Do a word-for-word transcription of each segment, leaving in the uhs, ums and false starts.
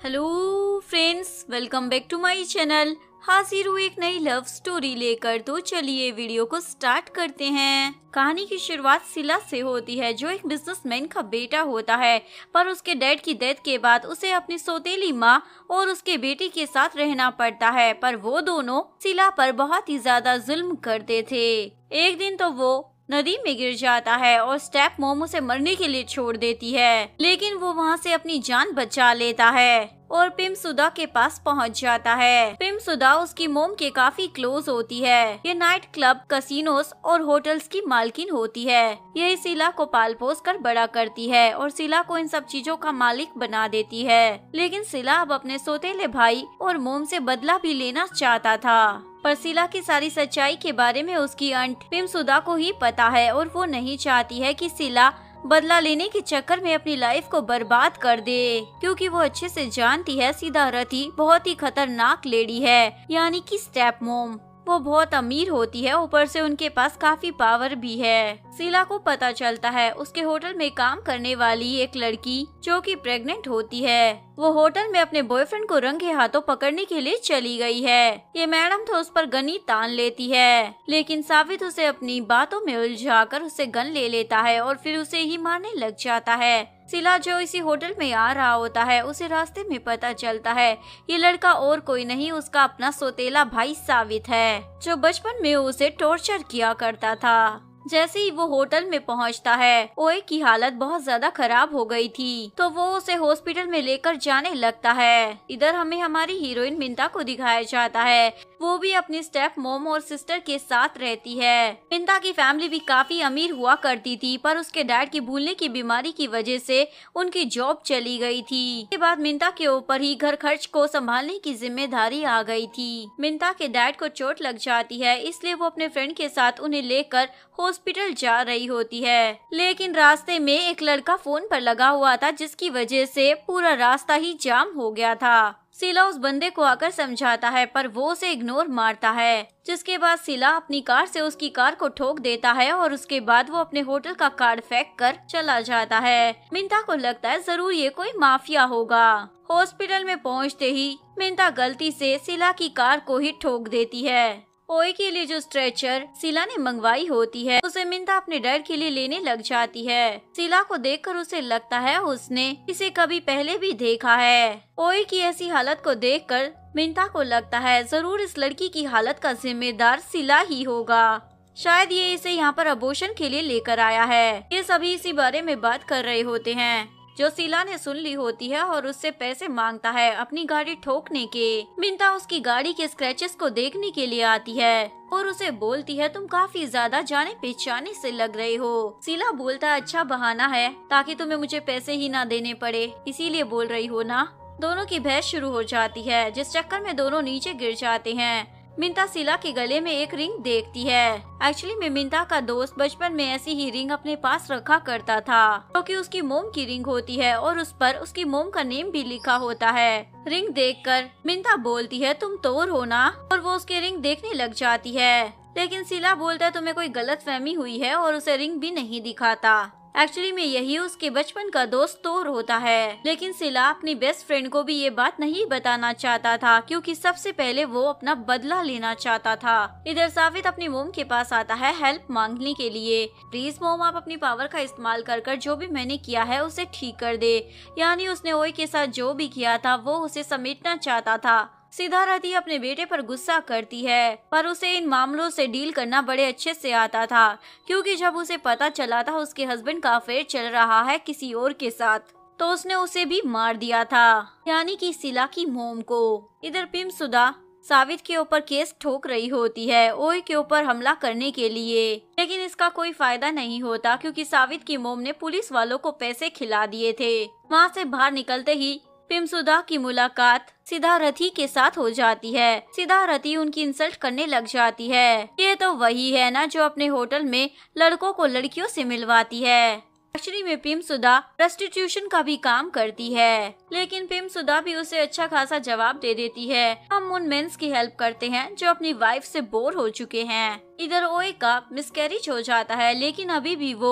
Hello friends, welcome back to my channel. हाजिर हूँ एक नई लव स्टोरी लेकर। तो चलिए वीडियो को स्टार्ट करते हैं। कहानी की शुरुआत सिला से होती है, जो एक बिजनेसमैन का बेटा होता है, पर उसके डैड की डेथ के बाद उसे अपनी सौतेली माँ और उसके बेटी के साथ रहना पड़ता है। पर वो दोनों सिला पर बहुत ही ज्यादा जुल्म करते थे। एक दिन तो वो नदी में गिर जाता है और स्टेप मोम उसे मरने के लिए छोड़ देती है, लेकिन वो वहाँ से अपनी जान बचा लेता है और पिमसुदा के पास पहुँच जाता है। पिमसुदा उसकी मोम के काफी क्लोज होती है। ये नाइट क्लब, कसिनोस और होटल्स की मालकिन होती है। यही सिला को पाल पोस कर बड़ा करती है और सिला को इन सब चीजों का मालिक बना देती है। लेकिन सिला अब अपने सौतेले भाई और मोम से बदला भी लेना चाहता था, पर सिला की सारी सच्चाई के बारे में उसकी आंट पिमसुदा को ही पता है और वो नहीं चाहती है कि सिला बदला लेने के चक्कर में अपनी लाइफ को बर्बाद कर दे, क्योंकि वो अच्छे से जानती है सिद्धारथी बहुत ही खतरनाक लेडी है, यानी कि स्टेप मोम। वो बहुत अमीर होती है, ऊपर से उनके पास काफी पावर भी है। सिला को पता चलता है उसके होटल में काम करने वाली एक लड़की जो कि प्रेग्नेंट होती है, वो होटल में अपने बॉयफ्रेंड को रंगे हाथों पकड़ने के लिए चली गई है। ये मैडम तो उस पर गन ही तान लेती है, लेकिन सावित उसे अपनी बातों में उलझाकर उससे गन ले लेता है और फिर उसे ही मारने लग जाता है। सिला जो इसी होटल में आ रहा होता है, उसे रास्ते में पता चलता है ये लड़का और कोई नहीं, उसका अपना सौतेला भाई सावित है, जो बचपन में उसे टॉर्चर किया करता था। जैसे ही वो होटल में पहुंचता है, ओए की हालत बहुत ज्यादा खराब हो गई थी, तो वो उसे हॉस्पिटल में लेकर जाने लगता है। इधर हमें हमारी हीरोइन मिंता को दिखाया जाता है। वो भी अपनी स्टेप मोम और सिस्टर के साथ रहती है। मिंता की फैमिली भी काफी अमीर हुआ करती थी, पर उसके डैड की भूलने की बीमारी की वजह से उनकी जॉब चली गई थी। इसके बाद मिंता के ऊपर ही घर खर्च को संभालने की जिम्मेदारी आ गई थी। मिंता के डैड को चोट लग जाती है, इसलिए वो अपने फ्रेंड के साथ उन्हें लेकर हॉस्पिटल जा रही होती है। लेकिन रास्ते में एक लड़का फोन पर लगा हुआ था, जिसकी वजह से पूरा रास्ता ही जाम हो गया था। सिला उस बंदे को आकर समझाता है, पर वो उसे इग्नोर मारता है, जिसके बाद सिला अपनी कार से उसकी कार को ठोक देता है और उसके बाद वो अपने होटल का कार्ड फेंक कर चला जाता है। मिंता को लगता है जरूर ये कोई माफिया होगा। हॉस्पिटल में पहुंचते ही मिंता गलती से सिला की कार को ही ठोक देती है। ओए के लिए जो स्ट्रेचर सिला ने मंगवाई होती है, उसे मिंता अपने डैड के लिए लेने लग जाती है। सिला को देखकर उसे लगता है उसने इसे कभी पहले भी देखा है। ओए की ऐसी हालत को देखकर मिंता को लगता है जरूर इस लड़की की हालत का जिम्मेदार सिला ही होगा। शायद ये इसे यहाँ पर अबॉर्शन के लिए लेकर आया है। ये सभी इसी बारे में बात कर रहे होते हैं, जो सिला ने सुन ली होती है और उससे पैसे मांगता है अपनी गाड़ी ठोकने के। मिंता उसकी गाड़ी के स्क्रैचेस को देखने के लिए आती है और उसे बोलती है तुम काफी ज्यादा जाने पहचाने से लग रहे हो। सिला बोलता है अच्छा बहाना है, ताकि तुम्हें मुझे पैसे ही ना देने पड़े, इसीलिए बोल रही हो ना। दोनों की बहस शुरू हो जाती है, जिस चक्कर में दोनों नीचे गिर जाते हैं। मिंता सिला के गले में एक रिंग देखती है। एक्चुअली में मिंता का दोस्त बचपन में ऐसी ही रिंग अपने पास रखा करता था, क्योंकि तो उसकी मोम की रिंग होती है और उस पर उसकी मोम का नेम भी लिखा होता है। रिंग देखकर मिंता बोलती है तुम तोर हो ना, और वो उसकी रिंग देखने लग जाती है। लेकिन सिला बोलता है तुम्हें कोई गलत फहमी हुई है और उसे रिंग भी नहीं दिखाता। एक्चुअली में यही उसके बचपन का दोस्त तोर होता है। लेकिन सिला अपनी बेस्ट फ्रेंड को भी ये बात नहीं बताना चाहता था, क्योंकि सबसे पहले वो अपना बदला लेना चाहता था। इधर सावित अपनी मोम के पास आता है हेल्प मांगने के लिए। प्लीज मोम, आप अपनी पावर का इस्तेमाल कर कर जो भी मैंने किया है उसे ठीक कर दे। यानी उसने ओए के साथ जो भी किया था वो उसे समेटना चाहता था। सिद्धारथी अपने बेटे पर गुस्सा करती है, पर उसे इन मामलों से डील करना बड़े अच्छे से आता था, क्योंकि जब उसे पता चला था उसके हस्बैंड का अफेयर चल रहा है किसी और के साथ, तो उसने उसे भी मार दिया था, यानी कि सिला की मोम को। इधर पिमसुदा सावित के ऊपर केस ठोक रही होती है ओए के ऊपर हमला करने के लिए, लेकिन इसका कोई फायदा नहीं होता, क्योंकि सावित की मोम ने पुलिस वालों को पैसे खिला दिए थे। वहाँ से बाहर निकलते ही पिमसुदा की मुलाकात सिद्धारथी के साथ हो जाती है। सिद्धारथी उनकी इंसल्ट करने लग जाती है। ये तो वही है ना जो अपने होटल में लड़कों को लड़कियों से मिलवाती है। एक्चुअली में पिमसुदा प्रोस्टिट्यूशन का भी काम करती है, लेकिन पिमसुदा भी उसे अच्छा खासा जवाब दे देती है हम उन मेंस की हेल्प करते हैं जो अपनी वाइफ से बोर हो चुके हैं। इधर ओए का मिसकैरेज हो जाता है, लेकिन अभी भी वो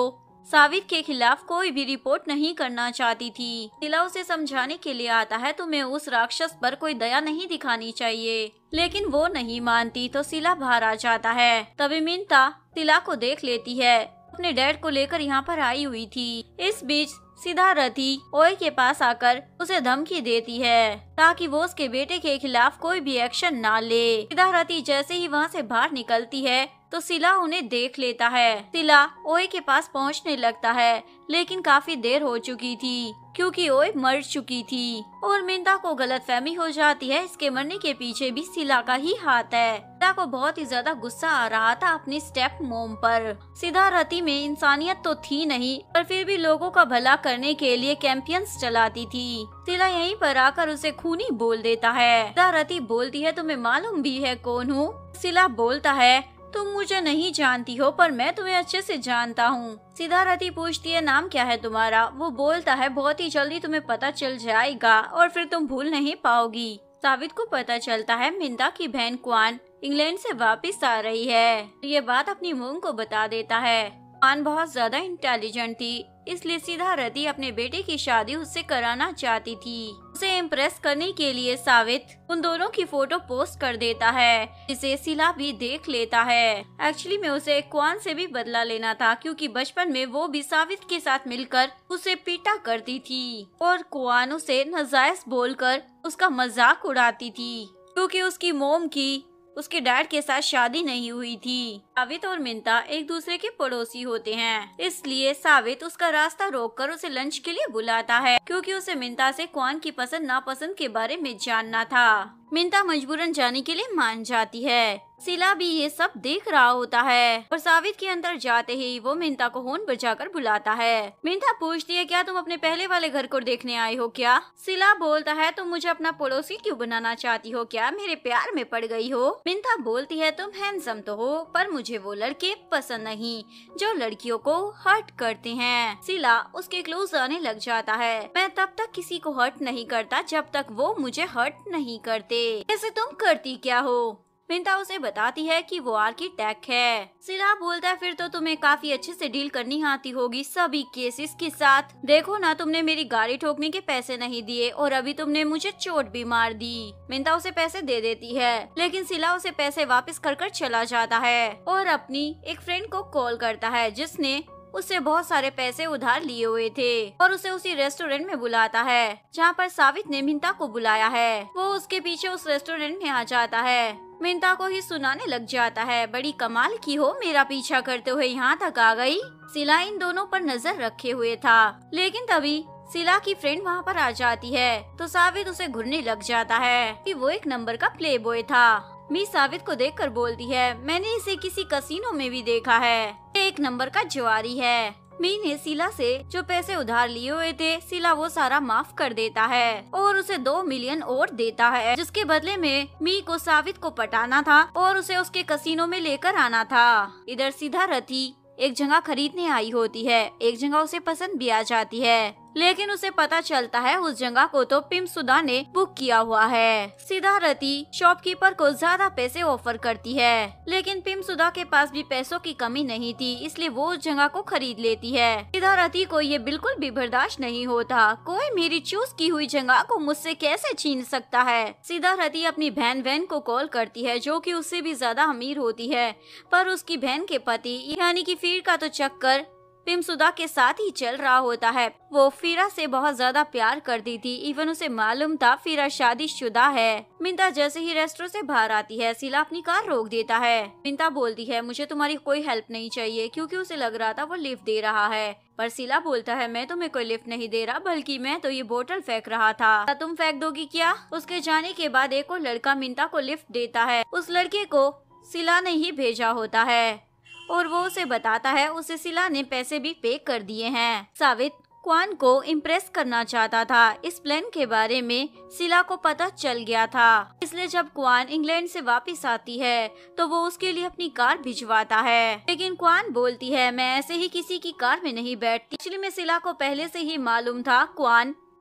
सावित के खिलाफ कोई भी रिपोर्ट नहीं करना चाहती थी। सिला उसे समझाने के लिए आता है तुम्हें उस राक्षस पर कोई दया नहीं दिखानी चाहिए, लेकिन वो नहीं मानती तो सिला बाहर आ जाता है। तभी मिंता सिला को देख लेती है, अपने डैड को लेकर यहाँ पर आई हुई थी। इस बीच सिद्धारथी ओए के पास आकर उसे धमकी देती है ताकि वो उसके बेटे के खिलाफ कोई भी एक्शन ना ले। सिद्धारथी जैसे ही वहाँ से बाहर निकलती है तो सिला उन्हें देख लेता है। सिला ओए के पास पहुँचने लगता है, लेकिन काफी देर हो चुकी थी क्योंकि ओए मर चुकी थी और मिंता को गलतफहमी हो जाती है इसके मरने के पीछे भी सिला का ही हाथ है। सिला को बहुत ही ज्यादा गुस्सा आ रहा था अपनी स्टेप मोम पर। सिद्धारथी में इंसानियत तो थी नहीं, पर फिर भी लोगों का भला करने के लिए कैंपेन्स चलाती थी। सिला यहीं पर आकर उसे खूनी बोल देता है। सिद्धारथी बोलती है तुम्हें मालूम भी है कौन हूँ? सिला बोलता है तुम मुझे नहीं जानती हो पर मैं तुम्हें अच्छे से जानता हूँ। सिद्धारथी पूछती है नाम क्या है तुम्हारा? वो बोलता है बहुत ही जल्दी तुम्हें पता चल जाएगा और फिर तुम भूल नहीं पाओगी। सावित को पता चलता है मिंता की बहन क्वान इंग्लैंड से वापस आ रही है। ये बात अपनी मोम को बता देता है। क्वान बहुत ज्यादा इंटेलिजेंट थी, इसलिए सिद्धारथी अपने बेटे की शादी उससे कराना चाहती थी। उसे इम्प्रेस करने के लिए सावित उन दोनों की फोटो पोस्ट कर देता है, जिसे सिला भी देख लेता है। एक्चुअली में उसे क्वान से भी बदला लेना था क्योंकि बचपन में वो भी सावित के साथ मिलकर उसे पीटा करती थी और क्वान उसे नाजायज बोलकर उसका मजाक उड़ाती थी क्योंकि उसकी मोम की उसके डैड के साथ शादी नहीं हुई थी। सावित और मिंता एक दूसरे के पड़ोसी होते हैं, इसलिए सावित उसका रास्ता रोककर उसे लंच के लिए बुलाता है क्योंकि उसे मिंता से क्वान की पसंद नापसंद के बारे में जानना था। मिंता मजबूरन जाने के लिए मान जाती है। सिला भी ये सब देख रहा होता है और सावित के अंदर जाते ही वो मिंता को होन बजाकर बुलाता है। मिंता पूछती है क्या तुम अपने पहले वाले घर को देखने आई हो क्या? सिला बोलता है तुम मुझे अपना पड़ोसी क्यों बनाना चाहती हो? क्या मेरे प्यार में पड़ गई हो? मिंता बोलती है तुम हैंडसम तो हो पर मुझे वो लड़के पसंद नहीं जो लड़कियों को हर्ट करते हैं। सिला उसके क्लोज आने लग जाता है। मैं तब तक किसी को हर्ट नहीं करता जब तक वो मुझे हर्ट नहीं करते। ऐसे तुम करती क्या हो? मिंता उसे बताती है कि वो आर्किटेक्ट है। सिला बोलता है फिर तो तुम्हें काफी अच्छे से डील करनी आती होगी सभी केसेस के साथ। देखो ना तुमने मेरी गाड़ी ठोकने के पैसे नहीं दिए और अभी तुमने मुझे चोट भी मार दी। मिंता उसे पैसे दे देती है, लेकिन सिला उसे पैसे वापस कर कर चला जाता है और अपनी एक फ्रेंड को कॉल करता है जिसने उससे बहुत सारे पैसे उधार लिए हुए थे और उसे उसी रेस्टोरेंट में बुलाता है जहाँ पर सावित ने मिंता को बुलाया है। वो उसके पीछे उस रेस्टोरेंट में आ जाता है। मिंता को ही सुनाने लग जाता है बड़ी कमाल की हो, मेरा पीछा करते हुए यहाँ तक आ गई। सिला इन दोनों पर नजर रखे हुए था, लेकिन तभी सिला की फ्रेंड वहाँ पर आ जाती है तो सावित उसे घूरने लग जाता है कि वो एक नंबर का प्ले बॉय था। मी सावित को देखकर बोलती है मैंने इसे किसी कसीनो में भी देखा है, ये एक नंबर का जुआरी है। मी ने सिला से जो पैसे उधार लिए हुए थे सिला वो सारा माफ कर देता है और उसे दो मिलियन और देता है, जिसके बदले में मी को सावित को पटाना था और उसे उसके कसीनो में लेकर आना था। इधर सिद्धारथी एक जगह खरीदने आई होती है, एक जगह उसे पसंद भी आ जाती है, लेकिन उसे पता चलता है उस जगह को तो पिमसुदा ने बुक किया हुआ है। सिद्धारथी शॉपकीपर को ज्यादा पैसे ऑफर करती है, लेकिन पिमसुदा के पास भी पैसों की कमी नहीं थी, इसलिए वो उस जगह को खरीद लेती है। सिद्धारथी को ये बिल्कुल भी बर्दाश्त नहीं होता, कोई मेरी चूज की हुई जगह को मुझसे कैसे छीन सकता है। सिद्धारथी अपनी बहन वैन को कॉल करती है जो कि उससे भी ज्यादा अमीर होती है, पर उसकी बहन के पति यानी कि फीर का तो चक्कर पिमसुदा के साथ ही चल रहा होता है। वो फीरा से बहुत ज्यादा प्यार करती थी, इवन उसे मालूम था फीरा शादीशुदा है। मिंता जैसे ही रेस्टोरेंट से बाहर आती है सिला अपनी कार रोक देता है। मिंता बोलती है मुझे तुम्हारी कोई हेल्प नहीं चाहिए, क्योंकि उसे लग रहा था वो लिफ्ट दे रहा है, पर सिला बोलता है मैं तुम्हें कोई लिफ्ट नहीं दे रहा, बल्कि मैं तो ये बोतल फेंक रहा था, तुम फेंक दोगी क्या? उसके जाने के बाद एक और लड़का मिंता को लिफ्ट देता है। उस लड़के को सिला ने ही भेजा होता है और वो उसे बताता है उसे सिला ने पैसे भी पे कर दिए हैं। सावित क्वान को इम्प्रेस करना चाहता था, इस प्लान के बारे में सिला को पता चल गया था, इसलिए जब क्वान इंग्लैंड से वापस आती है तो वो उसके लिए अपनी कार भिजवाता है। लेकिन क्वान बोलती है मैं ऐसे ही किसी की कार में नहीं बैठती। एक्चुअली में सिला को पहले से ही मालूम था क्वान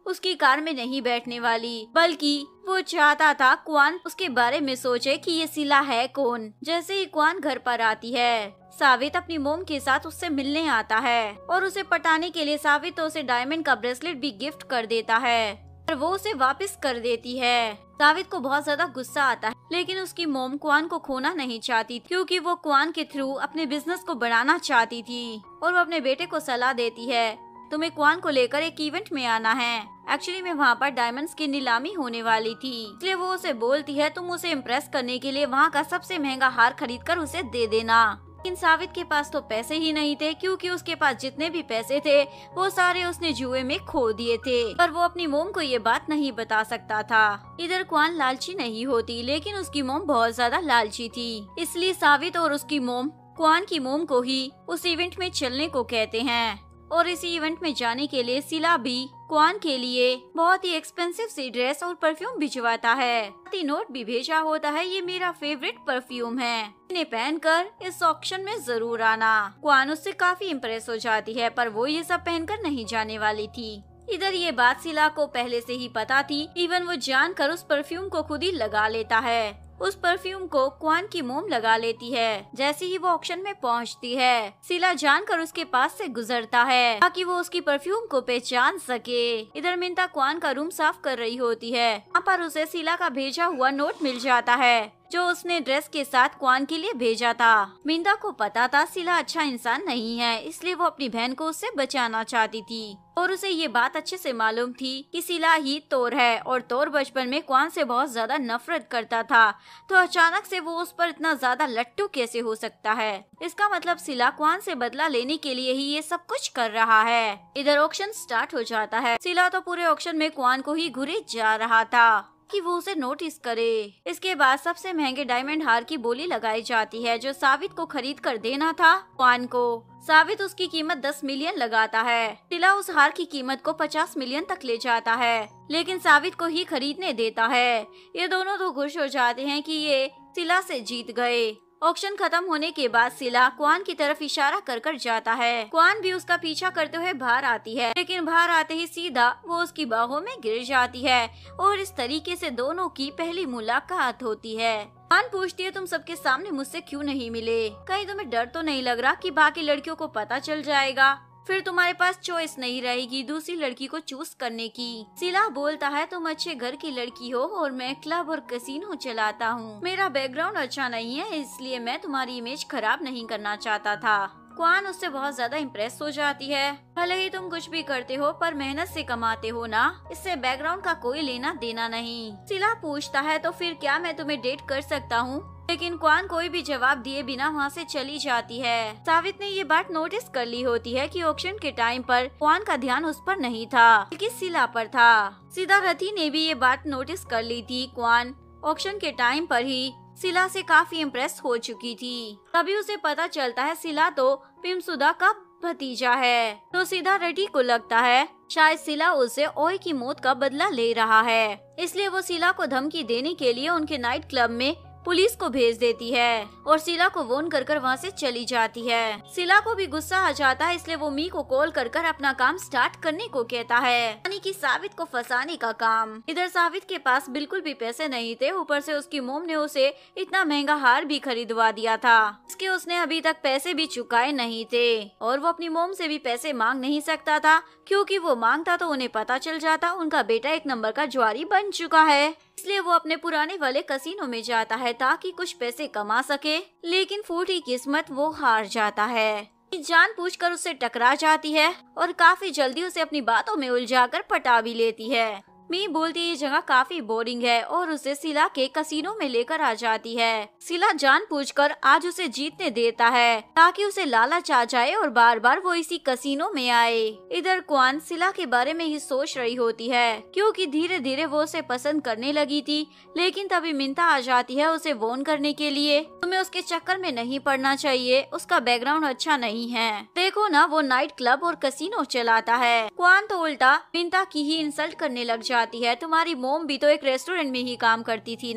उसकी कार में नहीं बैठने वाली, बल्कि वो चाहता था क्वान उसके बारे में सोचे कि ये सिला है कौन। जैसे ही क्वान घर पर आती है, सावित अपनी मोम के साथ उससे मिलने आता है और उसे पटाने के लिए सावित तो उसे डायमंड का ब्रेसलेट भी गिफ्ट कर देता है और वो उसे वापस कर देती है। सावित को बहुत ज्यादा गुस्सा आता है, लेकिन उसकी मोम क्वान को खोना नहीं चाहती क्योंकि वो क्वान के थ्रू अपने बिजनेस को बढ़ाना चाहती थी और वो अपने बेटे को सलाह देती है, तुम्हें क्वान को लेकर एक इवेंट में आना है। एक्चुअली में वहाँ पर डायमंड्स की नीलामी होने वाली थी, इसलिए वो उसे बोलती है तुम उसे इम्प्रेस करने के लिए वहाँ का सबसे महंगा हार खरीद कर उसे दे देना। लेकिन सावित के पास तो पैसे ही नहीं थे क्योंकि उसके पास जितने भी पैसे थे वो सारे उसने जुए में खो दिए थे, पर वो अपनी मोम को ये बात नहीं बता सकता था। इधर क्वान लालची नहीं होती, लेकिन उसकी मोम बहुत ज्यादा लालची थी, इसलिए सावित और उसकी मोम क्वान की मोम को ही उस इवेंट में चलने को कहते हैं और इस इवेंट में जाने के लिए सिला भी क्वान के लिए बहुत ही एक्सपेंसिव सी ड्रेस और परफ्यूम भिजवाता है। नोट भी भेजा होता है, ये मेरा फेवरेट परफ्यूम है, इन्हें पहनकर इस ऑक्शन में जरूर आना। क्वान उससे काफी इम्प्रेस हो जाती है, पर वो ये सब पहनकर नहीं जाने वाली थी। इधर ये बात सिला को पहले से ही पता थी, इवन वो जानकर उस परफ्यूम को खुद ही लगा लेता है। उस परफ्यूम को क्वान की मोम लगा लेती है। जैसे ही वो ऑक्शन में पहुंचती है, सिला जानकर उसके पास से गुजरता है ताकि वो उसकी परफ्यूम को पहचान सके। इधर मिंता क्वान का रूम साफ कर रही होती है, वहाँ पर उसे सिला का भेजा हुआ नोट मिल जाता है जो उसने ड्रेस के साथ क्वान के लिए भेजा था। मिंता को पता था सिला अच्छा इंसान नहीं है, इसलिए वो अपनी बहन को उससे बचाना चाहती थी और उसे ये बात अच्छे से मालूम थी कि सिला ही तोर है और तोर बचपन में क्वान से बहुत ज्यादा नफरत करता था, तो अचानक से वो उस पर इतना ज्यादा लट्टू कैसे हो सकता है। इसका मतलब सिला क्वान से बदला लेने के लिए ही ये सब कुछ कर रहा है। इधर ऑक्शन स्टार्ट हो जाता है। सिला तो पूरे ऑक्शन में क्वान को ही घुरे जा रहा था कि वो उसे नोटिस करे। इसके बाद सबसे महंगे डायमंड हार की बोली लगाई जाती है जो सावित को खरीद कर देना था क्वान को। सावित उसकी कीमत दस मिलियन लगाता है। सिला उस हार की कीमत को पचास मिलियन तक ले जाता है, लेकिन सावित को ही खरीदने देता है। ये दोनों तो खुश हो जाते हैं कि ये सिला से जीत गए। ऑक्शन खत्म होने के बाद सिला क्वान की तरफ इशारा कर कर जाता है। क्वान भी उसका पीछा करते हुए बाहर आती है, लेकिन बाहर आते ही सीधा वो उसकी बाहों में गिर जाती है और इस तरीके से दोनों की पहली मुलाकात होती है। क्वान पूछती है तुम सबके सामने मुझसे क्यों नहीं मिले? कहीं तुम्हें डर तो नहीं लग रहा कि बाकी लड़कियों को पता चल जाएगा, फिर तुम्हारे पास चॉइस नहीं रहेगी दूसरी लड़की को चूज करने की। सिला बोलता है तुम अच्छे घर की लड़की हो और मैं क्लब और कैसीनो चलाता हूँ। मेरा बैकग्राउंड अच्छा नहीं है, इसलिए मैं तुम्हारी इमेज खराब नहीं करना चाहता था। क्वान उससे बहुत ज्यादा इम्प्रेस हो जाती है। भले ही तुम कुछ भी करते हो पर मेहनत से कमाते हो ना, इससे बैकग्राउंड का कोई लेना देना नहीं। सिला पूछता है तो फिर क्या मैं तुम्हें डेट कर सकता हूँ? लेकिन क्वान कोई भी जवाब दिए बिना वहाँ से चली जाती है। सावित ने ये बात नोटिस कर ली होती है कि ऑक्शन के टाइम पर क्वान का ध्यान उस पर नहीं था बल्कि सिला पर था। सीधा रथी ने भी ये बात नोटिस कर ली थी। क्वान ऑक्शन के टाइम पर ही सिला से काफी इम्प्रेस हो चुकी थी। तभी उसे पता चलता है सिला तो पिमसुदा का भतीजा है, तो सीधा रटी को लगता है शायद सिला उसे ओय की मौत का बदला ले रहा है। इसलिए वो सिला को धमकी देने के लिए उनके नाइट क्लब में पुलिस को भेज देती है और सिला को वॉर्न कर कर वहाँ से चली जाती है। सिला को भी गुस्सा आ जाता है, इसलिए वो मी को कॉल कर कर अपना काम स्टार्ट करने को कहता है, यानी कि सावित को फंसाने का काम। इधर सावित के पास बिल्कुल भी पैसे नहीं थे, ऊपर से उसकी मोम ने उसे इतना महंगा हार भी खरीदवा दिया था, इसके उसने अभी तक पैसे भी चुकाए नहीं थे और वो अपनी मोम से भी पैसे मांग नहीं सकता था, क्योंकि वो मांगता तो उन्हें पता चल जाता उनका बेटा एक नंबर का जुआरी बन चुका है। इसलिए वो अपने पुराने वाले कसिनो में जाता है ताकि कुछ पैसे कमा सके, लेकिन फूटी किस्मत वो हार जाता है। जानबूझकर उससे टकरा जाती है और काफी जल्दी उसे अपनी बातों में उलझाकर पटा भी लेती है। मी बोलती ये जगह काफी बोरिंग है और उसे सिला के कसिनो में लेकर आ जाती है। सिला जानबूझकर आज उसे जीतने देता है ताकि उसे लालच आ जाए और बार बार वो इसी कसिनो में आए। इधर क्वान सिला के बारे में ही सोच रही होती है, क्योंकि धीरे धीरे वो उसे पसंद करने लगी थी, लेकिन तभी मिंता आ जाती है उसे वॉर्न करने के लिए। तुम्हें उसके चक्कर में नहीं पड़ना चाहिए, उसका बैकग्राउंड अच्छा नहीं है। देखो ना वो नाइट क्लब और कसिनो चलाता है। क्वान तो उल्टा मिंता की ही इंसल्ट करने लग जाती है। तुम्हारी मोम भी तो एक रेस्टोरेंट में ही काम करती थी ना,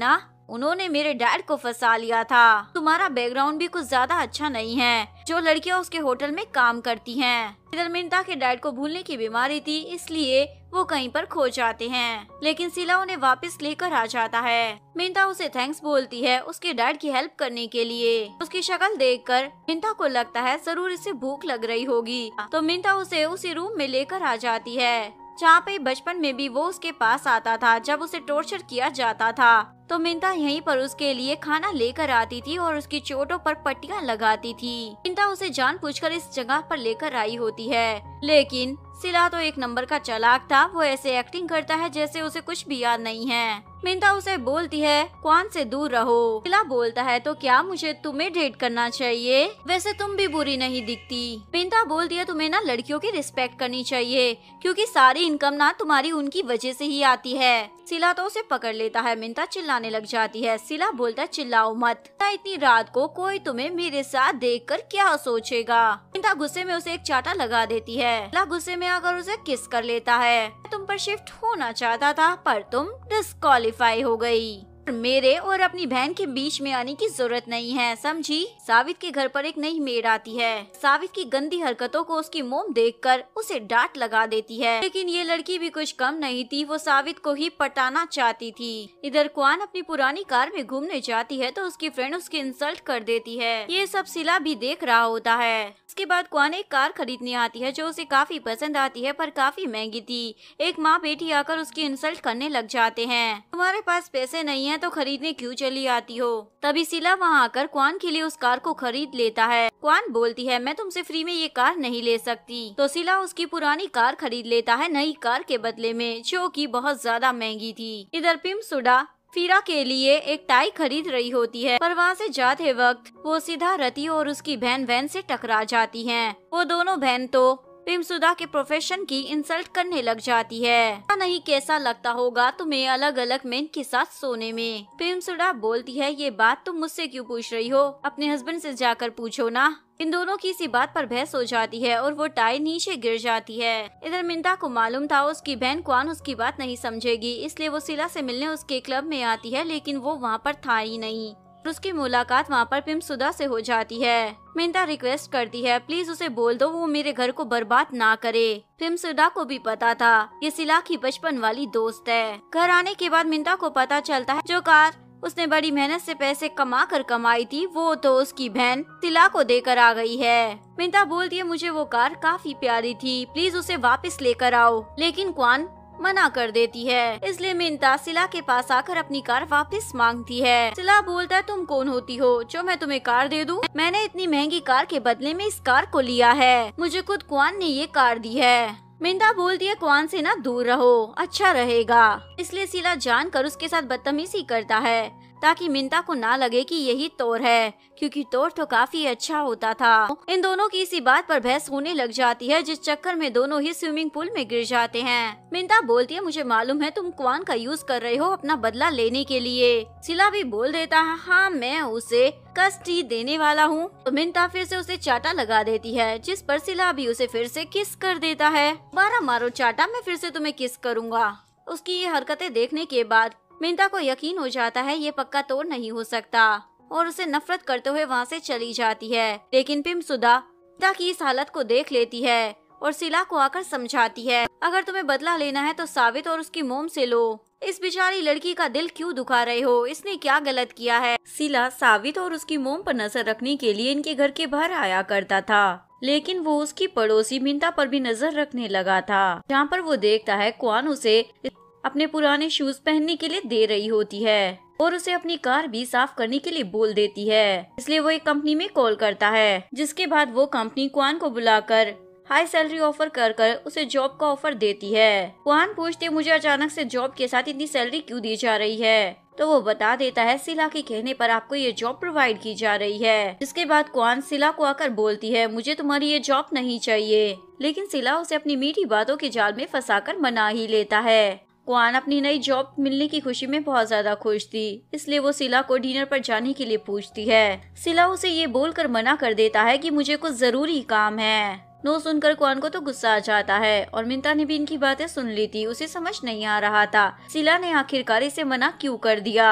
उन्होंने मेरे डैड को फंसा लिया था। तुम्हारा बैकग्राउंड भी कुछ ज्यादा अच्छा नहीं है। जो लड़कियां उसके होटल में काम करती हैं। इधर मिंता के डैड को भूलने की बीमारी थी, इसलिए वो कहीं पर खो जाते हैं, लेकिन सिला उन्हें वापस लेकर आ जाता है। मिंता उसे थैंक्स बोलती है उसके डैड की हेल्प करने के लिए। उसकी शक्ल देखकर मिंता को लगता है जरूर इसे भूख लग रही होगी, तो मिंता उसे उसी रूम में लेकर आ जाती है जहाँ पे बचपन में भी वो उसके पास आता था जब उसे टॉर्चर किया जाता था। तो मिंता यहीं पर उसके लिए खाना लेकर आती थी और उसकी चोटों पर पट्टियां लगाती थी। मिंता उसे जानबूझकर इस जगह पर लेकर आई होती है, लेकिन सिला तो एक नंबर का चालाक था। वो ऐसे एक्टिंग करता है जैसे उसे कुछ भी याद नहीं है। मिंता उसे बोलती है क्वान से दूर रहो। सिला बोलता है तो क्या मुझे तुम्हें डेट करना चाहिए? वैसे तुम भी बुरी नहीं दिखती। मिंता बोलती है तुम्हें ना लड़कियों की रिस्पेक्ट करनी चाहिए, क्योंकि सारी इनकम ना तुम्हारी उनकी वजह से ही आती है। सिला तो उसे पकड़ लेता है। मिंता चिल्लाने लग जाती है। सिला बोलता है चिल्लाओ मत, इतनी रात को कोई तुम्हें मेरे साथ देखकर क्या सोचेगा। मिंता गुस्से में उसे एक चाटा लगा देती है। सिला गुस्से में आकर उसे किस कर लेता है। तुम पर शिफ्ट होना चाहता था पर तुम डिस्क्वालीफाई हो गई। मेरे और अपनी बहन के बीच में आने की जरूरत नहीं है, समझी? सावित के घर पर एक नई मेड आती है। सावित की गंदी हरकतों को उसकी मोम देखकर उसे डांट लगा देती है, लेकिन ये लड़की भी कुछ कम नहीं थी। वो सावित को ही पटाना चाहती थी। इधर क्वान अपनी पुरानी कार में घूमने जाती है तो उसकी फ्रेंड उसकी इंसल्ट कर देती है। ये सब सिला भी देख रहा होता है। इसके बाद क्वान एक कार खरीदने आती है जो उसे काफी पसंद आती है, पर काफी महंगी थी। एक माँ बेटी आकर उसकी इंसल्ट करने लग जाते हैं। तुम्हारे पास पैसे नहीं है तो खरीदने क्यों चली आती हो? तभी सिला वहाँ आकर क्वान के लिए उस कार को खरीद लेता है। क्वान बोलती है मैं तुमसे फ्री में ये कार नहीं ले सकती, तो सिला उसकी पुरानी कार खरीद लेता है नई कार के बदले में, जो कि बहुत ज्यादा महंगी थी। इधर पिमसुदा फीरा के लिए एक टाई खरीद रही होती है, पर वहाँ से जाते वक्त वो सीधा रति और उसकी बहन वैन से टकरा जाती हैं। वो दोनों बहन तो पिमसुदा के प्रोफेशन की इंसल्ट करने लग जाती है। पता नहीं कैसा लगता होगा तुम्हें अलग अलग मेन के साथ सोने में। पिमसुदा बोलती है ये बात तुम मुझसे क्यों पूछ रही हो? अपने हस्बैंड से जाकर पूछो ना। इन दोनों की इसी बात पर बहस हो जाती है और वो टाई नीचे गिर जाती है। इधर मिंता को मालूम था उसकी बहन क्वान उसकी बात नहीं समझेगी, इसलिए वो सिला से मिलने उसके क्लब में आती है, लेकिन वो वहाँ पर था ही नहीं। उसकी मुलाकात वहाँ पर पिमसुदा से हो जाती है। मिंता रिक्वेस्ट करती है प्लीज उसे बोल दो वो मेरे घर को बर्बाद ना करे। पिमसुदा को भी पता था ये सिला की बचपन वाली दोस्त है। घर आने के बाद मिंता को पता चलता है जो कार उसने बड़ी मेहनत से पैसे कमा कर कमाई थी वो तो उसकी बहन सिला को देकर आ गई है। मिंता बोलती है मुझे वो कार काफी प्यारी थी, प्लीज उसे वापस लेकर आओ, लेकिन क्वान मना कर देती है। इसलिए मिंता सिला के पास आकर अपनी कार वापस मांगती है। सिला बोलता है तुम कौन होती हो जो मैं तुम्हें कार दे दूं? मैंने इतनी महंगी कार के बदले में इस कार को लिया है, मुझे खुद क्वान ने ये कार दी है। मिंता बोलती है क्वान से ना दूर रहो, अच्छा रहेगा। इसलिए सिला जानकर उसके साथ बदतमीजी करता है ताकि मिंता को ना लगे कि यही तोर है, क्योंकि तोर तो काफी अच्छा होता था। इन दोनों की इसी बात पर बहस होने लग जाती है, जिस चक्कर में दोनों ही स्विमिंग पूल में गिर जाते हैं। मिंता बोलती है मुझे मालूम है तुम क्वान का यूज कर रहे हो अपना बदला लेने के लिए। सिला भी बोल देता है हाँ मैं उसे कष्ट ही देने वाला हूँ। तो मिंता फिर से उसे चाटा लगा देती है, जिस पर सिला भी उसे फिर से किस कर देता है। बारह मारो चाटा, मैं फिर से तुम्हें किस करूँगा। उसकी ये हरकतें देखने के बाद मिंता को यकीन हो जाता है ये पक्का तोड़ नहीं हो सकता और उसे नफरत करते हुए वहाँ से चली जाती है। लेकिन पिमसुदा मिंता की इस हालत को देख लेती है और सिला को आकर समझाती है अगर तुम्हें बदला लेना है तो सावित और उसकी मोम से लो। इस बेचारी लड़की का दिल क्यों दुखा रहे हो? इसने क्या गलत किया है? सिला सावित और उसकी मोम पर नजर रखने के लिए इनके घर के बाहर आया करता था, लेकिन वो उसकी पड़ोसी मिंता पर भी नजर रखने लगा था, जहाँ पर वो देखता है क्वान उसे अपने पुराने शूज पहनने के लिए दे रही होती है और उसे अपनी कार भी साफ करने के लिए बोल देती है। इसलिए वो एक कंपनी में कॉल करता है, जिसके बाद वो कंपनी क्वान को बुलाकर हाई सैलरी ऑफर कर कर उसे जॉब का ऑफर देती है। क्वान पूछती है मुझे अचानक से जॉब के साथ इतनी सैलरी क्यों दी जा रही है? तो वो बता देता है सिला के कहने पर आपको ये जॉब प्रोवाइड की जा रही है। जिसके बाद क्वान सिला को आकर बोलती है मुझे तुम्हारी ये जॉब नहीं चाहिए, लेकिन सिला उसे अपनी मीठी बातों के जाल में फंसाकर मना ही लेता है। क्वान अपनी नई जॉब मिलने की खुशी में बहुत ज्यादा खुश थी, इसलिए वो सिला को डिनर पर जाने के लिए पूछती है। सिला उसे ये बोलकर मना कर देता है कि मुझे कुछ जरूरी काम है। नो सुनकर क्वान को तो गुस्सा आ जाता है और मिंता ने भी इनकी बातें सुन ली थी। उसे समझ नहीं आ रहा था सिला ने आखिरकार इसे मना क्यों कर दिया।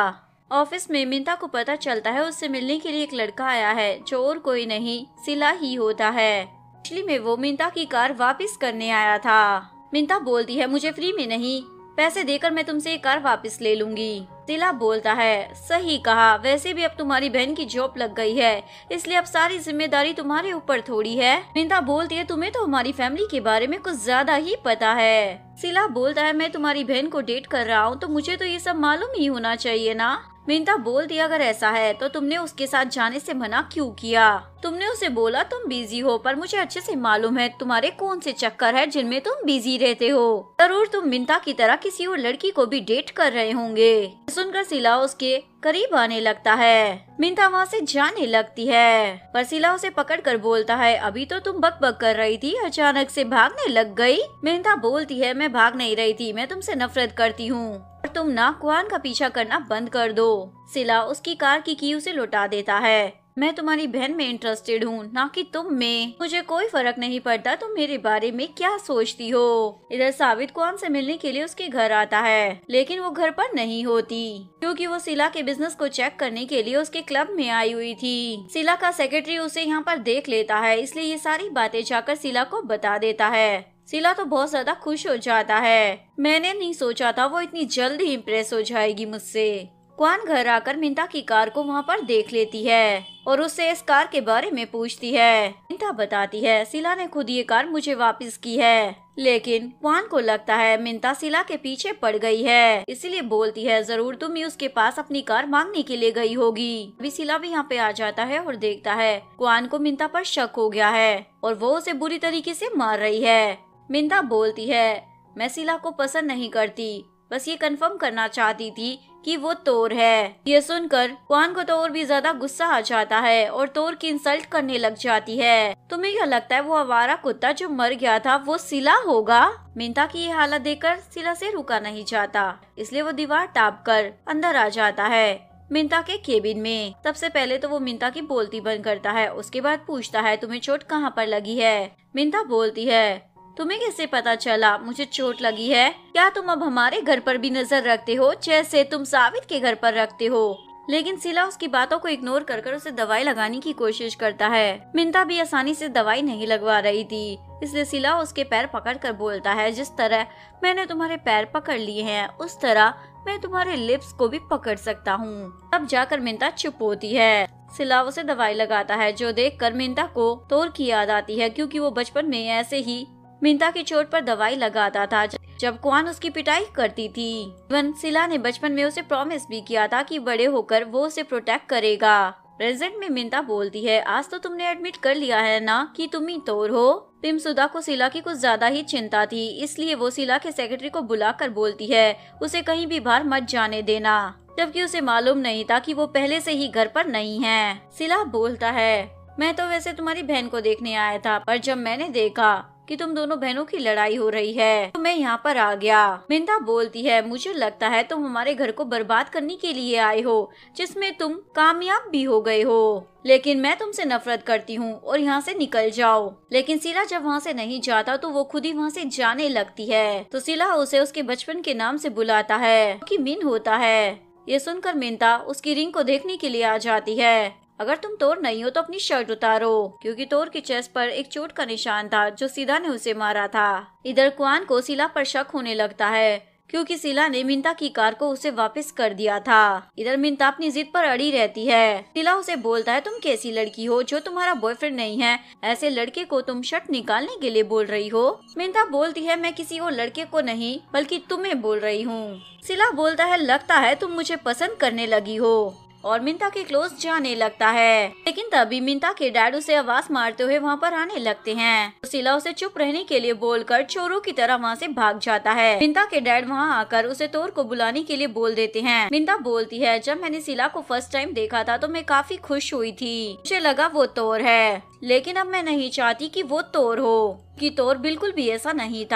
ऑफिस में मिंता को पता चलता है उससे मिलने के लिए एक लड़का आया है जो और कोई नहीं सिला ही होता है। एक्चुअली में वो मिंता की कार वापस करने आया था। मिंता बोलती है मुझे फ्री में नहीं, पैसे देकर मैं तुमसे ये कार वापस ले लूंगी। सिला बोलता है सही कहा, वैसे भी अब तुम्हारी बहन की जॉब लग गई है, इसलिए अब सारी जिम्मेदारी तुम्हारे ऊपर थोड़ी है। मिंता बोलती है तुम्हें तो हमारी फैमिली के बारे में कुछ ज्यादा ही पता है। सिला बोलता है मैं तुम्हारी बहन को डेट कर रहा हूँ तो मुझे तो ये सब मालूम ही होना चाहिए ना। मिंता बोलती है अगर ऐसा है तो तुमने उसके साथ जाने से मना क्यों किया? तुमने उसे बोला तुम बिजी हो, पर मुझे अच्छे से मालूम है तुम्हारे कौन से चक्कर है जिनमें तुम बिजी रहते हो। जरूर तुम मिंता की तरह किसी और लड़की को भी डेट कर रहे होंगे। सुनकर सिला उसके करीब आने लगता है। मिंता वहाँ से जाने लगती है, पर सिला उसे पकड़ कर बोलता है अभी तो तुम बक बक कर रही थी, अचानक से भागने लग गई। मिंता बोलती है मैं भाग नहीं रही थी, मैं तुमसे नफरत करती हूँ और तुम ना क्वान का पीछा करना बंद कर दो। सिला उसकी कार की की उसे लौटा देता है। मैं तुम्हारी बहन में इंटरेस्टेड हूँ, ना कि तुम में। मुझे कोई फर्क नहीं पड़ता तुम मेरे बारे में क्या सोचती हो। इधर साबित क्वान से मिलने के लिए उसके घर आता है, लेकिन वो घर पर नहीं होती क्योंकि वो सिला के बिजनेस को चेक करने के लिए उसके क्लब में आई हुई थी। सिला का सेक्रेटरी उसे यहाँ पर देख लेता है, इसलिए ये सारी बातें जाकर सिला को बता देता है। सिला तो बहुत ज्यादा खुश हो जाता है। मैंने नहीं सोचा था वो इतनी जल्दी इम्प्रेस हो जाएगी मुझसे। क्वान घर आकर मिंता की कार को वहाँ पर देख लेती है और उससे इस कार के बारे में पूछती है। मिंता बताती है सिला ने खुद ये कार मुझे वापस की है, लेकिन क्वान को लगता है मिंता सिला के पीछे पड़ गई है, इसीलिए बोलती है जरूर तुम ही उसके पास अपनी कार मांगने के लिए गई होगी। अभी सिला भी यहाँ पे आ जाता है और देखता है क्वान को मिंता पर शक हो गया है और वो उसे बुरी तरीके से मार रही है। मिंता बोलती है मैं सिला को पसंद नहीं करती, बस ये कंफर्म करना चाहती थी कि वो तोर है। ये सुनकर क्वान को तो और भी ज्यादा गुस्सा आ जाता है और तोर की इंसल्ट करने लग जाती है। तुम्हें क्या लगता है वो आवारा कुत्ता जो मर गया था वो सिला होगा? मिंता की ये हालत देखकर सिला से रुका नहीं जाता, इसलिए वो दीवार टाप कर अंदर आ जाता है मिंता के केबिन में। सबसे पहले तो वो मिंता की बोलती बंद करता है, उसके बाद पूछता है तुम्हें चोट कहाँ पर लगी है? मिंता बोलती है तुम्हें कैसे पता चला मुझे चोट लगी है? क्या तुम अब हमारे घर पर भी नजर रखते हो जैसे तुम साबित के घर पर रखते हो? लेकिन सिला उसकी बातों को इग्नोर कर कर उसे दवाई लगाने की कोशिश करता है। मिंता भी आसानी से दवाई नहीं लगवा रही थी, इसलिए सिला उसके पैर पकड़ कर बोलता है जिस तरह मैंने तुम्हारे पैर पकड़ लिए हैं उस तरह मैं तुम्हारे लिप्स को भी पकड़ सकता हूँ। तब जाकर मिंता चुप होती है। सिला उसे दवाई लगाता है जो देख कर मिंता को तोर की याद आती है, क्योंकि वो बचपन में ऐसे ही मिंता की चोट पर दवाई लगाता था जब क्वान उसकी पिटाई करती थी। इवन सिला ने बचपन में उसे प्रॉमिस भी किया था कि बड़े होकर वो उसे प्रोटेक्ट करेगा। प्रेजेंट में मिंता बोलती है आज तो तुमने एडमिट कर लिया है ना कि तुम ही तोर हो। पिमसुदा को सिला की कुछ ज्यादा ही चिंता थी, इसलिए वो सिला के सेक्रेटरी को बुलाकर बोलती है उसे कहीं भी बाहर मत जाने देना, जबकि उसे मालूम नहीं था कि वो पहले से ही घर पर नहीं है। सिला बोलता है मैं तो वैसे तुम्हारी बहन को देखने आया था, पर जब मैंने देखा कि तुम दोनों बहनों की लड़ाई हो रही है तो मैं यहाँ पर आ गया। मिंता बोलती है मुझे लगता है तुम हमारे घर को बर्बाद करने के लिए आए हो, जिसमें तुम कामयाब भी हो गए हो, लेकिन मैं तुमसे नफरत करती हूँ और यहाँ से निकल जाओ। लेकिन सिला जब वहाँ से नहीं जाता तो वो खुद ही वहाँ से जाने लगती है, तो सिला उसे उसके बचपन के नाम से बुलाता है कि मिन होता है। ये सुनकर मिंता उसकी रिंग को देखने के लिए आ जाती है। अगर तुम तोर नहीं हो तो अपनी शर्ट उतारो, क्योंकि तोर की चेस्ट पर एक चोट का निशान था जो सिला ने उसे मारा था। इधर क्वान को सिला पर शक होने लगता है क्योंकि सिला ने मिंता की कार को उसे वापस कर दिया था। इधर मिंता अपनी जिद पर अड़ी रहती है। सिला उसे बोलता है तुम कैसी लड़की हो जो तुम्हारा बॉयफ्रेंड नहीं है, ऐसे लड़के को तुम शर्ट निकालने के लिए बोल रही हो। मिंता बोलती है मैं किसी और लड़के को नहीं बल्कि तुम्हें बोल रही हूँ। सिला बोलता है लगता है तुम मुझे पसंद करने लगी हो और मिंता के क्लोज जाने लगता है। लेकिन तभी मिंता के डैड उसे आवाज मारते हुए वहाँ पर आने लगते हैं, तो सिला उसे चुप रहने के लिए बोलकर चोरों की तरह वहाँ से भाग जाता है। मिंता के डैड वहाँ आकर उसे तोर को बुलाने के लिए बोल देते हैं। मिंता बोलती है जब मैंने सिला को फर्स्ट टाइम देखा था तो मैं काफी खुश हुई थी, मुझे लगा वो तोर है, लेकिन अब मैं नहीं चाहती कि वो तोर हो, कि तोर बिल्कुल भी ऐसा नहीं था।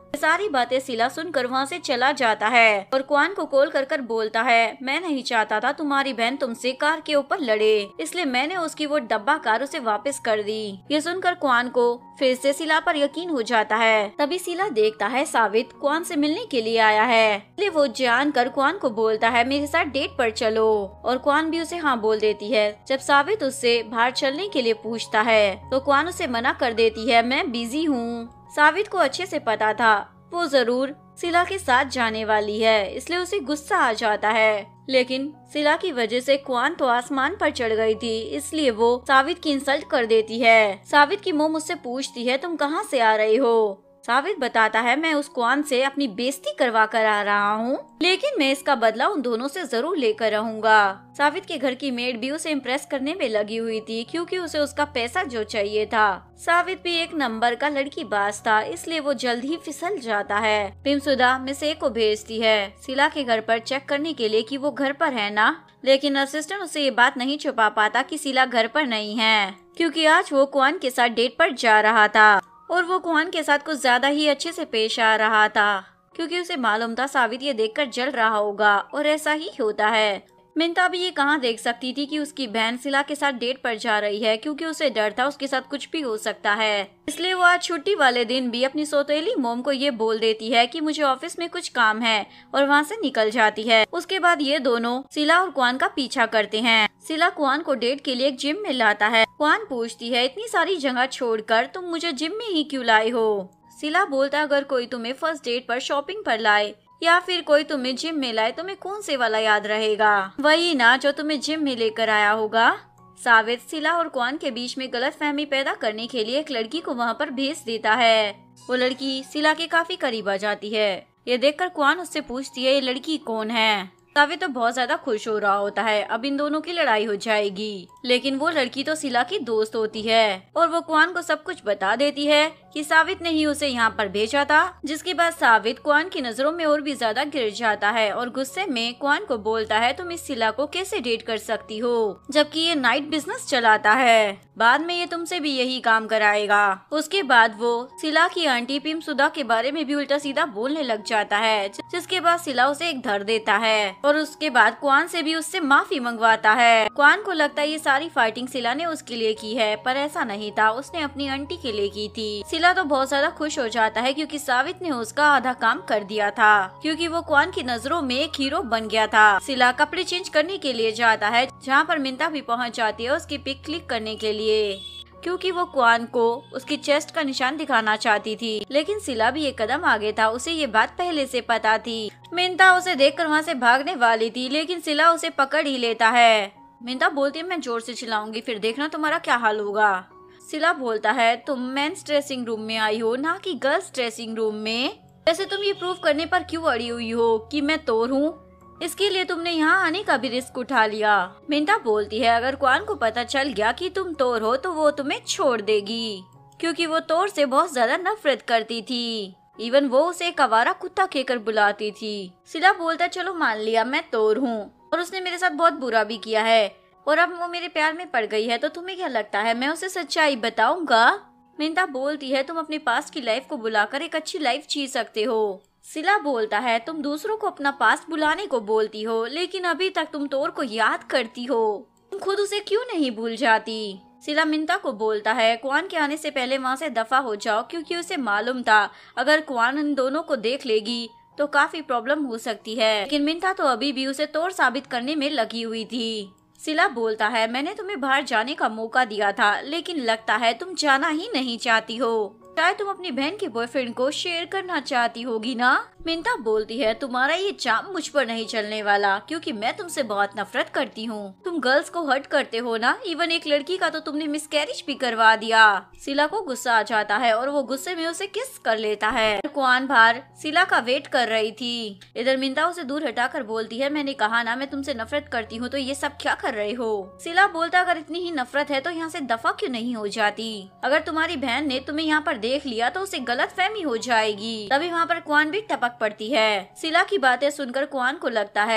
ये सारी बातें सिला सुनकर वहाँ से चला जाता है और क्वान को कॉल कर कर बोलता है, मैं नहीं चाहता था तुम्हारी बहन तुमसे कार के ऊपर लड़े, इसलिए मैंने उसकी वो डब्बा कार उसे वापस कर दी। ये सुनकर क्वान को फिर से सिला पर यकीन हो जाता है। तभी सिला देखता है सावित क्वान से मिलने के लिए आया है, इसलिए वो जान कर क्वान को बोलता है मेरे साथ डेट पर चलो, और क्वान भी उसे हाँ बोल देती है। जब सावित उससे बाहर चलने के लिए पूछता है तो क्वान उसे मना कर देती है, मैं बिजी हूँ। सावित को अच्छे से पता था वो जरूर सिला के साथ जाने वाली है, इसलिए उसे गुस्सा आ जाता है। लेकिन सिला की वजह से क्वान तो आसमान पर चढ़ गई थी, इसलिए वो सावित की इंसल्ट कर देती है। सावित की मोम मुझसे पूछती है तुम कहाँ से आ रही हो। सावित बताता है मैं उस क्वान से अपनी बेइज्जती करवा कर आ रहा हूँ, लेकिन मैं इसका बदला उन दोनों से जरूर लेकर रहूंगा। सावित के घर की मेड भी उसे इम्प्रेस करने में लगी हुई थी, क्योंकि उसे उसका पैसा जो चाहिए था। सावित भी एक नंबर का लड़की बाज था, इसलिए वो जल्द ही फिसल जाता है। पिमसुदा मिसे को भेजती है सिला के घर पर चेक करने के लिए कि वो घर पर है ना, लेकिन असिस्टेंट उसे ये बात नहीं छुपा पाता कि सिला घर पर नहीं है, क्योंकि आज वो क्वान के साथ डेट पर जा रहा था और वो क्वान के साथ कुछ ज्यादा ही अच्छे से पेश आ रहा था, क्योंकि उसे मालूम था सावित ये देखकर जल रहा होगा, और ऐसा ही होता है। मिंता भी ये कहाँ देख सकती थी कि उसकी बहन सिला के साथ डेट पर जा रही है, क्योंकि उसे डर था उसके साथ कुछ भी हो सकता है। इसलिए वो आज छुट्टी वाले दिन भी अपनी सौतेली मोम को ये बोल देती है कि मुझे ऑफिस में कुछ काम है, और वहाँ से निकल जाती है। उसके बाद ये दोनों सिला और क्वान का पीछा करते हैं। सिला क्वान को डेट के लिए एक जिम में लाता है। क्वान पूछती है इतनी सारी जगह छोड़कर तुम मुझे जिम में ही क्यों लाई हो। सिला बोलता अगर कोई तुम्हें फर्स्ट डेट पर शॉपिंग पर लाए या फिर कोई तुम्हें जिम में लाए, तुम्हें कौन से वाला याद रहेगा, वही ना जो तुम्हें जिम में लेकर आया होगा। सावित सिला और क्वान के बीच में गलतफहमी पैदा करने के लिए एक लड़की को वहाँ पर भेज देता है। वो लड़की सिला के काफी करीब आ जाती है। ये देखकर क्वान उससे पूछती है ये लड़की कौन है। सावित तो बहुत ज्यादा खुश हो रहा होता है, अब इन दोनों की लड़ाई हो जाएगी, लेकिन वो लड़की तो सिला की दोस्त होती है और वो क्वान को सब कुछ बता देती है कि सावित ने ही उसे यहाँ पर भेजा था। जिसके बाद सावित क्वान की नजरों में और भी ज्यादा गिर जाता है और गुस्से में क्वान को बोलता है तुम इस सिला को कैसे डेट कर सकती हो, जबकि ये नाइट बिजनेस चलाता है, बाद में ये तुमसे भी यही काम कराएगा। उसके बाद वो सिला की आंटी पिमसुदा के बारे में भी उल्टा सीधा बोलने लग जाता है, जिसके बाद सिला उसे एक धर देता है और उसके बाद क्वान से भी उससे माफी मंगवाता है। क्वान को लगता है ये सारी फाइटिंग सिला ने उसके लिए की है, पर ऐसा नहीं था, उसने अपनी आंटी के लिए की थी। सिला तो बहुत ज्यादा खुश हो जाता है क्योंकि सावित ने उसका आधा काम कर दिया था, क्योंकि वो क्वान की नजरों में एक हीरो बन गया था। सिला कपड़े चेंज करने के लिए जाता है, जहाँ पर मिंता भी पहुँच जाती है उसकी पिक क्लिक करने के लिए, क्योंकि वो क्वान को उसकी चेस्ट का निशान दिखाना चाहती थी। लेकिन सिला भी एक कदम आगे था, उसे ये बात पहले से पता थी। मिंता उसे देखकर वहाँ से भागने वाली थी, लेकिन सिला उसे पकड़ ही लेता है। मिंता बोलती है मैं जोर से चिल्लाऊंगी, फिर देखना तुम्हारा क्या हाल होगा। सिला बोलता है तुम मेंस ड्रेसिंग रूम में आई हो, ना कि गर्ल्स ड्रेसिंग रूम में। वैसे तुम ये प्रूव करने पर क्यों अड़ी हुई हो कि मैं तोर हूँ, इसके लिए तुमने यहाँ आने का भी रिस्क उठा लिया। मिंता बोलती है अगर क्वान को पता चल गया कि तुम तोर हो तो वो तुम्हें छोड़ देगी, क्योंकि वो तोर से बहुत ज्यादा नफरत करती थी। इवन वो उसे एक आवारा कुत्ता कहकर बुलाती थी। सिला बोलता चलो मान लिया मैं तोर हूँ और उसने मेरे साथ बहुत बुरा भी किया है और अब वो मेरे प्यार में पड़ गई है, तो तुम्हें क्या लगता है मैं उसे सच्चाई बताऊंगा। मिंता बोलती है तुम अपनी पास्ट की लाइफ को बुलाकर एक अच्छी लाइफ जी सकते हो। सिला बोलता है तुम दूसरों को अपना पास्ट बुलाने को बोलती हो, लेकिन अभी तक तुम तोर को याद करती हो, तुम खुद उसे क्यों नहीं भूल जाती। सिला मिंता को बोलता है क्वान के आने से पहले वहाँ से दफा हो जाओ, क्योंकि उसे मालूम था अगर क्वान इन दोनों को देख लेगी तो काफी प्रॉब्लम हो सकती है। लेकिन मिंता तो अभी भी उसे तोड़ साबित करने में लगी हुई थी। सिला बोलता है मैंने तुम्हें बाहर जाने का मौका दिया था, लेकिन लगता है तुम जाना ही नहीं चाहती हो, शायद तुम अपनी बहन के बॉयफ्रेंड को शेयर करना चाहती होगी ना। मिंता बोलती है तुम्हारा ये चाम मुझ पर नहीं चलने वाला, क्योंकि मैं तुमसे बहुत नफरत करती हूँ। तुम गर्ल्स को हर्ट करते हो ना, इवन एक लड़की का तो तुमने मिसकैरेज भी करवा दिया। सिला को गुस्सा आ जाता है और वो गुस्से में उसे किस कर लेता है। क्वान बाहर सिला का वेट कर रही थी। इधर मिंता उसे दूर हटाकर बोलती है मैंने कहा ना मैं तुमसे नफरत करती हूँ, तो ये सब क्या कर रहे हो। सिला बोलता अगर इतनी ही नफरत है तो यहाँ से दफा क्यों नहीं हो जाती। अगर तुम्हारी बहन ने तुम्हें यहाँ पर देख लिया तो उसे गलत फहमी हो जाएगी। तभी वहाँ पर क्वान भी टपक पड़ती है। सिला की बातें सुनकर क्वान को लगता है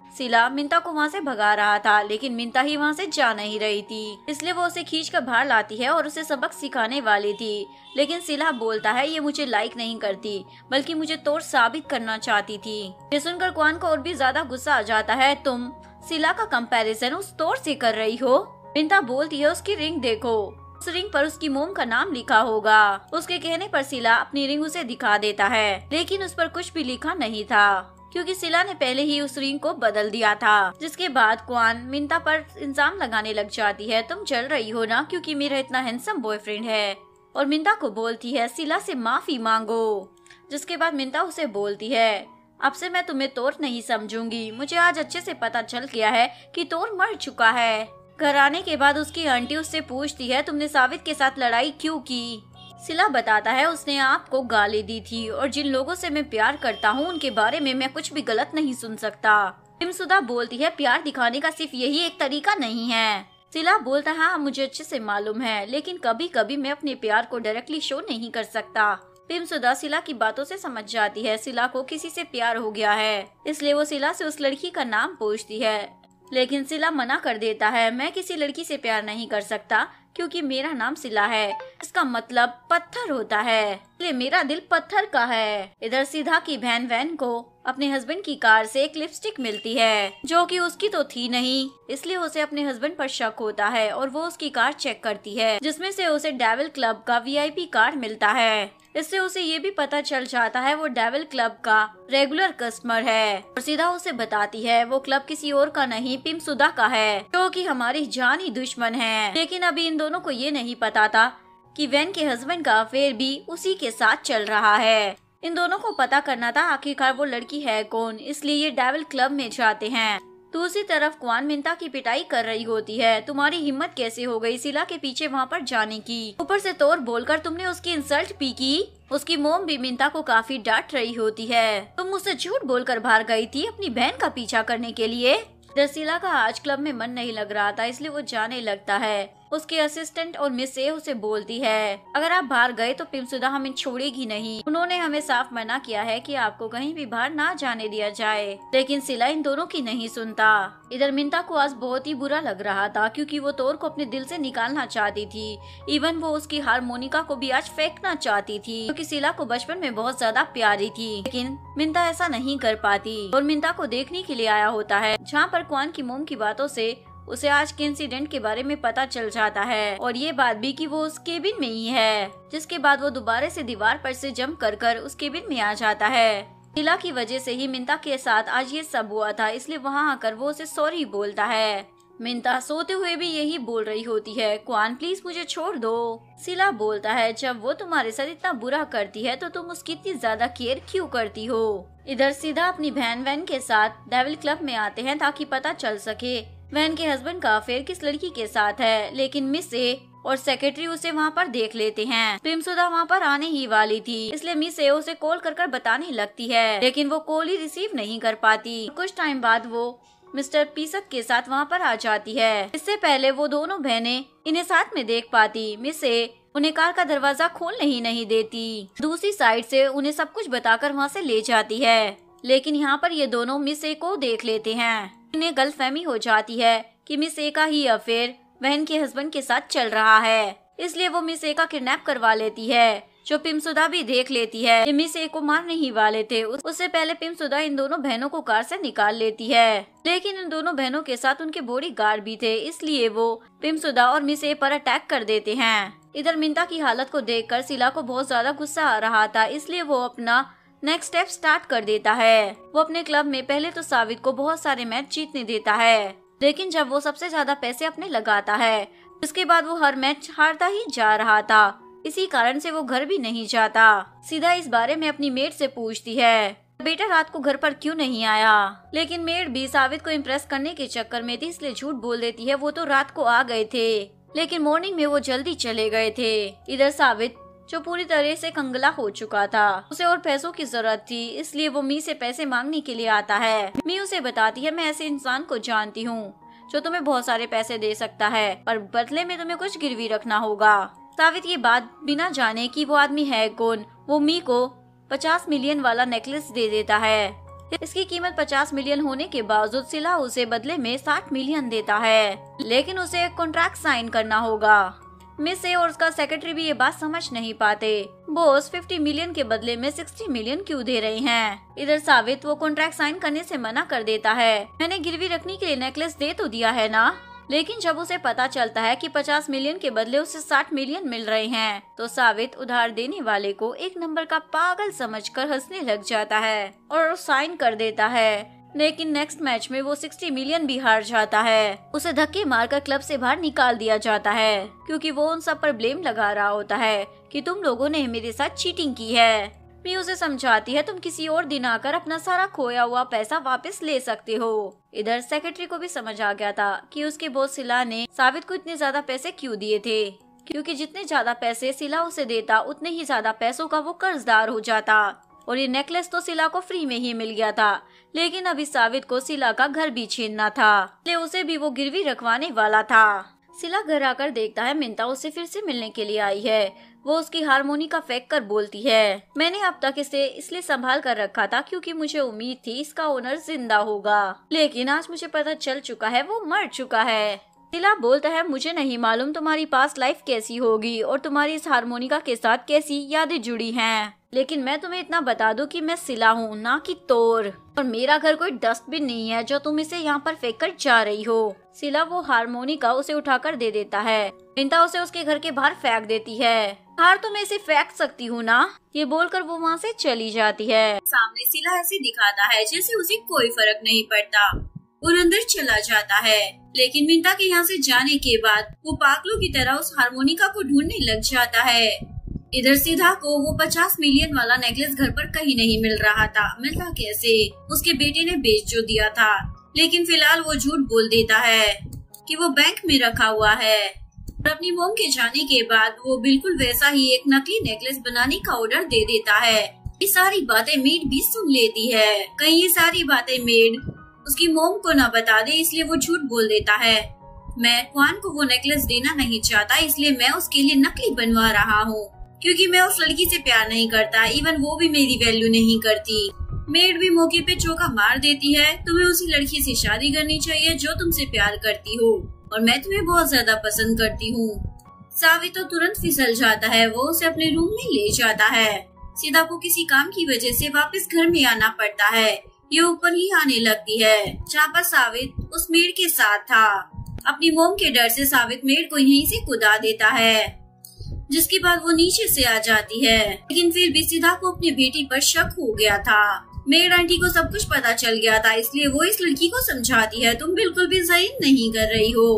सिला मिंता को वहाँ से भगा रहा था, लेकिन मिंता ही वहाँ से जा नहीं रही थी, इसलिए वो उसे खींच कर बाहर लाती है और उसे सबक सिखाने वाली थी। लेकिन सिला बोलता है ये मुझे लाइक नहीं करती, बल्कि मुझे तोड़ साबित करना चाहती थी। ये सुनकर क्वान को और भी ज्यादा गुस्सा आ जाता है। तुम सिला का कंपैरिजन उस तोड़ से कर रही हो? मिंता बोलती है उसकी रिंग देखो, उस रिंग पर उसकी मोम का नाम लिखा होगा। उसके कहने पर सिला अपनी रिंग उसे दिखा देता है, लेकिन उस पर कुछ भी लिखा नहीं था, क्योंकि सिला ने पहले ही उस रिंग को बदल दिया था। जिसके बाद क्वान मिंता पर इल्जाम लगाने लग जाती है, तुम जल रही हो ना क्योंकि मेरा इतना हैंडसम बॉयफ्रेंड है, और मिंता को बोलती है सिला से माफी मांगो। जिसके बाद मिंता उसे बोलती है अब से मैं तुम्हें तोर नहीं समझूंगी, मुझे आज अच्छे से पता चल गया है कि तोर मर चुका है। घर आने के बाद उसकी आंटी उससे पूछती है तुमने सावित के साथ लड़ाई क्यों की? सिला बताता है उसने आपको गाली दी थी, और जिन लोगों से मैं प्यार करता हूँ उनके बारे में मैं कुछ भी गलत नहीं सुन सकता। पिमसुदा बोलती है प्यार दिखाने का सिर्फ यही एक तरीका नहीं है। सिला बोलता है हाँ मुझे अच्छे से मालूम है, लेकिन कभी कभी मैं अपने प्यार को डायरेक्टली शो नहीं कर सकता। पिमसुदा सिला की बातों से समझ जाती है सिला को किसी से प्यार हो गया है, इसलिए वो सिला से उस लड़की का नाम पूछती है, लेकिन सिला मना कर देता है मैं किसी लड़की से प्यार नहीं कर सकता क्योंकि मेरा नाम सिला है, इसका मतलब पत्थर होता है, इसलिए मेरा दिल पत्थर का है। इधर सीधा की बहन वैन को अपने हस्बैंड की कार से एक लिपस्टिक मिलती है जो कि उसकी तो थी नहीं, इसलिए उसे अपने हस्बैंड पर शक होता है और वो उसकी कार चेक करती है, जिसमें से उसे डेविल क्लब का वीआईपी कार्ड मिलता है। इससे उसे ये भी पता चल जाता है वो डेविल क्लब का रेगुलर कस्टमर है, और सीधा उसे बताती है वो क्लब किसी और का नहीं पिमसुदा का है, जो कि हमारी जानी दुश्मन है। लेकिन अभी इन दोनों को ये नहीं पता था कि वैन के हस्बैंड का अफेयर भी उसी के साथ चल रहा है। इन दोनों को पता करना था आखिरकार वो लड़की है कौन, इसलिए ये डेविल क्लब में जाते हैं। दूसरी तरफ क्वान मिंता की पिटाई कर रही होती है, तुम्हारी हिम्मत कैसे हो गई सिला के पीछे वहाँ पर जाने की, ऊपर से तोर बोलकर तुमने उसकी इंसल्ट भी की। उसकी मोम भी मिंता को काफी डांट रही होती है, तुम मुझसे झूठ बोलकर बाहर गई थी अपनी बहन का पीछा करने के लिए। सिला का आज क्लब में मन नहीं लग रहा था, इसलिए वो जाने लगता है। उसके असिस्टेंट और मिस ए उसे बोलती है अगर आप बाहर गए तो पिमसुदा हमें छोड़ेगी नहीं, उन्होंने हमें साफ मना किया है कि आपको कहीं भी बाहर ना जाने दिया जाए। लेकिन सिला इन दोनों की नहीं सुनता। इधर मिंता को आज बहुत ही बुरा लग रहा था क्योंकि वो तोर को अपने दिल से निकालना चाहती थी, इवन वो उसकी हारमोनिका को भी आज फेंकना चाहती थी क्योंकि सिला को बचपन में बहुत ज्यादा प्यारी थी। लेकिन मिंता ऐसा नहीं कर पाती और मिंता को देखने के लिए आया होता है, जहाँ पर क्वान की मोम की बातों से उसे आज के इंसिडेंट के बारे में पता चल जाता है, और ये बात भी कि वो उस केबिन में ही है। जिसके बाद वो दोबारा से दीवार पर से जंप कर कर उस केबिन में आ जाता है। सिला की वजह से ही मिंता के साथ आज ये सब हुआ था, इसलिए वहाँ आकर वो उसे सॉरी बोलता है। मिंता सोते हुए भी यही बोल रही होती है क्वान प्लीज मुझे छोड़ दो। सिला बोलता है जब वो तुम्हारे साथ इतना बुरा करती है तो तुम उसकी इतनी ज्यादा केयर क्यों करती हो। इधर सीधा अपनी बहन वैन के साथ डेविल क्लब में आते हैं ताकि पता चल सके वैन के हस्बैंड का अफेयर किस लड़की के साथ है, लेकिन मिस ए और सेक्रेटरी उसे वहाँ पर देख लेते हैं। पिमसुदा वहाँ पर आने ही वाली थी, इसलिए मिस ए उसे कॉल कर कर बताने लगती है, लेकिन वो कॉल ही रिसीव नहीं कर पाती। कुछ टाइम बाद वो मिस्टर पीसक के साथ वहाँ पर आ जाती है। इससे पहले वो दोनों बहनें इन्हें साथ में देख पाती, मिस ए उन्हें कार का दरवाजा खोलने ही नहीं देती। दूसरी साइड से उन्हें सब कुछ बताकर वहाँ से ले जाती है, लेकिन यहाँ पर ये दोनों मिस ए को देख लेते हैं। इन्हें गलतफहमी हो जाती है कि मिस ए का ही अफेयर बहन के हस्बैंड के साथ चल रहा है, इसलिए वो मिस ए का किडनैप करवा लेती है, जो पिमसुदा भी देख लेती है। ये मिस ए को मारने ही वाले थे। उससे पहले पिमसुदा इन दोनों बहनों को कार से निकाल लेती है, लेकिन इन दोनों बहनों के साथ उनके बॉडी गार्ड भी थे, इसलिए वो पिमसुदा और मिस ए पर अटैक कर देते हैं। इधर मिंता की हालत को देखकर सिला को बहुत ज्यादा गुस्सा आ रहा था, इसलिए वो अपना नेक्स्ट स्टेप स्टार्ट कर देता है। वो अपने क्लब में पहले तो सावित को बहुत सारे मैच जीतने देता है, लेकिन जब वो सबसे ज्यादा पैसे अपने लगाता है, उसके बाद वो हर मैच हारता ही जा रहा था। इसी कारण से वो घर भी नहीं जाता। सीधा इस बारे में अपनी मेड से पूछती है बेटा रात को घर पर क्यों नहीं आया, लेकिन मेड भी सावित को इम्प्रेस करने के चक्कर में थी, इसलिए झूठ बोल देती है वो तो रात को आ गए थे, लेकिन मॉर्निंग में वो जल्दी चले गए थे। इधर सावित जो पूरी तरह से कंगला हो चुका था, उसे और पैसों की जरूरत थी, इसलिए वो मी से पैसे मांगने के लिए आता है। मी उसे बताती है मैं ऐसे इंसान को जानती हूँ जो तुम्हें बहुत सारे पैसे दे सकता है, पर बदले में तुम्हें कुछ गिरवी रखना होगा। सावित ये बात बिना जाने कि वो आदमी है कौन, वो मी को पचास मिलियन वाला नेकलेस दे देता है। इसकी कीमत पचास मिलियन होने के बावजूद सिला उसे बदले में साठ मिलियन देता है, लेकिन उसे एक कॉन्ट्रैक्ट साइन करना होगा। मिस ए और उसका सेक्रेटरी भी ये बात समझ नहीं पाते। बॉस पचास मिलियन के बदले में साठ मिलियन क्यों दे रहे हैं। इधर सावित वो कॉन्ट्रैक्ट साइन करने से मना कर देता है। मैंने गिरवी रखने के लिए नेकलेस दे तो दिया है ना। लेकिन जब उसे पता चलता है कि पचास मिलियन के बदले उसे साठ मिलियन मिल रहे हैं, तो सावित उधार देने वाले को एक नंबर का पागल समझकर हंसने लग जाता है और साइन कर देता है। लेकिन नेक्स्ट मैच में वो साठ मिलियन भी हार जाता है। उसे धक्के मारकर क्लब से बाहर निकाल दिया जाता है, क्योंकि वो उन सब पर ब्लेम लगा रहा होता है कि तुम लोगों ने मेरे साथ चीटिंग की है। मी उसे समझाती है तुम किसी और दिन आकर अपना सारा खोया हुआ पैसा वापस ले सकते हो। इधर सेक्रेटरी को भी समझ आ गया था कि उसके बॉस सिला ने सावित को इतने ज्यादा पैसे क्यों दिए थे, क्योंकि जितने ज्यादा पैसे सिला उसे देता उतने ही ज्यादा पैसों का वो कर्जदार हो जाता। और ये नेकलेस तो सिला को फ्री में ही मिल गया था, लेकिन अभी सावित को सिला का घर भी छीनना था, इसलिए उसे भी वो गिरवी रखवाने वाला था। सिला घर आकर देखता है मिंता उससे फिर से मिलने के लिए आई है। वो उसकी हारमोनिका फेंक कर बोलती है, मैंने अब तक इसे इसलिए संभाल कर रखा था क्योंकि मुझे उम्मीद थी इसका ओनर जिंदा होगा, लेकिन आज मुझे पता चल चुका है वो मर चुका है। सिला बोलता है मुझे नहीं मालूम तुम्हारी पास्ट लाइफ कैसी होगी और तुम्हारी इस हारमोनिका के साथ कैसी यादें जुड़ी हैं, लेकिन मैं तुम्हें इतना बता दूं कि मैं सिला हूँ ना कि तोर, और मेरा घर कोई डस्टबिन नहीं है जो तुम इसे यहाँ पर फेंक कर जा रही हो। सिला वो हारमोनिका उसे उठाकर दे देता है। मिंता उसे उसके घर के बाहर फेंक देती है। हार तो मैं इसे फेंक सकती हूँ ना, ये बोलकर वो वहाँ से चली जाती है। सामने सिला ऐसे दिखाता है जैसे उसे कोई फर्क नहीं पड़ता और अंदर चला जाता है। लेकिन मिंता के यहाँ से जाने के बाद वो पागलों की तरह उस हारमोनिका को ढूंढने लग जाता है। इधर सीधा को वो पचास मिलियन वाला नेकलेस घर पर कहीं नहीं मिल रहा था। मिलता कैसे, उसके बेटे ने बेच जो दिया था, लेकिन फिलहाल वो झूठ बोल देता है कि वो बैंक में रखा हुआ है। और अपनी मोम के जाने के बाद वो बिल्कुल वैसा ही एक नकली नेकलेस बनाने का ऑर्डर दे देता है। ये सारी बातें मेड भी सुन लेती है। कहीं ये सारी बातें मेड उसकी मोम को न बता दे, इसलिए वो झूठ बोल देता है। मैं क्वान को वो नेकलेस देना नहीं चाहता, इसलिए मैं उसके लिए नकली बनवा रहा हूँ, क्योंकि मैं उस लड़की से प्यार नहीं करता, इवन वो भी मेरी वैल्यू नहीं करती। मेड भी मौके पे चौका मार देती है, तुम्हें उसी लड़की से शादी करनी चाहिए जो तुमसे प्यार करती हो, और मैं तुम्हें बहुत ज्यादा पसंद करती हूँ। सावित तो तुरंत फिसल जाता है। वो उसे अपने रूम में ले जाता है। सीधा को किसी काम की वजह से वापस घर में आना पड़ता है। ये ऊपर ही आने लगती है, जहाँ पर सावित उस मेड के साथ था। अपनी मोम के डर से सावित मेड को यहीं से कूदा देता है, जिसके बाद वो नीचे से आ जाती है। लेकिन फिर भी सीधा को अपनी बेटी पर शक हो गया था। मेड आंटी को सब कुछ पता चल गया था, इसलिए वो इस लड़की को समझाती है तुम बिल्कुल भी सही नहीं कर रही हो।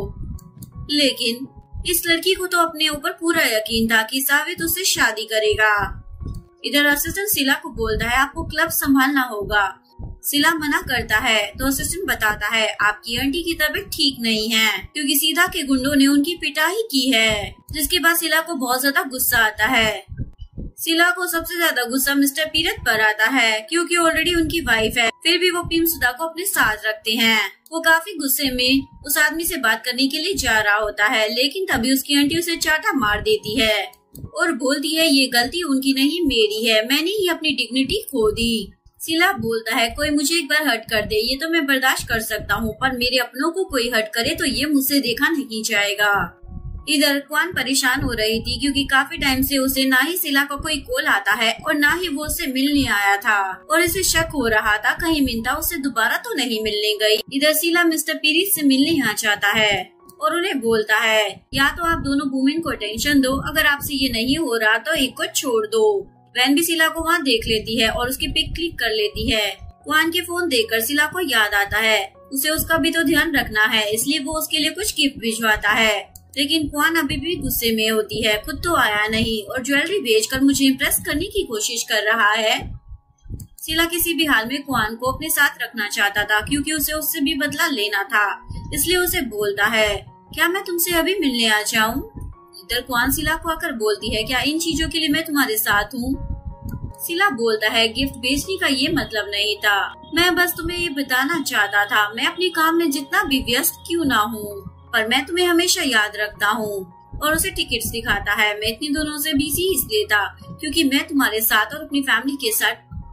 लेकिन इस लड़की को तो अपने ऊपर पूरा यकीन था कि सावित उससे शादी करेगा। इधर असिस्टेंट सिला को बोलता है आपको क्लब संभालना होगा। सिला मना करता है तो असिस्टेंट बताता है आपकी आंटी की तबीयत ठीक नहीं है, क्योंकि सीधा के गुंडों ने उनकी पिटाई की है। जिसके बाद सिला को बहुत ज्यादा गुस्सा आता है। सिला को सबसे ज्यादा गुस्सा मिस्टर पीरत पर आता है, क्योंकि ऑलरेडी उनकी वाइफ है, फिर भी वो पीम सुधा को अपने साथ रखते हैं। वो काफी गुस्से में उस आदमी से बात करने के लिए जा रहा होता है, लेकिन तभी उसकी आंटी उसे चाटा मार देती है और बोलती है ये गलती उनकी नहीं मेरी है, मैंने ही अपनी डिग्निटी खो दी। सिला बोलता है कोई मुझे एक बार हर्ट कर दे ये तो मैं बर्दाश्त कर सकता हूँ, पर मेरे अपनों को कोई हर्ट करे तो ये मुझसे देखा नहीं जाएगा। इधर क्वान परेशान हो रही थी, क्योंकि काफी टाइम से उसे ना ही सिला का कोई कॉल आता है और ना ही वो उससे मिलने आया था, और इसे शक हो रहा था कहीं मिंता उससे दोबारा तो नहीं मिलने गई। इधर सिला मिस्टर पीरिस से मिलने आ जाता है और उन्हें बोलता है या तो आप दोनों वुमेन को अटेंशन दो, अगर आपसे ये नहीं हो रहा तो एक को छोड़ दो। वैन भी सिला को वहाँ देख लेती है और उसकी पिक क्लिक कर लेती है। क्वान के फोन देखकर सिला को याद आता है उसे उसका भी तो ध्यान रखना है, इसलिए वो उसके लिए कुछ गिफ्ट भिजवाता है। लेकिन क्वान अभी भी गुस्से में होती है, खुद तो आया नहीं और ज्वेलरी बेचकर मुझे इम्प्रेस करने की कोशिश कर रहा है। सिला किसी भी हाल में क्वान को अपने साथ रखना चाहता था, क्योंकि उसे उससे भी बदला लेना था, इसलिए उसे बोलता है क्या मैं तुमसे अभी मिलने आ जाऊं? इधर क्वान सिला को आकर बोलती है क्या इन चीजों के लिए मैं तुम्हारे साथ हूँ? सिला बोलता है गिफ्ट बेचने का ये मतलब नहीं था, मैं बस तुम्हें ये बताना चाहता था मैं अपने काम में जितना भी व्यस्त क्यों ना हूँ, पर मैं तुम्हें हमेशा याद रखता हूँ। और उसे टिकट्स दिखाता है। मैं इतनी दोनों से बिजी इसलिए था क्योंकि मैं तुम्हारे साथ और अपनी फैमिली के साथ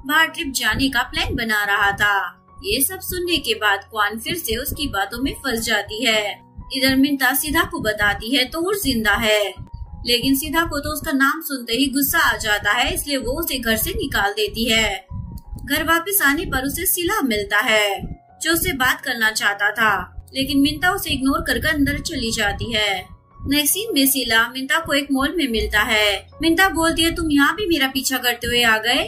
बाहर ट्रिप जाने का प्लान बना रहा था। ये सब सुनने के बाद क्वान फिर से उसकी बातों में फंस जाती है। इधर मिंता सीधा को बताती है तो वो जिंदा है, लेकिन सीधा को तो उसका नाम सुनते ही गुस्सा आ जाता है, इसलिए वो उसे घर से निकाल देती है। घर वापस आने पर उसे सिला मिलता है जो उससे बात करना चाहता था, लेकिन मिंता उसे इग्नोर कर अंदर चली जाती है। नेक्स्ट सीन में सिला मिंता को एक मॉल में मिलता है। मिंता बोलती है तुम यहाँ भी मेरा पीछा करते हुए आ गए।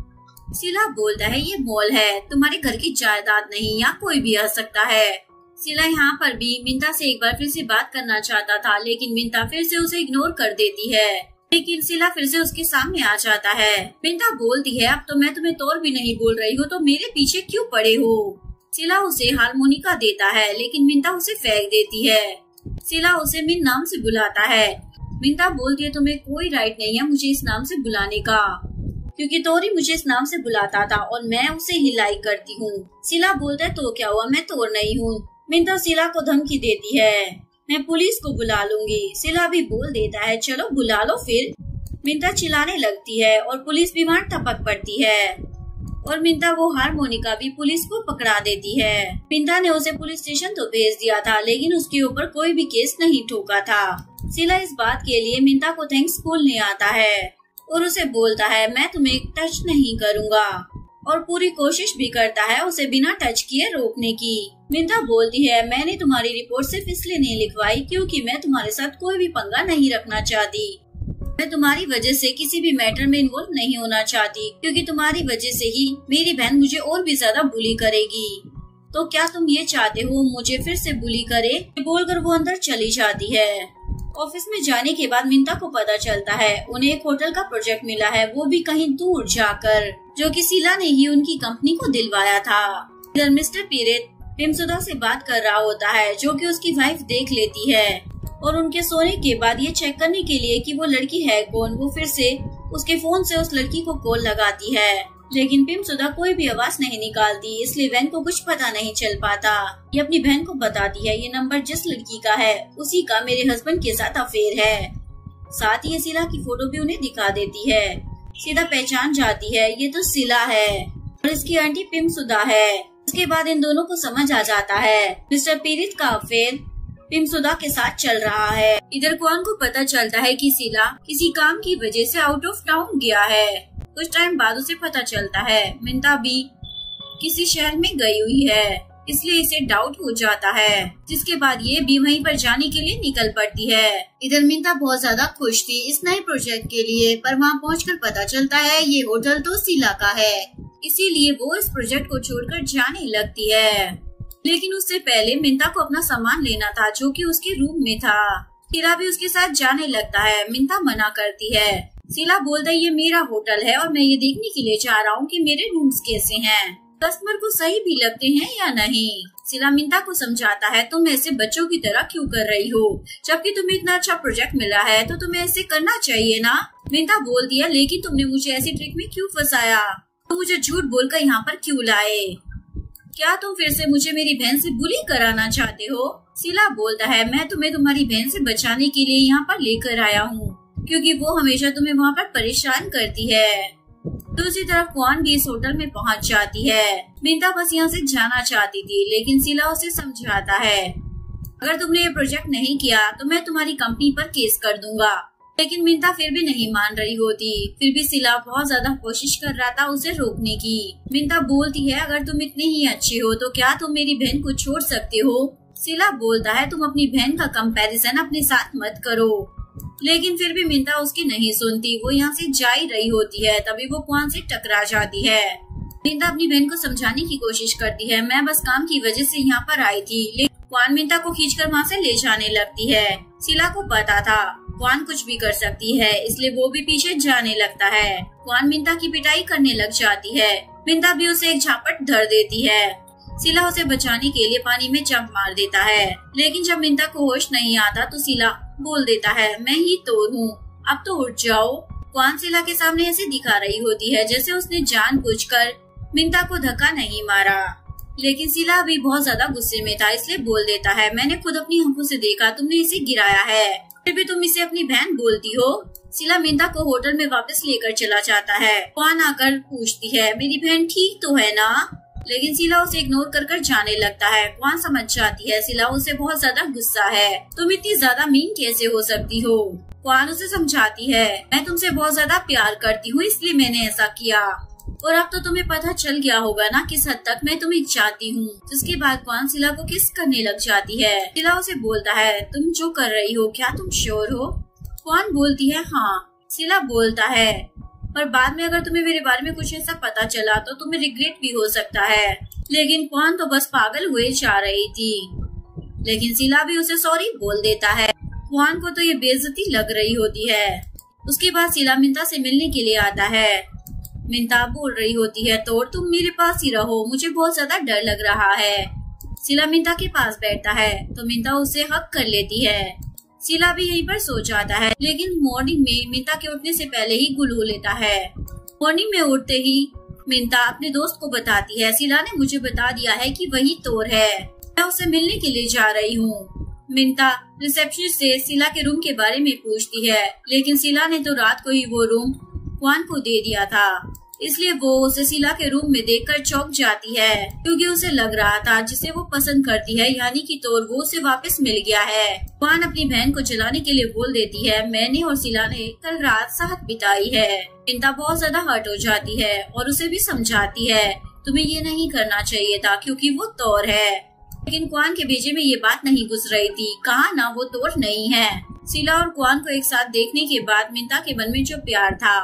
सिला बोलता है ये मॉल है, तुम्हारे घर की जायदाद नहीं, यहाँ कोई भी आ सकता है। सिला यहाँ पर भी मिंता से एक बार फिर से बात करना चाहता था, लेकिन मिंता फिर से उसे इग्नोर कर देती है। लेकिन सिला फिर से उसके सामने आ जाता है। मिंता बोलती है अब तो मैं तुम्हें तोड़ भी नहीं बोल रही हूँ, तो मेरे पीछे क्यों पड़े हो। सिला उसे हारमोनिका देता है, लेकिन मिंता उसे फेंक देती है। सिला उसे मिन नाम से बुलाता है। मिंता बोलती है तुम्हें कोई राइट नहीं है मुझे इस नाम से बुलाने का, क्योंकि तोरी मुझे इस नाम से बुलाता था और मैं उसे ही लाइक करती हूँ। सिला बोलता है तो क्या हुआ, मैं तोर नहीं हूँ। मिंता सिला को धमकी देती है मैं पुलिस को बुला लूंगी। सिला भी बोल देता है चलो बुला लो फिर। मिंता चिल्लाने लगती है और पुलिस भी वहाँ टपक पड़ती है और मिंता वो हारमोनिका भी पुलिस को पकड़ा देती है। मिंता ने उसे पुलिस स्टेशन तो भेज दिया था, लेकिन उसके ऊपर कोई भी केस नहीं ठोका था। सिला इस बात के लिए मिंता को थैंक्स बोलने आता है और उसे बोलता है मैं तुम्हें टच नहीं करूँगा, और पूरी कोशिश भी करता है उसे बिना टच किए रोकने की। मिंता बोलती है मैंने तुम्हारी रिपोर्ट सिर्फ इसलिए नहीं लिखवाई क्योंकि मैं तुम्हारे साथ कोई भी पंगा नहीं रखना चाहती। मैं तुम्हारी वजह से किसी भी मैटर में इन्वॉल्व नहीं होना चाहती, क्योंकि तुम्हारी वजह से ही मेरी बहन मुझे और भी ज्यादा बुली करेगी। तो क्या तुम ये चाहते हो मुझे फिर से बुली करे? बोलकर वो अंदर चली जाती है। ऑफिस में जाने के बाद मिंता को पता चलता है उन्हें एक होटल का प्रोजेक्ट मिला है, वो भी कहीं दूर जाकर, जो कि सिला ने ही उनकी कंपनी को दिलवाया था। इधर मिस्टर पीरेत पिमसुदा से बात कर रहा होता है, जो कि उसकी वाइफ देख लेती है और उनके सोने के बाद ये चेक करने के लिए कि वो लड़की है कौन, वो फिर से उसके फोन से उस लड़की को कॉल लगाती है, लेकिन पिमसुदा कोई भी आवाज नहीं निकालती, इसलिए वैन को कुछ पता नहीं चल पाता। ये अपनी बहन को बताती है ये नंबर जिस लड़की का है उसी का मेरे हस्बैंड के साथ अफेयर है। साथ ही सिला की फोटो भी उन्हें दिखा देती है। सीधा पहचान जाती है ये तो सिला है और इसकी आंटी पिमसुदा है। इसके बाद इन दोनों को समझ आ जाता है मिस्टर पीरित का अफेयर पिमसुदा के साथ चल रहा है। इधर क्वान को पता चलता है कि सिला किसी काम की वजह से आउट ऑफ टाउन गया है। कुछ टाइम बाद उसे पता चलता है मिंता भी किसी शहर में गई हुई है, इसलिए इसे डाउट हो जाता है, जिसके बाद ये भी वहीं पर जाने के लिए निकल पड़ती है। इधर मिंता बहुत ज्यादा खुश थी इस नए प्रोजेक्ट के लिए, पर वहाँ पहुंचकर पता चलता है ये होटल तो सिला का है, इसीलिए वो इस प्रोजेक्ट को छोड़कर जाने लगती है। लेकिन उससे पहले मिंता को अपना सामान लेना था जो कि उसके रूम में था। सिला भी उसके साथ जाने लगता है। मिंता मना करती है। सिला बोलता है ये मेरा होटल है और मैं ये देखने के लिए चाह रहा हूँ कि मेरे रूम्स कैसे हैं, कस्टमर को सही भी लगते हैं या नहीं। सिला मिंता को समझाता है तुम ऐसे बच्चों की तरह क्यों कर रही हो, जबकि तुम्हें इतना अच्छा प्रोजेक्ट मिला है तो तुम्हें ऐसे करना चाहिए ना। मिंता बोलती है लेकिन तुमने मुझे ऐसी ट्रिक में क्यों फंसाया, तो मुझे झूठ बोलकर यहाँ पर क्यों लाए, क्या तुम फिर से मुझे मेरी बहन से बुली कराना चाहते हो। सिला बोलता है मैं तुम्हें तुम्हारी बहन से बचाने के लिए यहाँ पर लेकर आया हूँ, क्योंकि वो हमेशा तुम्हें वहाँ पर परेशान करती है। दूसरी तरफ क्वान भी इस होटल में पहुँच जाती है। मिंता बस यहाँ से जाना चाहती थी, लेकिन सिला उसे समझाता है अगर तुमने ये प्रोजेक्ट नहीं किया तो मैं तुम्हारी कंपनी पर केस कर दूंगा। लेकिन मिंता फिर भी नहीं मान रही होती। फिर भी सिला बहुत ज्यादा कोशिश कर रहा था उसे रोकने की। मिंता बोलती है अगर तुम इतने ही अच्छे हो तो क्या तुम मेरी बहन को छोड़ सकते हो। सिला बोलता है तुम अपनी बहन का कंपैरिजन अपने साथ मत करो, लेकिन फिर भी मिंता उसकी नहीं सुनती। वो यहाँ से जा ही रही होती है, तभी वो क्वान से टकरा जाती है। मिंता अपनी बहन को समझाने की कोशिश करती है मैं बस काम की वजह से यहाँ पर आई थी, लेकिन क्वान मिंता को खींचकर वहाँ से ले जाने लगती है। सिला को पता था क्वान कुछ भी कर सकती है, इसलिए वो भी पीछे जाने लगता है। क्वान मिंता की पिटाई करने लग जाती है। मिंता भी उसे एक झापट धर देती है। सिला उसे बचाने के लिए पानी में जंप मार देता है, लेकिन जब मिंता को होश नहीं आता तो सिला बोल देता है मैं ही तोर हूँ, अब तो उठ जाओ। क्वान सिला के सामने ऐसे दिखा रही होती है जैसे उसने जानबूझकर मिंता को धक्का नहीं मारा, लेकिन सिला भी बहुत ज्यादा गुस्से में था, इसलिए बोल देता है मैंने खुद अपनी आंखों से देखा तुमने इसे गिराया है फिर भी तुम इसे अपनी बहन बोलती हो। सिला मिंता को होटल में वापस लेकर चला जाता है। क्वान आकर पूछती है, मेरी बहन ठीक तो है ना? लेकिन सिला उसे इग्नोर कर कर जाने लगता है। क्वान समझ जाती है सिला उसे बहुत ज्यादा गुस्सा है। तुम इतनी ज्यादा मीन कैसे हो सकती हो? क्वान उसे समझाती है, मैं तुमसे बहुत ज्यादा प्यार करती हूँ इसलिए मैंने ऐसा किया, और अब तो तुम्हें पता चल गया होगा ना किस हद तक मैं तुम्हें चाहती हूँ। जिसके बाद क्वान सिला को किस करने लग जाती है। सिला उसे बोलता है, तुम जो कर रही हो क्या तुम श्योर हो? क्वान बोलती है, हाँ। सिला बोलता है, पर बाद में अगर तुम्हें मेरे बारे में कुछ ऐसा पता चला तो तुम्हें रिग्रेट भी हो सकता है। लेकिन क्वान तो बस पागल हुए जा रही थी। लेकिन सिला भी उसे सॉरी बोल देता है। क्वान को तो ये बेइज्जती लग रही होती है। उसके बाद सिला मिंता से मिलने के लिए आता है। मिंता बोल रही होती है, तो तुम मेरे पास ही रहो, मुझे बहुत ज्यादा डर लग रहा है। सिला मिंता के पास बैठता है तो मिंता उसे हक कर लेती है। सिला भी यहीं पर सो जाता है। लेकिन मॉर्निंग में मिंता के उठने से पहले ही गुलू लेता है। मॉर्निंग में उठते ही मिंता अपने दोस्त को बताती है, सिला ने मुझे बता दिया है कि वही तोर है, मैं उससे मिलने के लिए जा रही हूँ। मिंता रिसेप्शनिस्ट से सिला के रूम के बारे में पूछती है, लेकिन सिला ने तो रात को ही वो रूम क्वान को दे दिया था, इसलिए वो उसे सिला के रूम में देखकर चौंक जाती है, क्योंकि उसे लग रहा था जिसे वो पसंद करती है यानी कि तोर वो उसे वापस मिल गया है। क्वान अपनी बहन को जलाने के लिए बोल देती है, मैंने और सिला ने कल रात साथ बिताई है। मिंता बहुत ज्यादा हर्ट हो जाती है और उसे भी समझाती है, तुम्हें ये नहीं करना चाहिए था क्योंकि वो तोर है। लेकिन क्वान के भेजे में ये बात नहीं घुस रही थी, कहा ना वो तोर नहीं है। सिला और क्वान को एक साथ देखने के बाद मिंता के मन में जो प्यार था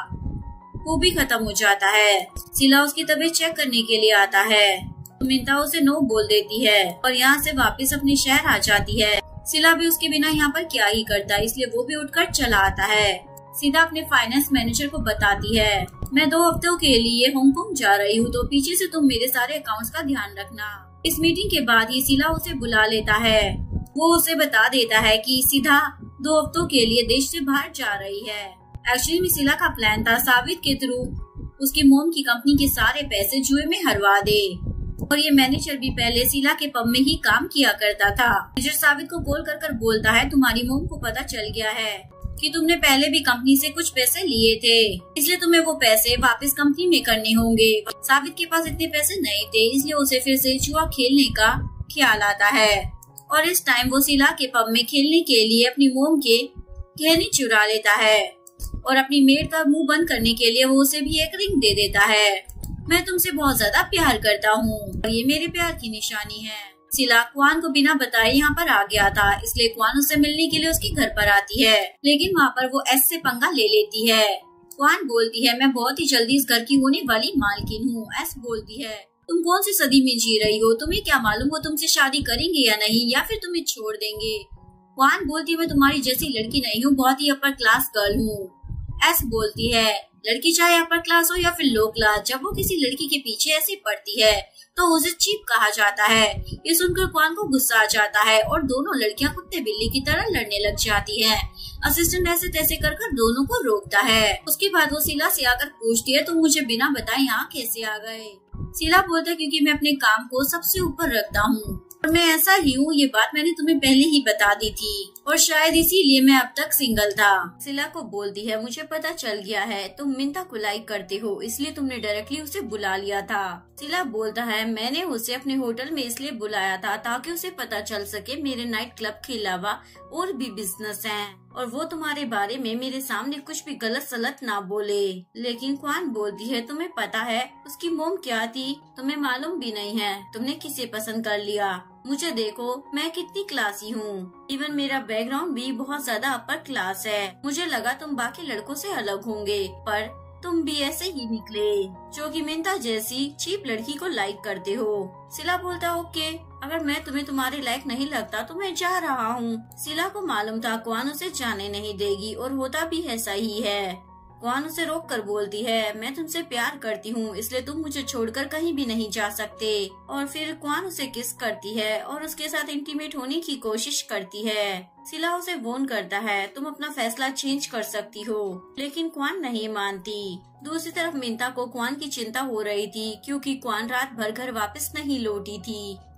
वो भी खत्म हो जाता है। सिला उसकी तबीयत चेक करने के लिए आता है तो मिंता उसे नो बोल देती है और यहाँ से वापस अपने शहर आ जाती है। सिला भी उसके बिना यहाँ पर क्या ही करता, इसलिए वो भी उठकर चला आता है। सीधा अपने फाइनेंस मैनेजर को बताती है, मैं दो हफ्तों के लिए हांगकांग जा रही हूँ, तो पीछे से तुम मेरे सारे अकाउंट्स का ध्यान रखना। इस मीटिंग के बाद ही सिला उसे बुला लेता है। वो उसे बता देता है कि सीधा दो हफ्तों के लिए देश से बाहर जा रही है। एक्चुअली में सिला का प्लान था सावित के थ्रू उसकी मोम की कंपनी के सारे पैसे जुए में हरवा दे, और ये मैनेजर भी पहले सिला के पब में ही काम किया करता था। मैनेजर सावित को कॉल कर कर बोलता है, तुम्हारी मोम को पता चल गया है कि तुमने पहले भी कंपनी से कुछ पैसे लिए थे, इसलिए तुम्हें वो पैसे वापस कंपनी में करने होंगे। सावित के पास इतने पैसे नहीं थे, इसलिए उसे फिर से जुआ खेलने का ख्याल आता है, और इस टाइम वो सिला के पब में खेलने के लिए अपनी मोम के गहने चुरा लेता है, और अपनी मेड का मुंह बंद करने के लिए वो उसे भी एक रिंग दे देता है। मैं तुमसे बहुत ज्यादा प्यार करता हूँ और ये मेरे प्यार की निशानी है। सिला क्वान को बिना बताए यहाँ पर आ गया था, इसलिए क्वान उससे मिलने के लिए उसके घर पर आती है, लेकिन वहाँ पर वो एस से पंगा ले लेती है। क्वान बोलती है, मैं बहुत ही जल्दी इस घर की होने वाली मालकिन हूँ। एस बोलती है, तुम कौन सी सदी में जी रही हो, तुम्हें क्या मालूम वो तुमसे शादी करेंगे या नहीं, या फिर तुम्हें छोड़ देंगे। क्वान बोलती है, मैं तुम्हारी जैसी लड़की नहीं हूँ, बहुत ही अपर क्लास गर्ल हूँ। एस बोलती है, लड़की चाहे अपर क्लास हो या फिर लो क्लास, जब वो किसी लड़की के पीछे ऐसे पड़ती है तो उसे चीप कहा जाता है। ये सुनकर क्वान को गुस्सा आ जाता है और दोनों लड़कियां कुत्ते बिल्ली की तरह लड़ने लग जाती हैं। असिस्टेंट ऐसे तैसे कर कर दोनों को रोकता है। उसके बाद वो सिला से आकर पूछती है, तुम मुझे बिना बताए यहाँ कैसे आ गए। सिला बोलता है, क्योंकि मैं अपने काम को सबसे ऊपर रखता हूँ और मैं ऐसा ही हूँ, ये बात मैंने तुम्हें पहले ही बता दी थी और शायद इसीलिए मैं अब तक सिंगल था। सिला को बोलती है, मुझे पता चल गया है तुम मिंता को लाइक करते हो, इसलिए तुमने डायरेक्टली उसे बुला लिया था। सिला बोलता है, मैंने उसे अपने होटल में इसलिए बुलाया था ताकि उसे पता चल सके मेरे नाइट क्लब के अलावा और भी बिजनेस हैं और वो तुम्हारे बारे में मेरे सामने कुछ भी गलत सलत ना बोले। लेकिन क्वान बोलती है, तुम्हें पता है उसकी मोम क्या थी, तुम्हें मालूम भी नहीं है, तुमने किसे पसंद कर लिया। मुझे देखो मैं कितनी क्लासी हूँ, इवन मेरा बैकग्राउंड भी बहुत ज्यादा अपर क्लास है। मुझे लगा तुम बाकी लड़कों से अलग होंगे, पर तुम भी ऐसे ही निकले जो कि मिंता जैसी चीप लड़की को लाइक करते हो। सिला बोलता, ओके, अगर मैं तुम्हें तुम्हारे लायक नहीं लगता तो मैं जा रहा हूँ। सिला को मालूम था क्वान उसे जाने नहीं देगी और होता भी ऐसा ही है। क्वान उसे रोक कर बोलती है, मैं तुमसे प्यार करती हूँ, इसलिए तुम मुझे छोड़कर कहीं भी नहीं जा सकते। और फिर क्वान उसे किस करती है और उसके साथ इंटीमेट होने की कोशिश करती है। सिला उसे वॉर्न करता है, तुम अपना फैसला चेंज कर सकती हो, लेकिन क्वान नहीं मानती। दूसरी तरफ मिंता को क्वान की चिंता हो रही थी, क्योंकि क्वान रात भर घर वापस नहीं लौटी थी,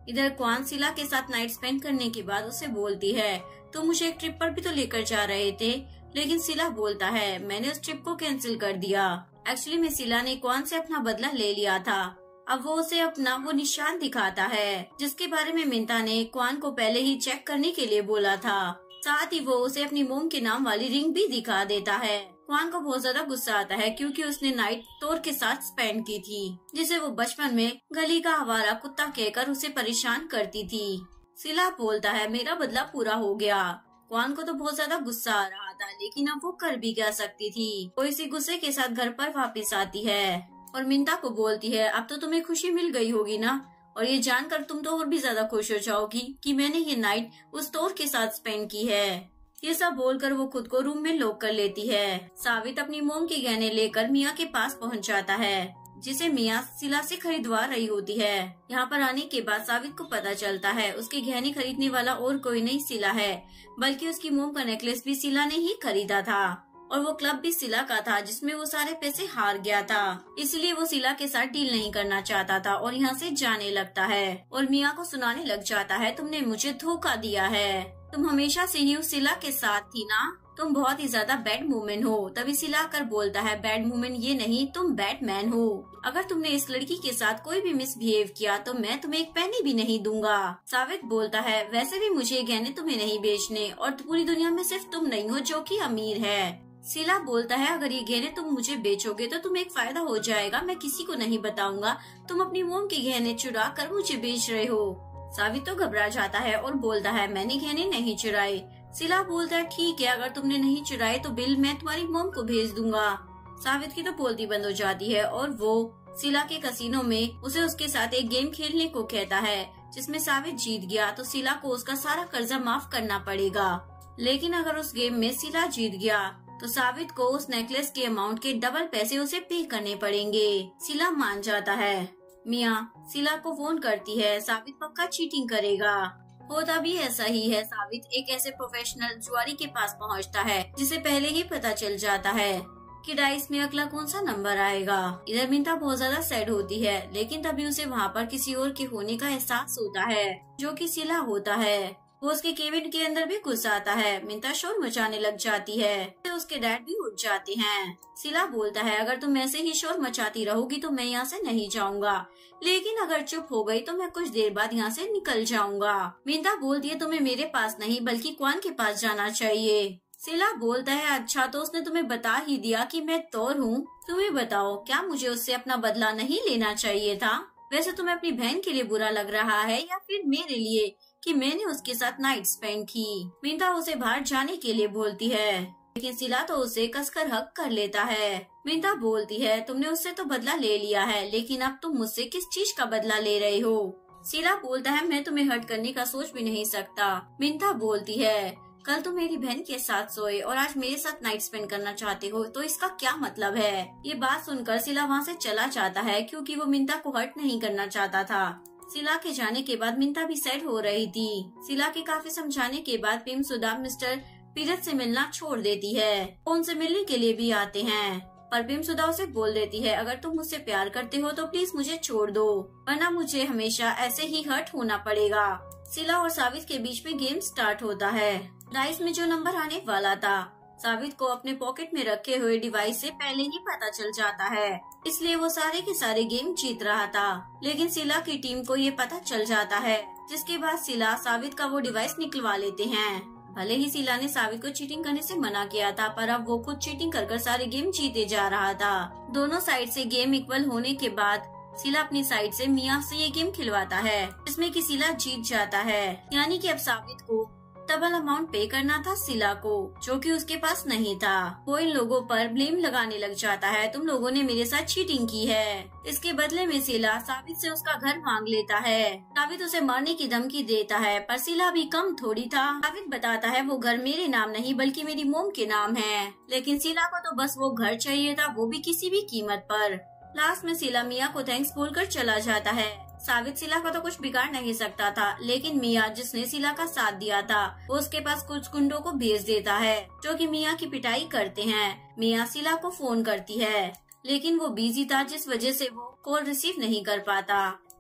इधर क्वान सिला के साथ नाइट स्पेंड करने के बाद उसे बोलती है, तुम मुझे एक ट्रिप पर भी तो लेकर जा रहे थे। लेकिन सिला बोलता है, मैंने उस ट्रिप को कैंसिल कर दिया। एक्चुअली में सिला ने क्वान से अपना बदला ले लिया था। अब वो उसे अपना वो निशान दिखाता है जिसके बारे में मिंता ने क्वान को पहले ही चेक करने के लिए बोला था। साथ ही वो उसे अपनी मोम के नाम वाली रिंग भी दिखा देता है। क्वान को बहुत ज्यादा गुस्सा आता है क्योंकि उसने नाइट तोर के साथ स्पेंड की थी, जिसे वो बचपन में गली का आवारा कुत्ता कहकर उसे परेशान करती थी। सिला बोलता है, मेरा बदला पूरा हो गया। क्वान को तो बहुत ज्यादा गुस्सा आ रहा था, लेकिन अब वो कर भी क्या सकती थी। वो इसी गुस्से के साथ घर पर वापस आती है और मिंता को बोलती है, अब तो तुम्हें खुशी मिल गई होगी ना, और ये जानकर तुम तो और भी ज्यादा खुश हो जाओगी कि मैंने ये नाइट उस तोर के साथ स्पेंड की है। ये सब बोलकर वो खुद को रूम में लॉक कर लेती है। सावित अपनी मोम के गहने लेकर मिया के पास पहुंच जाता है, जिसे मिया सिला से खरीदवा रही होती है। यहाँ पर आने के बाद सावित को पता चलता है उसके गहने खरीदने वाला और कोई नहीं सिला है, बल्कि उसकी मोम का नेकलेस भी सिला ने ही खरीदा था और वो क्लब भी सिला का था जिसमें वो सारे पैसे हार गया था। इसलिए वो सिला के साथ डील नहीं करना चाहता था और यहाँ से जाने लगता है और मिया को सुनाने लग जाता है, तुमने मुझे धोखा दिया है, तुम हमेशा से ही उस सिला के साथ थी ना, तुम बहुत ही ज्यादा बैड वुमेन हो। तभी सिला कर बोलता है, बैड वुमेन ये नहीं, तुम बैटमैन हो। अगर तुमने इस लड़की के साथ कोई भी मिसबिहेव किया तो मैं तुम्हें एक पैनी भी नहीं दूंगा। सावित बोलता है, वैसे भी मुझे गहने तुम्हें नहीं बेचने और पूरी दुनिया में सिर्फ तुम नहीं हो जो कि अमीर है। सिला बोलता है, अगर ये गहने तुम मुझे बेचोगे तो तुम्हें एक फायदा हो जाएगा, मैं किसी को नहीं बताऊंगा तुम अपनी मोम के गहने चुरा कर मुझे बेच रहे हो। सावित तो घबरा जाता है और बोलता है, मैंने गहने नहीं चुराए। सिला बोलता है, ठीक है, अगर तुमने नहीं चुराए तो बिल मैं तुम्हारी मोम को भेज दूंगा। सावित की तो बोलती बंद हो जाती है और वो सिला के कसिनो में उसे उसके साथ एक गेम खेलने को कहता है, जिसमें सावित जीत गया तो सिला को उसका सारा कर्जा माफ करना पड़ेगा। लेकिन अगर उस गेम में सिला जीत गया तो सावित को उस नेकलेस के अमाउंट के डबल पैसे उसे पे करने पड़ेंगे। सिला मान जाता है। मिया सिला को फोन करती है, सावित पक्का चीटिंग करेगा। होता भी ऐसा ही है। सावित एक ऐसे प्रोफेशनल जुआरी के पास पहुंचता है जिसे पहले ही पता चल जाता है कि डाइस में अगला कौन सा नंबर आएगा। इधर मिंता बहुत ज्यादा सैड होती है, लेकिन तभी उसे वहाँ पर किसी और के होने का एहसास होता है, जो कि सिला होता है। वो उसके केबिन के अंदर भी घुस आता है। मिंता शोर मचाने लग जाती है, तो उसके डैड भी उठ जाते हैं। सिला बोलता है, अगर तुम ऐसे ही शोर मचाती रहोगी तो मैं यहाँ से नहीं जाऊंगा, लेकिन अगर चुप हो गई तो मैं कुछ देर बाद यहाँ से निकल जाऊंगा। मिंता बोलती है, तुम्हें मेरे पास नहीं बल्कि क्वान के पास जाना चाहिए। सिला बोलता है, अच्छा तो उसने तुम्हें बता ही दिया कि मैं तोर हूँ, तुम्हें बताओ क्या मुझे उससे अपना बदला नहीं लेना चाहिए था? वैसे तुम्हें अपनी बहन के लिए बुरा लग रहा है या फिर मेरे लिए कि मैंने उसके साथ नाइट स्पेंड की? मिंता उसे बाहर जाने के लिए बोलती है, लेकिन सिला तो उसे कसकर हक कर लेता है। मिंता बोलती है, तुमने उससे तो बदला ले लिया है, लेकिन अब तुम मुझसे किस चीज का बदला ले रहे हो? सिला बोलता है, मैं तुम्हें हर्ट करने का सोच भी नहीं सकता। मिंता बोलती है, कल तुम मेरी बहन के साथ सोए और आज मेरे साथ नाइट स्पेंड करना चाहते हो, तो इसका क्या मतलब है? ये बात सुनकर सिला वहाँ से चला जाता है क्योंकि वो मिंता को हर्ट नहीं करना चाहता था। सिला के जाने के बाद मिंता भी सैड हो रही थी। सिला के काफी समझाने के बाद पिमसुदा मिस्टर पीरत से मिलना छोड़ देती है। वो उनसे मिलने के लिए भी आते हैं, पर पिमसुदा उसे बोल देती है, अगर तुम मुझसे प्यार करते हो तो प्लीज मुझे छोड़ दो, वरना मुझे हमेशा ऐसे ही हर्ट होना पड़ेगा। सिला और सावित के बीच में गेम स्टार्ट होता है। डाइस में जो नंबर आने वाला था सावित को अपने पॉकेट में रखे हुए डिवाइस से पहले ही पता चल जाता है, इसलिए वो सारे के सारे गेम जीत रहा था। लेकिन सिला की टीम को ये पता चल जाता है, जिसके बाद सिला सावित का वो डिवाइस निकलवा लेते हैं। भले ही सिला ने सावित को चीटिंग करने से मना किया था, पर अब वो खुद चीटिंग कर कर सारे गेम जीते जा रहा था। दोनों साइड से गेम इक्वल होने के बाद सिला अपनी साइड से मिया से ये गेम खिलवाता है, जिसमें कि सिला जीत जाता है। यानी कि अब सावित को डबल अमाउंट पे करना था सिला को, जो कि उसके पास नहीं था। वो इन लोगों पर ब्लेम लगाने लग जाता है, तुम लोगों ने मेरे साथ चीटिंग की है। इसके बदले में सिला सावित से उसका घर मांग लेता है। सावित उसे मारने की धमकी देता है, पर सिला भी कम थोड़ी था। सावित बताता है, वो घर मेरे नाम नहीं बल्कि मेरी मोम के नाम है। लेकिन सिला को तो बस वो घर चाहिए था, वो भी किसी भी कीमत पर। लास्ट में सिला मिया को थैंक्स बोलकर चला जाता है। सावित सिला का तो कुछ बिगाड़ नहीं सकता था, लेकिन मिया जिसने सिला का साथ दिया था वो उसके पास कुछ गुंडों को भेज देता है, जो कि मिया की पिटाई करते हैं। मिया सिला को फोन करती है, लेकिन वो बिजी था, जिस वजह से वो कॉल रिसीव नहीं कर पाता।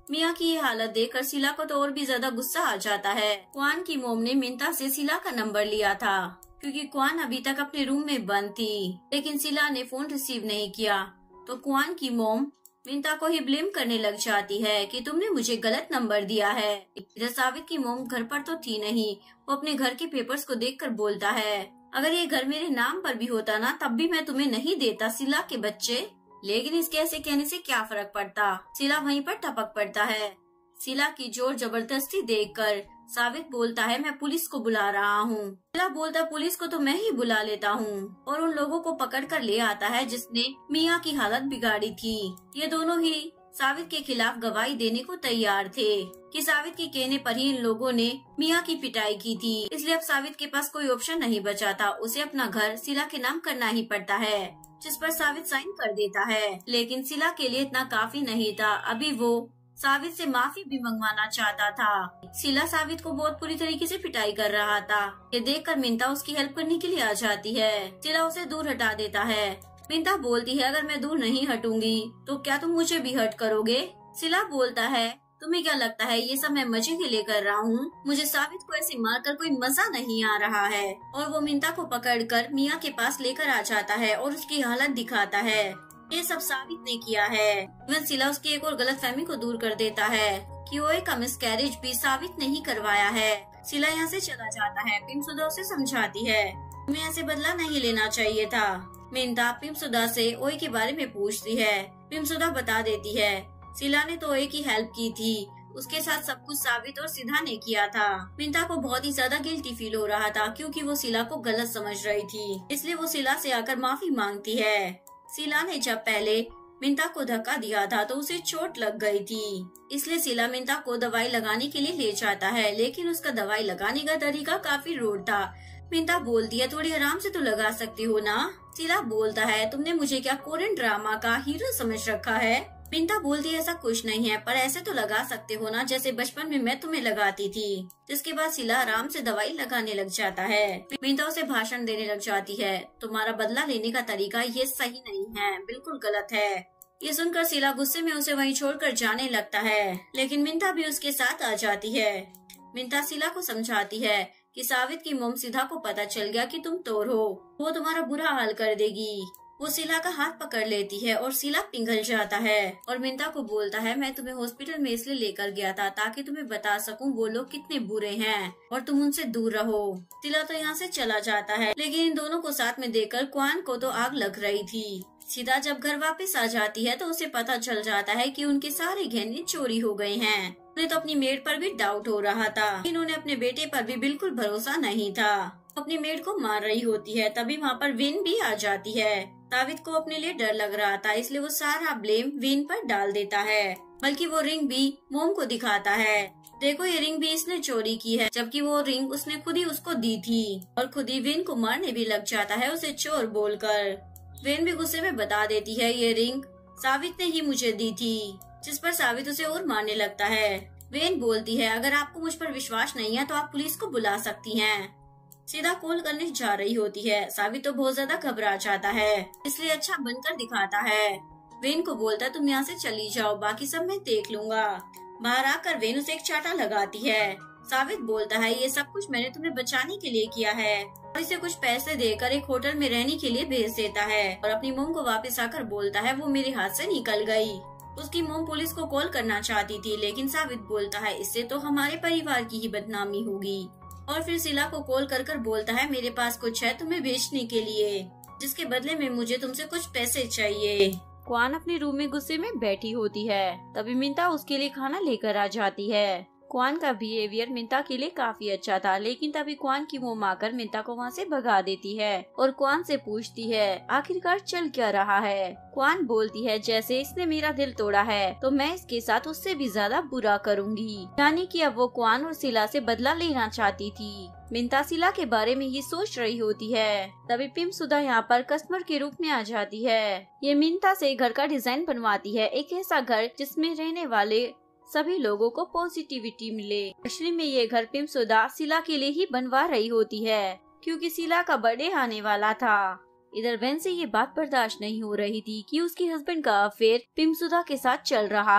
मिया की ये हालत देखकर शीला को तो और भी ज्यादा गुस्सा आ जाता है। क्वान की मोम ने मिंता से शीला का नंबर लिया था क्योंकि क्वान अभी तक अपने रूम में बंद थी, लेकिन शीला ने फोन रिसीव नहीं किया। तो क्वान की मोम मिंता को ही ब्लेम करने लग जाती है कि तुमने मुझे गलत नंबर दिया है। इधर सावित की मोम घर पर तो थी नहीं, वो अपने घर के पेपर्स को देखकर बोलता है, अगर ये घर मेरे नाम पर भी होता ना तब भी मैं तुम्हें नहीं देता शीला के बच्चे। लेकिन इसके ऐसे कहने से क्या फर्क पड़ता, शीला वहीं पर टपक पड़ता है। शीला की जोर जबरदस्ती देखकर सावित बोलता है, मैं पुलिस को बुला रहा हूँ। शीला बोलता, पुलिस को तो मैं ही बुला लेता हूँ, और उन लोगों को पकड़ कर ले आता है जिसने मिया की हालत बिगाड़ी थी। ये दोनों ही सावित के खिलाफ गवाही देने को तैयार थे कि सावित के कहने पर ही इन लोगों ने मिया की पिटाई की थी। इसलिए अब सावित के पास कोई ऑप्शन नहीं बचा था, उसे अपना घर शीला के नाम करना ही पड़ता है, जिस पर सावित साइन कर देता है। लेकिन शीला के लिए इतना काफी नहीं था, अभी वो सावित से माफी भी मंगवाना चाहता था। शीला सावित को बहुत बुरी तरीके से पिटाई कर रहा था। ये देखकर मिंता उसकी हेल्प करने के लिए आ जाती है। शीला उसे दूर हटा देता है। मिंता बोलती है, अगर मैं दूर नहीं हटूंगी तो क्या तुम मुझे भी हर्ट करोगे? शीला बोलता है, तुम्हें क्या लगता है ये सब मैं मजे के लिए कर रहा हूँ? मुझे सावित को ऐसे मारकर कोई मजा नहीं आ रहा है। और वो मिंता को पकड़कर मिया के पास लेकर आ जाता है और उसकी हालत दिखाता है। ये सब सावित ने किया है। वह शीला उसकी एक और गलतफहमी को दूर कर देता है कि ओए का मिसकैरेज भी सावित ने ही करवाया है। शीला यहाँ से चला जाता है। पिमसुदा उसे समझाती है, तुम्हें ऐसे बदला नहीं लेना चाहिए था। मिंता पिमसुदा से ओए के बारे में पूछती है। पिमसुदा बता देती है, शीला ने तो ओए की हेल्प की थी, उसके साथ सब कुछ सावित और सिद्धा ने किया था। मिंता को बहुत ही ज्यादा गिल्टी फील हो रहा था क्योंकि वो शीला को गलत समझ रही थी, इसलिए वो शीला से आकर माफी मांगती है। शीला ने जब पहले मिंता को धक्का दिया था तो उसे चोट लग गई थी, इसलिए शीला मिंता को दवाई लगाने के लिए ले जाता है, लेकिन उसका दवाई लगाने का तरीका काफी रूड था। मिंता बोलती है, थोड़ी आराम से तो लगा सकती हो ना। शीला बोलता है, तुमने मुझे क्या कोरियन ड्रामा का हीरो समझ रखा है? मिंता बोलती है, ऐसा कुछ नहीं है, पर ऐसे तो लगा सकते हो ना जैसे बचपन में मैं तुम्हें लगाती थी। जिसके बाद शीला आराम से दवाई लगाने लग जाता है। मिंता उसे भाषण देने लग जाती है, तुम्हारा बदला लेने का तरीका ये सही नहीं है, बिल्कुल गलत है। ये सुनकर शीला गुस्से में उसे वहीं छोड़कर जाने लगता है, लेकिन मिंता भी उसके साथ आ जाती है। मिंता शीला को समझाती है कि सावित की मोम सिद्धा को पता चल गया कि तुम तोर हो, वो तुम्हारा बुरा हाल कर देगी। वो शीला का हाथ पकड़ लेती है और शीला पिघल जाता है और मिंता को बोलता है, मैं तुम्हें हॉस्पिटल में इसलिए लेकर गया था ताकि तुम्हें बता सकूं वो लोग कितने बुरे हैं और तुम उनसे दूर रहो। शीला तो यहाँ से चला जाता है, लेकिन इन दोनों को साथ में देखकर क्वान को तो आग लग रही थी। सीधा जब घर वापस आ जाती है तो उसे पता चल जाता है कि उनके सारे गहने चोरी हो गए हैं। उन्हें तो अपनी मेड पर भी डाउट हो रहा था, इन्होंने अपने बेटे पर भी बिल्कुल भरोसा नहीं था। अपनी मेड को मार रही होती है, तभी वहाँ पर विन भी आ जाती है। सावित को अपने लिए डर लग रहा था, इसलिए वो सारा ब्लेम विन पर डाल देता है, बल्कि वो रिंग भी मोम को दिखाता है। देखो ये रिंग भी इसने चोरी की है, जबकि वो रिंग उसने खुद ही उसको दी थी और खुद ही विन को मारने भी लग जाता है उसे चोर बोलकर। विन भी गुस्से में बता देती है, ये रिंग सावित ने ही मुझे दी थी, जिस पर सावित उसे और मारने लगता है। विन बोलती है, अगर आपको मुझ पर विश्वास नहीं है तो आप पुलिस को बुला सकती हैं। सीधा कॉल करने जा रही होती है। सावित तो बहुत ज्यादा घबरा जाता है, इसलिए अच्छा बनकर दिखाता है। वेन को बोलता है, तुम यहाँ से चली जाओ, बाकी सब मैं देख लूंगा। बाहर आकर वेन उसे एक चाटा लगाती है। सावित बोलता है, ये सब कुछ मैंने तुम्हें बचाने के लिए किया है, और इसे कुछ पैसे देकर एक होटल में रहने के लिए भेज देता है और अपनी मोम को वापस आकर बोलता है, वो मेरे हाथ से निकल गई। उसकी मोम पुलिस को कॉल करना चाहती थी, लेकिन सावित बोलता है, इससे तो हमारे परिवार की ही बदनामी होगी। और फिर शीला को कॉल कर कर बोलता है, मेरे पास कुछ है तुम्हें बेचने के लिए, जिसके बदले में मुझे तुमसे कुछ पैसे चाहिए। क्वान अपने रूम में गुस्से में बैठी होती है, तभी मिंता उसके लिए खाना लेकर आ जाती है। क्वान का बिहेवियर मिंता के लिए काफी अच्छा था, लेकिन तभी क्वान की मोम आकर मिंता को वहाँ से भगा देती है और क्वान से पूछती है, आखिरकार चल क्या रहा है। क्वान बोलती है, जैसे इसने मेरा दिल तोड़ा है तो मैं इसके साथ उससे भी ज्यादा बुरा करूँगी। यानी कि अब वो क्वान और शीला से बदला लेना चाहती थी। मिंता शीला के बारे में ये सोच रही होती है, तभी पिमसुदा यहाँ पर कस्टमर के रूप में आ जाती है। ये मिंता से घर का डिजाइन बनवाती है, एक ऐसा घर जिसमें रहने वाले सभी लोगों को पॉजिटिविटी मिले। एक्चुअली में ये घर पिमसुदा शीला के लिए ही बनवा रही होती है, क्योंकि शीला का बर्थडे आने वाला था। इधर वेन से ये बात बर्दाश्त नहीं हो रही थी कि उसके हस्बैंड का अफेयर पिमसुदा के साथ चल रहा है।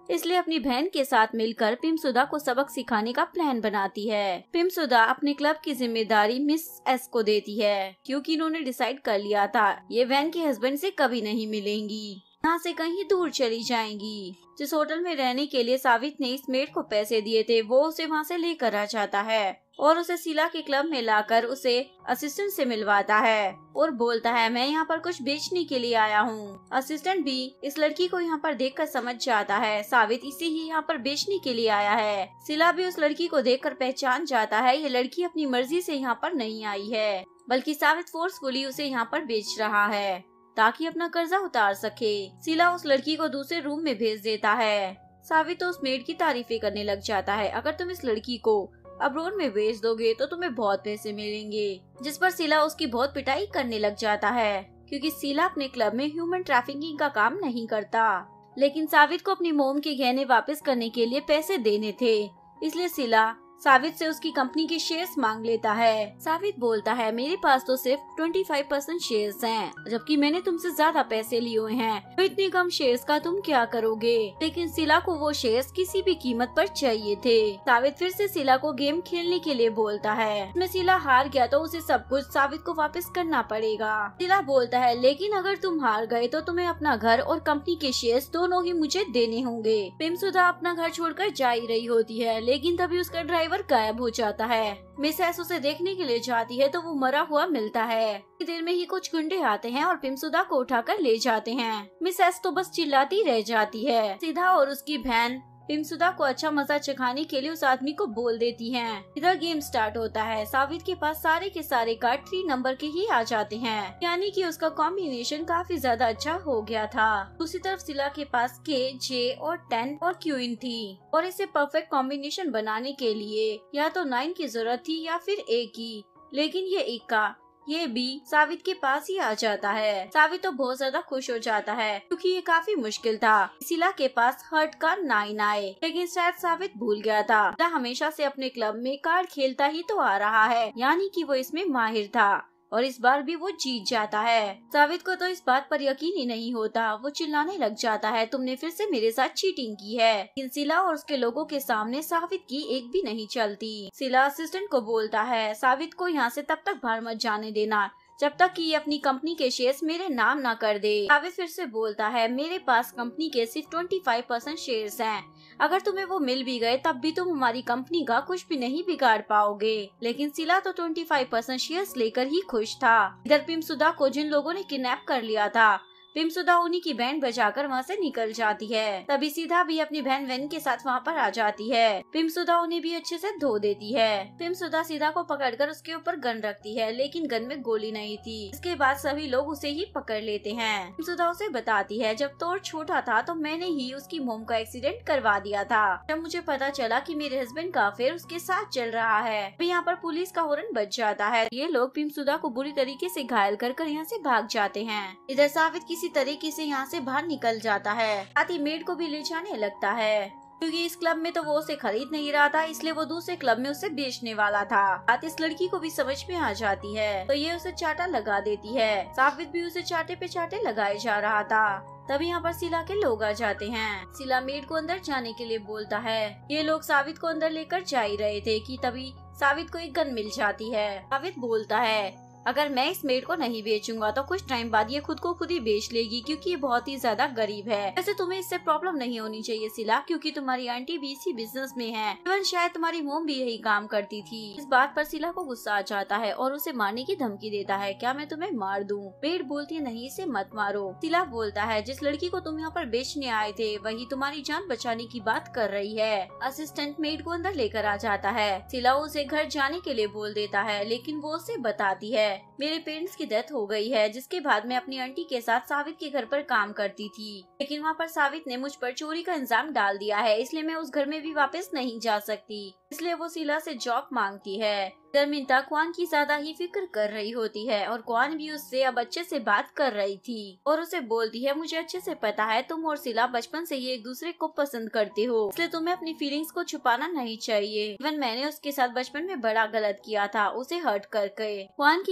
इसलिए अपनी बहन के साथ मिलकर पिमसुदा को सबक सिखाने का प्लान बनाती है। पिमसुदा अपने क्लब की जिम्मेदारी मिस एस को देती है, क्योंकि इन्होंने डिसाइड कर लिया था ये वैन के हस्बैंड से कभी नहीं मिलेंगी, यहाँ से कहीं दूर चली जाएंगी। जिस होटल में रहने के लिए सावित ने इस मेड को पैसे दिए थे वो उसे वहाँ से लेकर आ जाता है और उसे शीला के क्लब में लाकर उसे असिस्टेंट से मिलवाता है और बोलता है मैं यहाँ पर कुछ बेचने के लिए आया हूँ। असिस्टेंट भी इस लड़की को यहाँ पर देखकर समझ जाता है सावित इसे ही यहाँ पर बेचने के लिए आया है। शीला भी उस लड़की को देखकर पहचान जाता है ये लड़की अपनी मर्जी से यहाँ पर नहीं आई है, बल्कि सावित फोर्सफुली उसे यहाँ पर बेच रहा है ताकि अपना कर्जा उतार सके। शीला उस लड़की को दूसरे रूम में भेज देता है। सावित तो उस मेड की तारीफें करने लग जाता है, अगर तुम इस लड़की को अब्रोड में बेच दोगे तो तुम्हें बहुत पैसे मिलेंगे, जिस पर शीला उसकी बहुत पिटाई करने लग जाता है क्योंकि शीला अपने क्लब में ह्यूमन ट्रैफिकिंग का काम नहीं करता। लेकिन सावित को अपनी मोम के गहने वापस करने के लिए पैसे देने थे, इसलिए शीला सावित से उसकी कंपनी के शेयर्स मांग लेता है। सावित बोलता है मेरे पास तो सिर्फ पच्चीस परसेंट शेयर्स हैं, जबकि मैंने तुमसे ज्यादा पैसे लिए हुए हैं, तो इतने कम शेयर्स का तुम क्या करोगे। लेकिन शीला को वो शेयर्स किसी भी कीमत पर चाहिए थे। सावित फिर से शीला को गेम खेलने के लिए बोलता है, इसमें शीला हार गया तो उसे सब कुछ सावित को वापस करना पड़ेगा। शीला बोलता है लेकिन अगर तुम हार गए तो तुम्हें अपना घर और कंपनी के शेयर्स दोनों ही मुझे देने होंगे। पिमसुदा अपना घर छोड़कर जा ही रही होती है, लेकिन तभी उसका ड्राइवर गायब हो जाता है। मिस एस उसे देखने के लिए जाती है तो वो मरा हुआ मिलता है। देर में ही कुछ गुंडे आते हैं और पिमसुदा को उठाकर ले जाते हैं। मिस एस तो बस चिल्लाती रह जाती है। सीधा और उसकी बहन पिमसुदा को अच्छा मजा चखाने के लिए उस आदमी को बोल देती हैं। इधर गेम स्टार्ट होता है। सावित के पास सारे के सारे कार्ड थ्री नंबर के ही आ जाते हैं, यानी कि उसका कॉम्बिनेशन काफी ज्यादा अच्छा हो गया था। दूसरी तरफ शीला के पास के, जे और टेन और क्वीन थी और इसे परफेक्ट कॉम्बिनेशन बनाने के लिए या तो नाइन की जरूरत थी या फिर ए की, लेकिन ये एक का ये भी सावित के पास ही आ जाता है। सावित तो बहुत ज्यादा खुश हो जाता है क्योंकि ये काफी मुश्किल था शीला के पास हर्ट का नाइन आए, लेकिन शायद सावित भूल गया था शीला हमेशा से अपने क्लब में कार्ड खेलता ही तो आ रहा है, यानी कि वो इसमें माहिर था और इस बार भी वो जीत जाता है। सावित को तो इस बात पर यकीन ही नहीं होता, वो चिल्लाने लग जाता है तुमने फिर से मेरे साथ चीटिंग की है। लेकिन शीला और उसके लोगों के सामने सावित की एक भी नहीं चलती। शीला असिस्टेंट को बोलता है सावित को यहाँ से तब तक बाहर मत जाने देना जब तक कि ये अपनी कंपनी के शेयर्स मेरे नाम ना कर दे। सावित फिर से बोलता है मेरे पास कंपनी के सिर्फ पच्चीस परसेंट शेयर्स हैं, अगर तुम्हें वो मिल भी गए तब भी तुम हमारी कंपनी का कुछ भी नहीं बिगाड़ पाओगे। लेकिन शीला तो पच्चीस परसेंट शेयर्स लेकर ही खुश था। इधर पिमसुदा को जिन लोगों ने किडनैप कर लिया था, पिमसुदा उन्हीं की बैंड बजाकर वहाँ से निकल जाती है। तभी सीधा भी अपनी बहन वैन के साथ वहाँ पर आ जाती है। पिमसुदा उन्हें भी अच्छे से धो देती है। पिमसुदा सीधा को पकड़कर उसके ऊपर गन रखती है, लेकिन गन में गोली नहीं थी। इसके बाद सभी लोग उसे ही पकड़ लेते हैं। पिमसुदा उसे बताती है जब तोड़ छोटा था तो मैंने ही उसकी मोम का एक्सीडेंट करवा दिया था, जब मुझे पता चला कि मेरे हस्बैंड का अफेयर उसके साथ चल रहा है। अभी यहाँ पर पुलिस का हॉर्न बज जाता है। ये लोग पिमसुदा को बुरी तरीके से घायल कर कर यहाँ से भाग जाते हैं। इधर सावित किसी तरीके से यहाँ से बाहर निकल जाता है, साथ ही मेड को भी ले जाने लगता है क्योंकि इस क्लब में तो वो उसे खरीद नहीं रहा था, इसलिए वो दूसरे क्लब में उसे बेचने वाला था। बात इस लड़की को भी समझ में आ जाती है तो ये उसे चाटा लगा देती है। सावित भी उसे चाटे पे चाटे लगाए जा रहा था। तभी यहाँ पर शीला के लोग आ जाते हैं। शीला मेड को अंदर जाने के लिए बोलता है। ये लोग सावित को अंदर लेकर जा ही रहे थे कि तभी सावित को एक गन मिल जाती है। सावित बोलता है अगर मैं इस मेड को नहीं बेचूंगा तो कुछ टाइम बाद ये खुद को खुद ही बेच लेगी क्योंकि ये बहुत ही ज्यादा गरीब है। वैसे तुम्हें इससे प्रॉब्लम नहीं होनी चाहिए शीला, क्योंकि तुम्हारी आंटी भी इसी बिजनेस में है, इवन शायद तुम्हारी मोम भी यही काम करती थी। इस बात पर शीला को गुस्सा आ जाता है और उसे मारने की धमकी देता है। क्या मैं तुम्हें मार दूं? मेड बोलती है नहीं, इसे मत मारो। शीला बोलता है जिस लड़की को तुम यहाँ पर बेचने आए थे वही तुम्हारी जान बचाने की बात कर रही है। असिस्टेंट मेड को अंदर लेकर आ जाता है। शीला उसे घर जाने के लिए बोल देता है, लेकिन वो उसे बताती है मेरे पेरेंट्स की डेथ हो गई है, जिसके बाद मैं अपनी आंटी के साथ सावित के घर पर काम करती थी, लेकिन वहाँ पर सावित ने मुझ पर चोरी का इल्जाम डाल दिया है, इसलिए मैं उस घर में भी वापस नहीं जा सकती। इसलिए वो शीला से जॉब मांगती है। मिंता क्वान की ज्यादा ही फिक्र कर रही होती है और क्वान भी उससे अब अच्छे से बात कर रही थी और उसे बोलती है मुझे अच्छे से पता है तुम और शीला बचपन से ही एक दूसरे को पसंद करते हो, इसलिए तुम्हें अपनी फीलिंग्स को छुपाना नहीं चाहिए। इवन मैंने उसके साथ बचपन में बड़ा गलत किया था, उसे हर्ट करके। क्वान की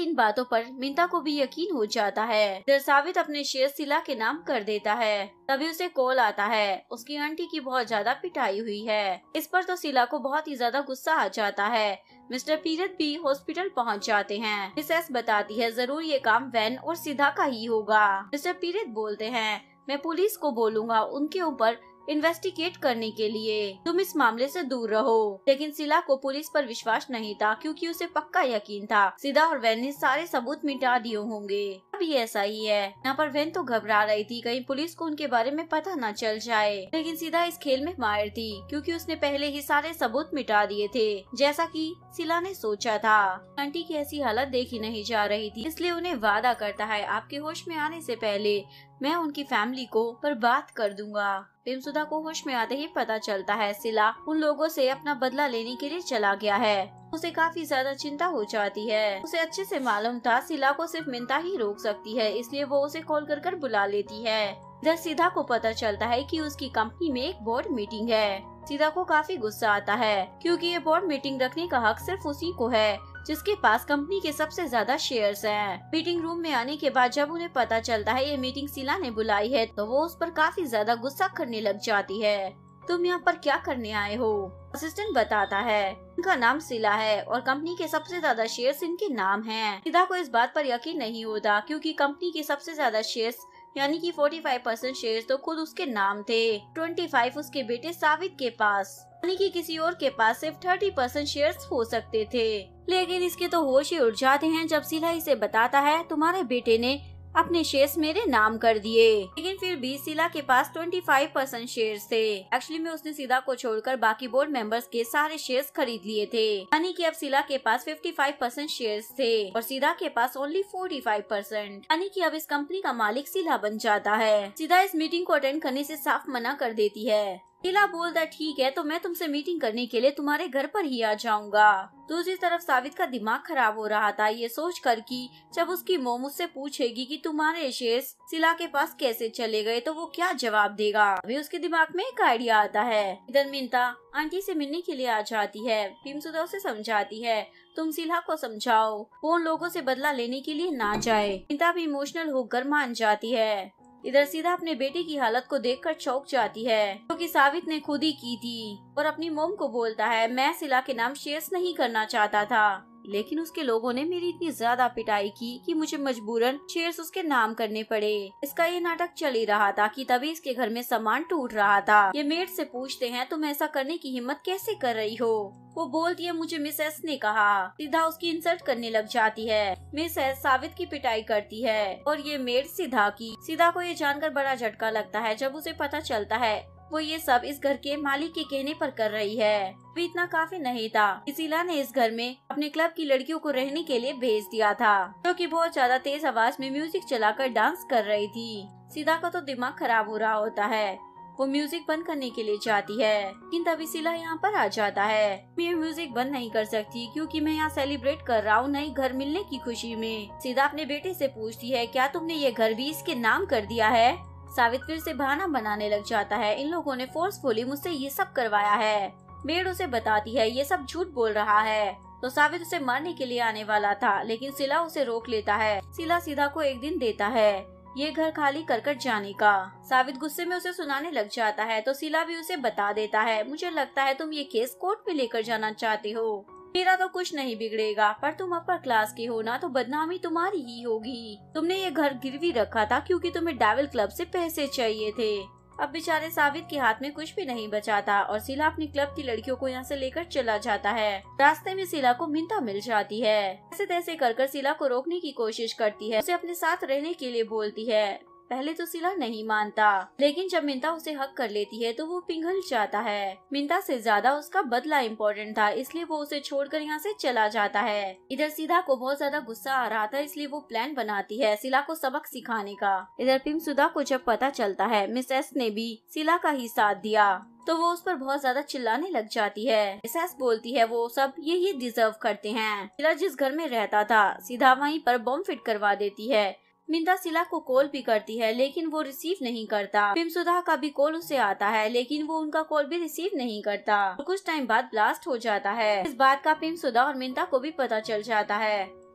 इन बातों पर मिंता को भी यकीन हो जाता है। इधर सावित अपने शेयर सिला के नाम कर देता है। तभी उसे कॉल आता है, उसकी आंटी की बहुत ज्यादा पिटाई हुई है। इस पर तो सिला को बहुत ही ज्यादा गुस्सा आ जाता है। मिस्टर पीरत भी हॉस्पिटल पहुंच जाते हैं। मिसेस बताती है जरूर ये काम वैन और सीधा का ही होगा। मिस्टर पीरत बोलते हैं मैं पुलिस को बोलूंगा उनके ऊपर इन्वेस्टिगेट करने के लिए, तुम इस मामले से दूर रहो। लेकिन सिला को पुलिस पर विश्वास नहीं था क्योंकि उसे पक्का यकीन था सीधा और वैन ने सारे सबूत मिटा दिए होंगे। अभी ऐसा ही है। यहाँ पर वैन तो घबरा रही थी कहीं पुलिस को उनके बारे में पता न चल जाए, लेकिन सीधा इस खेल में माहिर थी क्योंकि उसने पहले ही सारे सबूत मिटा दिए थे जैसा कि सिला ने सोचा था। आंटी की ऐसी हालत देखी नहीं जा रही थी, इसलिए उन्हें वादा करता है आपके होश में आने से पहले मैं उनकी फैमिली को बर्बाद कर दूंगा। पिमसुदा को होश में आते ही पता चलता है सिला उन लोगों से अपना बदला लेने के लिए चला गया है। उसे काफी ज्यादा चिंता हो जाती है। उसे अच्छे से मालूम था सिला को सिर्फ मिंता ही रोक सकती है, इसलिए वो उसे कॉल कर कर बुला लेती है। इधर सीधा को पता चलता है कि उसकी कंपनी में एक बोर्ड मीटिंग है। सीधा को काफी गुस्सा आता है क्योंकि ये बोर्ड मीटिंग रखने का हक सिर्फ उसी को है जिसके पास कंपनी के सबसे ज्यादा शेयर्स हैं। मीटिंग रूम में आने के बाद जब उन्हें पता चलता है ये मीटिंग सिला ने बुलाई है तो वो उस पर काफी ज्यादा गुस्सा करने लग जाती है। तुम यहाँ पर क्या करने आए हो? असिस्टेंट बताता है इनका नाम सिला है और कंपनी के सबसे ज्यादा शेयर्स इनके नाम हैं। सीधा को इस बात पर यकीन नहीं होता क्योंकि कंपनी के सबसे ज्यादा शेयर्स यानी कि पैंतालीस परसेंट शेयर्स तो खुद उसके नाम थे, पच्चीस उसके बेटे सावित के पास, यानी कि किसी और के पास सिर्फ तीस परसेंट शेयर्स हो सकते थे। लेकिन इसके तो होश ही उड़ जाते हैं जब सिला इसे बताता है तुम्हारे बेटे ने अपने शेयर्स मेरे नाम कर दिए। लेकिन फिर भी सिला के पास पच्चीस परसेंट शेयर्स थे। एक्चुअली में उसने सीधा को छोड़कर बाकी बोर्ड मेंबर्स के सारे शेयर्स खरीद लिए थे, यानी कि अब सिला के पास पचपन परसेंट शेयर्स थे और सीधा के पास ओनली पैंतालीस परसेंट, यानी कि अब इस कंपनी का मालिक सिला बन जाता है। सीधा इस मीटिंग को अटेंड करने से साफ मना कर देती है। सिला बोलता ठीक है तो मैं तुमसे मीटिंग करने के लिए तुम्हारे घर पर ही आ जाऊंगा। दूसरी तरफ सावित का दिमाग खराब हो रहा था ये सोच कर कि जब उसकी मोम उससे पूछेगी कि तुम्हारे शेयर्स सिला के पास कैसे चले गए तो वो क्या जवाब देगा। अभी उसके दिमाग में एक आइडिया आता है। इधर मिंता आंटी से मिलने के लिए आ जाती है। पिमसुदा उसे समझाती है तुम सिला को समझाओ वो उन लोगों से बदला लेने के लिए ना जाए। मिंता भी इमोशनल होकर मान जाती है। इधर सीधा अपने बेटे की हालत को देखकर चौंक जाती है क्योंकि तो सावित ने खुद ही की थी और अपनी मोम को बोलता है मैं सिला के नाम शेयर्स नहीं करना चाहता था, लेकिन उसके लोगों ने मेरी इतनी ज्यादा पिटाई की कि मुझे मजबूरन शेयर्स उसके नाम करने पड़े। इसका ये नाटक चल ही रहा था कि तभी इसके घर में सामान टूट रहा था। ये मेड से पूछते हैं तुम ऐसा करने की हिम्मत कैसे कर रही हो? वो बोलती है मुझे मिसेस ने कहा। सीधा उसकी इंसल्ट करने लग जाती है। मिसेस सावित की पिटाई करती है और ये मेड सीधा की। सीधा को ये जानकर बड़ा झटका लगता है जब उसे पता चलता है वो ये सब इस घर के मालिक के कहने पर कर रही है। भी इतना काफी नहीं था कि सिला ने इस घर में अपने क्लब की लड़कियों को रहने के लिए भेज दिया था जो कि बहुत ज्यादा तेज आवाज में म्यूजिक चलाकर डांस कर रही थी। सीधा का तो दिमाग खराब हो रहा होता है। वो म्यूजिक बंद करने के लिए जाती है लेकिन तभी सिला यहाँ पर आ जाता है। मैं ये म्यूजिक बंद नहीं कर सकती क्योंकि मैं यहाँ सेलिब्रेट कर रहा हूँ नई घर मिलने की खुशी में। सीधा अपने बेटे से पूछती है क्या तुमने ये घर भी इसके नाम कर दिया है? सावित फिर से बहाना बनाने लग जाता है इन लोगों ने फोर्सफुली मुझसे ये सब करवाया है। मेड उसे बताती है ये सब झूठ बोल रहा है। तो सावित उसे मारने के लिए आने वाला था लेकिन सिला उसे रोक लेता है। सिला सीधा को एक दिन देता है ये घर खाली कर कर जाने का। सावित गुस्से में उसे सुनाने लग जाता है तो सिला भी उसे बता देता है मुझे लगता है तुम ये केस कोर्ट में लेकर जाना चाहते हो। मेरा तो कुछ नहीं बिगड़ेगा पर तुम अपर क्लास के हो ना तो बदनामी तुम्हारी ही होगी। तुमने ये घर गिरवी रखा था क्योंकि तुम्हें डेविल क्लब से पैसे चाहिए थे। अब बेचारे सावित के हाथ में कुछ भी नहीं बचा था और सिला अपनी क्लब की लड़कियों को यहाँ से लेकर चला जाता है। रास्ते में सिला को मिंता मिल जाती है। ऐसे तैसे कर कर सिला को रोकने की कोशिश करती है, उसे अपने साथ रहने के लिए बोलती है। पहले तो सिला नहीं मानता लेकिन जब मिंता उसे हक कर लेती है तो वो पिघल जाता है। मिंता से ज्यादा उसका बदला इम्पोर्टेंट था इसलिए वो उसे छोड़कर यहाँ से चला जाता है। इधर सीधा को बहुत ज्यादा गुस्सा आ रहा था इसलिए वो प्लान बनाती है सिला को सबक सिखाने का। इधर पिमसुदा को जब पता चलता है मिसेस ने भी सिला का ही साथ दिया तो वो उस पर बहुत ज्यादा चिल्लाने लग जाती है। मिसेस बोलती है वो सब यही डिजर्व करते हैं। सिला जिस घर में रहता था सीधा वहीं पर बम फिट करवा देती है। मिंता सिला को कॉल भी करती है लेकिन वो रिसीव नहीं करता। पिमसुदा का भी कॉल उसे आता है लेकिन वो उनका कॉल भी रिसीव नहीं करता। और कुछ टाइम बाद ब्लास्ट हो जाता है। इस बात का पिमसुदा और मिंता को भी पता चल जाता है।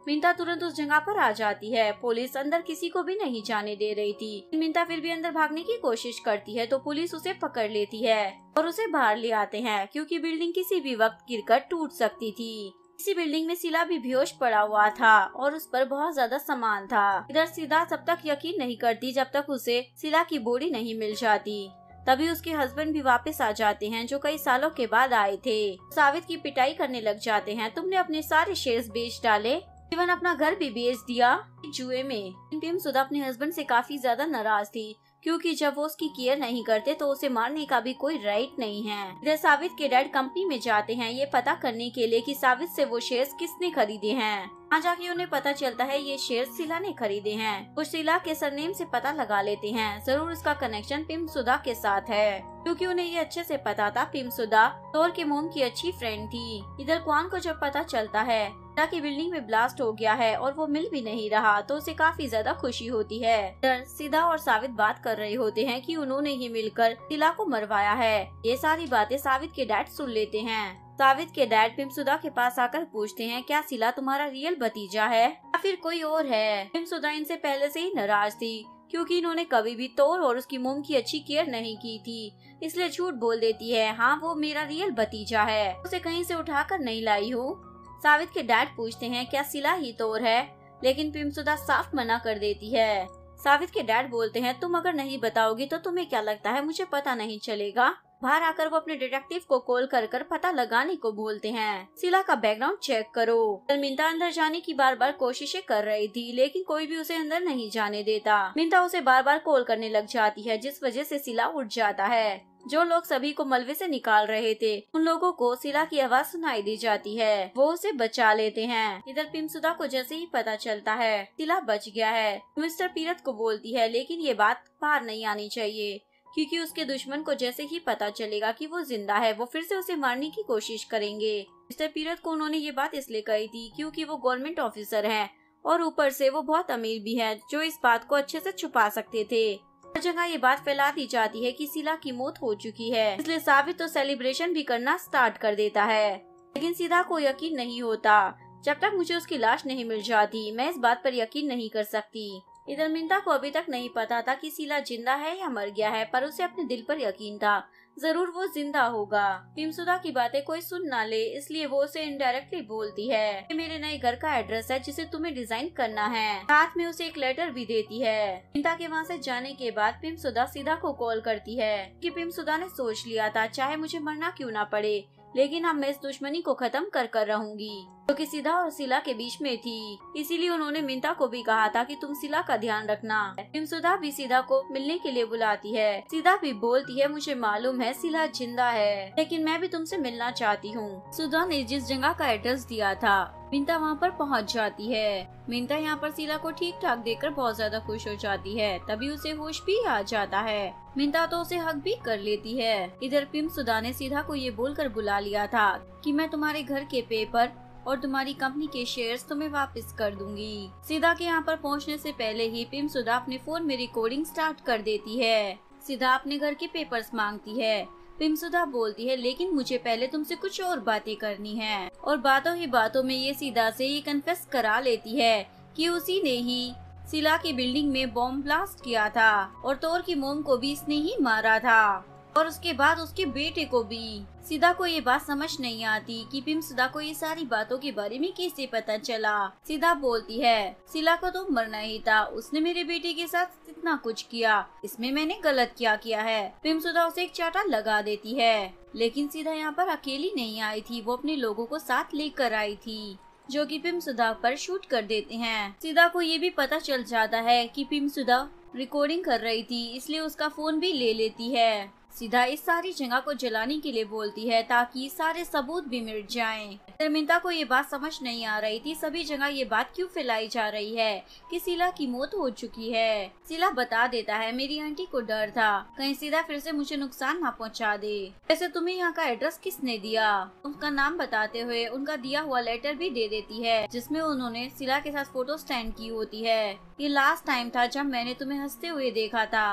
मिंता तुरंत उस जगह पर आ जाती है। पुलिस अंदर किसी को भी नहीं जाने दे रही थी। मिंता फिर भी अंदर भागने की कोशिश करती है तो पुलिस उसे पकड़ लेती है और उसे बाहर ले आते हैं क्योंकि बिल्डिंग किसी भी वक्त गिरकर टूट सकती थी। इसी बिल्डिंग में सिला भी बेहोश पड़ा हुआ था और उस पर बहुत ज्यादा सामान था। इधर सीधा तब तक यकीन नहीं करती जब तक उसे सिला की बॉडी नहीं मिल जाती। तभी उसके हस्बैंड भी वापस आ जाते हैं जो कई सालों के बाद आए थे। सावित की पिटाई करने लग जाते हैं। तुमने अपने सारे शेयर्स बेच डाले, इवन अपना घर भी बेच दिया जुए में। पिमसुदा अपने हस्बैंड से काफी ज्यादा नाराज थी क्योंकि जब वो उसकी केयर नहीं करते तो उसे मारने का भी कोई राइट नहीं है। इधर सावित के डैड कंपनी में जाते हैं ये पता करने के लिए कि सावित से वो शेयर्स किसने खरीदे हैं। वहाँ जाके उन्हें पता चलता है ये शेयर्स सिला ने खरीदे हैं। वो सिला के सरनेम से पता लगा लेते हैं, जरूर उसका कनेक्शन पिमसुदा के साथ है क्योंकि उन्हें ये अच्छे से पता था पिमसुदा तोर के मोम की अच्छी फ्रेंड थी। इधर क्वान को जब पता चलता है की बिल्डिंग में ब्लास्ट हो गया है और वो मिल भी नहीं रहा तो उसे काफी ज्यादा खुशी होती है। इधर सीधा और सावित बात कर रहे होते हैं कि उन्होंने ही मिलकर सिला को मरवाया है। ये सारी बातें सावित के डैड सुन लेते हैं। सावित के डैड पिमसुदा के पास आकर पूछते हैं क्या सिला तुम्हारा रियल भतीजा है या फिर कोई और है। पिमसुदा इनसे पहले से ही नाराज थी क्योंकि इन्होंने कभी भी तोर और उसकी मोम की अच्छी केयर नहीं की थी, इसलिए झूठ बोल देती है। हाँ वो मेरा रियल भतीजा है, उसे कहीं से उठा कर नहीं लाई हूँ। सावित के डैड पूछते हैं क्या सिला ही तोर है, लेकिन पिमसुदा साफ मना कर देती है। सावित के डैड बोलते हैं तुम अगर नहीं बताओगी तो तुम्हें क्या लगता है मुझे पता नहीं चलेगा। बाहर आकर वो अपने डिटेक्टिव को कॉल कर कर पता लगाने को बोलते हैं। सिला का बैकग्राउंड चेक करो। मिंता अंदर जाने की बार बार कोशिशें कर रही थी लेकिन कोई भी उसे अंदर नहीं जाने देता। मिंता उसे बार बार कॉल करने लग जाती है जिस वजह से सिला उठ जाता है। जो लोग सभी को मलबे से निकाल रहे थे उन लोगों को सिला की आवाज सुनाई दी जाती है, वो उसे बचा लेते हैं। इधर पिमसुदा को जैसे ही पता चलता है सिला बच गया है, मिस्टर पीरत को बोलती है लेकिन ये बात बाहर नहीं आनी चाहिए क्योंकि उसके दुश्मन को जैसे ही पता चलेगा कि वो जिंदा है वो फिर से उसे मारने की कोशिश करेंगे। मिस्टर पीरत को उन्होंने ये बात इसलिए कही थी क्योंकि वो गवर्नमेंट ऑफिसर हैं और ऊपर से वो बहुत अमीर भी है जो इस बात को अच्छे से छुपा सकते थे। हर जगह ये बात फैला दी जाती है कि सिला की मौत हो चुकी है, इसलिए सावित तो सेलिब्रेशन भी करना स्टार्ट कर देता है। लेकिन सीधा को यकीन नहीं होता, जब तक मुझे उसकी लाश नहीं मिल जाती मैं इस बात पर यकीन नहीं कर सकती। इधर मिंता को अभी तक नहीं पता था कि सिला जिंदा है या मर गया है, पर उसे अपने दिल पर यकीन था जरूर वो जिंदा होगा। पिमसुदा की बातें कोई सुन ना ले इसलिए वो उसे इनडायरेक्टली बोलती है ये मेरे नए घर का एड्रेस है जिसे तुम्हें डिजाइन करना है। साथ में उसे एक लेटर भी देती है। मिंता के वहाँ से जाने के बाद पिमसुदा सीधा को कॉल करती है कि पिमसुदा ने सोच लिया था चाहे मुझे मरना क्यों ना पड़े लेकिन अब मैं इस दुश्मनी को खत्म कर कर रहूंगी जो कि सीधा और सिला के बीच में थी। इसीलिए उन्होंने मिंता को भी कहा था कि तुम सिला का ध्यान रखना। पिमसुदा भी सीधा को मिलने के लिए बुलाती है। सीधा भी बोलती है मुझे मालूम है सिला जिंदा है लेकिन मैं भी तुमसे मिलना चाहती हूँ। सुधा ने जिस जगह का एड्रेस दिया था मिंता वहाँ पर पहुँच जाती है। मिंता यहाँ पर सिला को ठीक ठाक देखकर बहुत ज्यादा खुश हो जाती है। तभी उसे होश भी आ जाता है। मिंता तो उसे हक भी कर लेती है। इधर पिमसुदा ने सीधा को ये बोलकर बुला लिया था कि मैं तुम्हारे घर के पेपर और तुम्हारी कंपनी के शेयर्स तुम्हें वापस कर दूंगी। सीधा के यहाँ पर पहुँचने से पहले ही पिमसुदा अपने फोन में रिकॉर्डिंग स्टार्ट कर देती है। सीधा अपने घर के पेपर्स मांगती है। पिमसुदा बोलती है लेकिन मुझे पहले तुमसे कुछ और बातें करनी है और बातों ही बातों में ये सीधा से ये कन्फेस करा लेती है कि उसी ने ही सिला की बिल्डिंग में बॉम्ब ब्लास्ट किया था और तोर की मोम को भी इसने ही मारा था और उसके बाद उसके बेटे को भी। सीधा को ये बात समझ नहीं आती कि पिमसुदा को ये सारी बातों के बारे में कैसे पता चला। सीधा बोलती है सिला को तो मरना ही था, उसने मेरे बेटे के साथ इतना कुछ किया, इसमें मैंने गलत क्या किया है। पिमसुदा उसे एक चाटा लगा देती है लेकिन सीधा यहाँ पर अकेली नहीं आई थी, वो अपने लोगों को साथ लेकर आई थी जो कि पिमसुदा पर शूट कर देते हैं। सीधा को ये भी पता चल जाता है कि पिमसुदा रिकॉर्डिंग कर रही थी इसलिए उसका फोन भी ले लेती है। सीधा इस सारी जगह को जलाने के लिए बोलती है ताकि सारे सबूत भी मिट जाएं। मिंता को ये बात समझ नहीं आ रही थी सभी जगह ये बात क्यों फैलाई जा रही है कि सिला की मौत हो चुकी है। सिला बता देता है मेरी आंटी को डर था कहीं सीधा फिर से मुझे नुकसान ना पहुंचा दे। वैसे तुम्हें यहाँ का एड्रेस किसने दिया? उसका नाम बताते हुए उनका दिया हुआ लेटर भी दे देती है जिसमें उन्होंने सिला के साथ फोटो स्टैंड की होती है। ये लास्ट टाइम था जब मैंने तुम्हें हंसते हुए देखा था।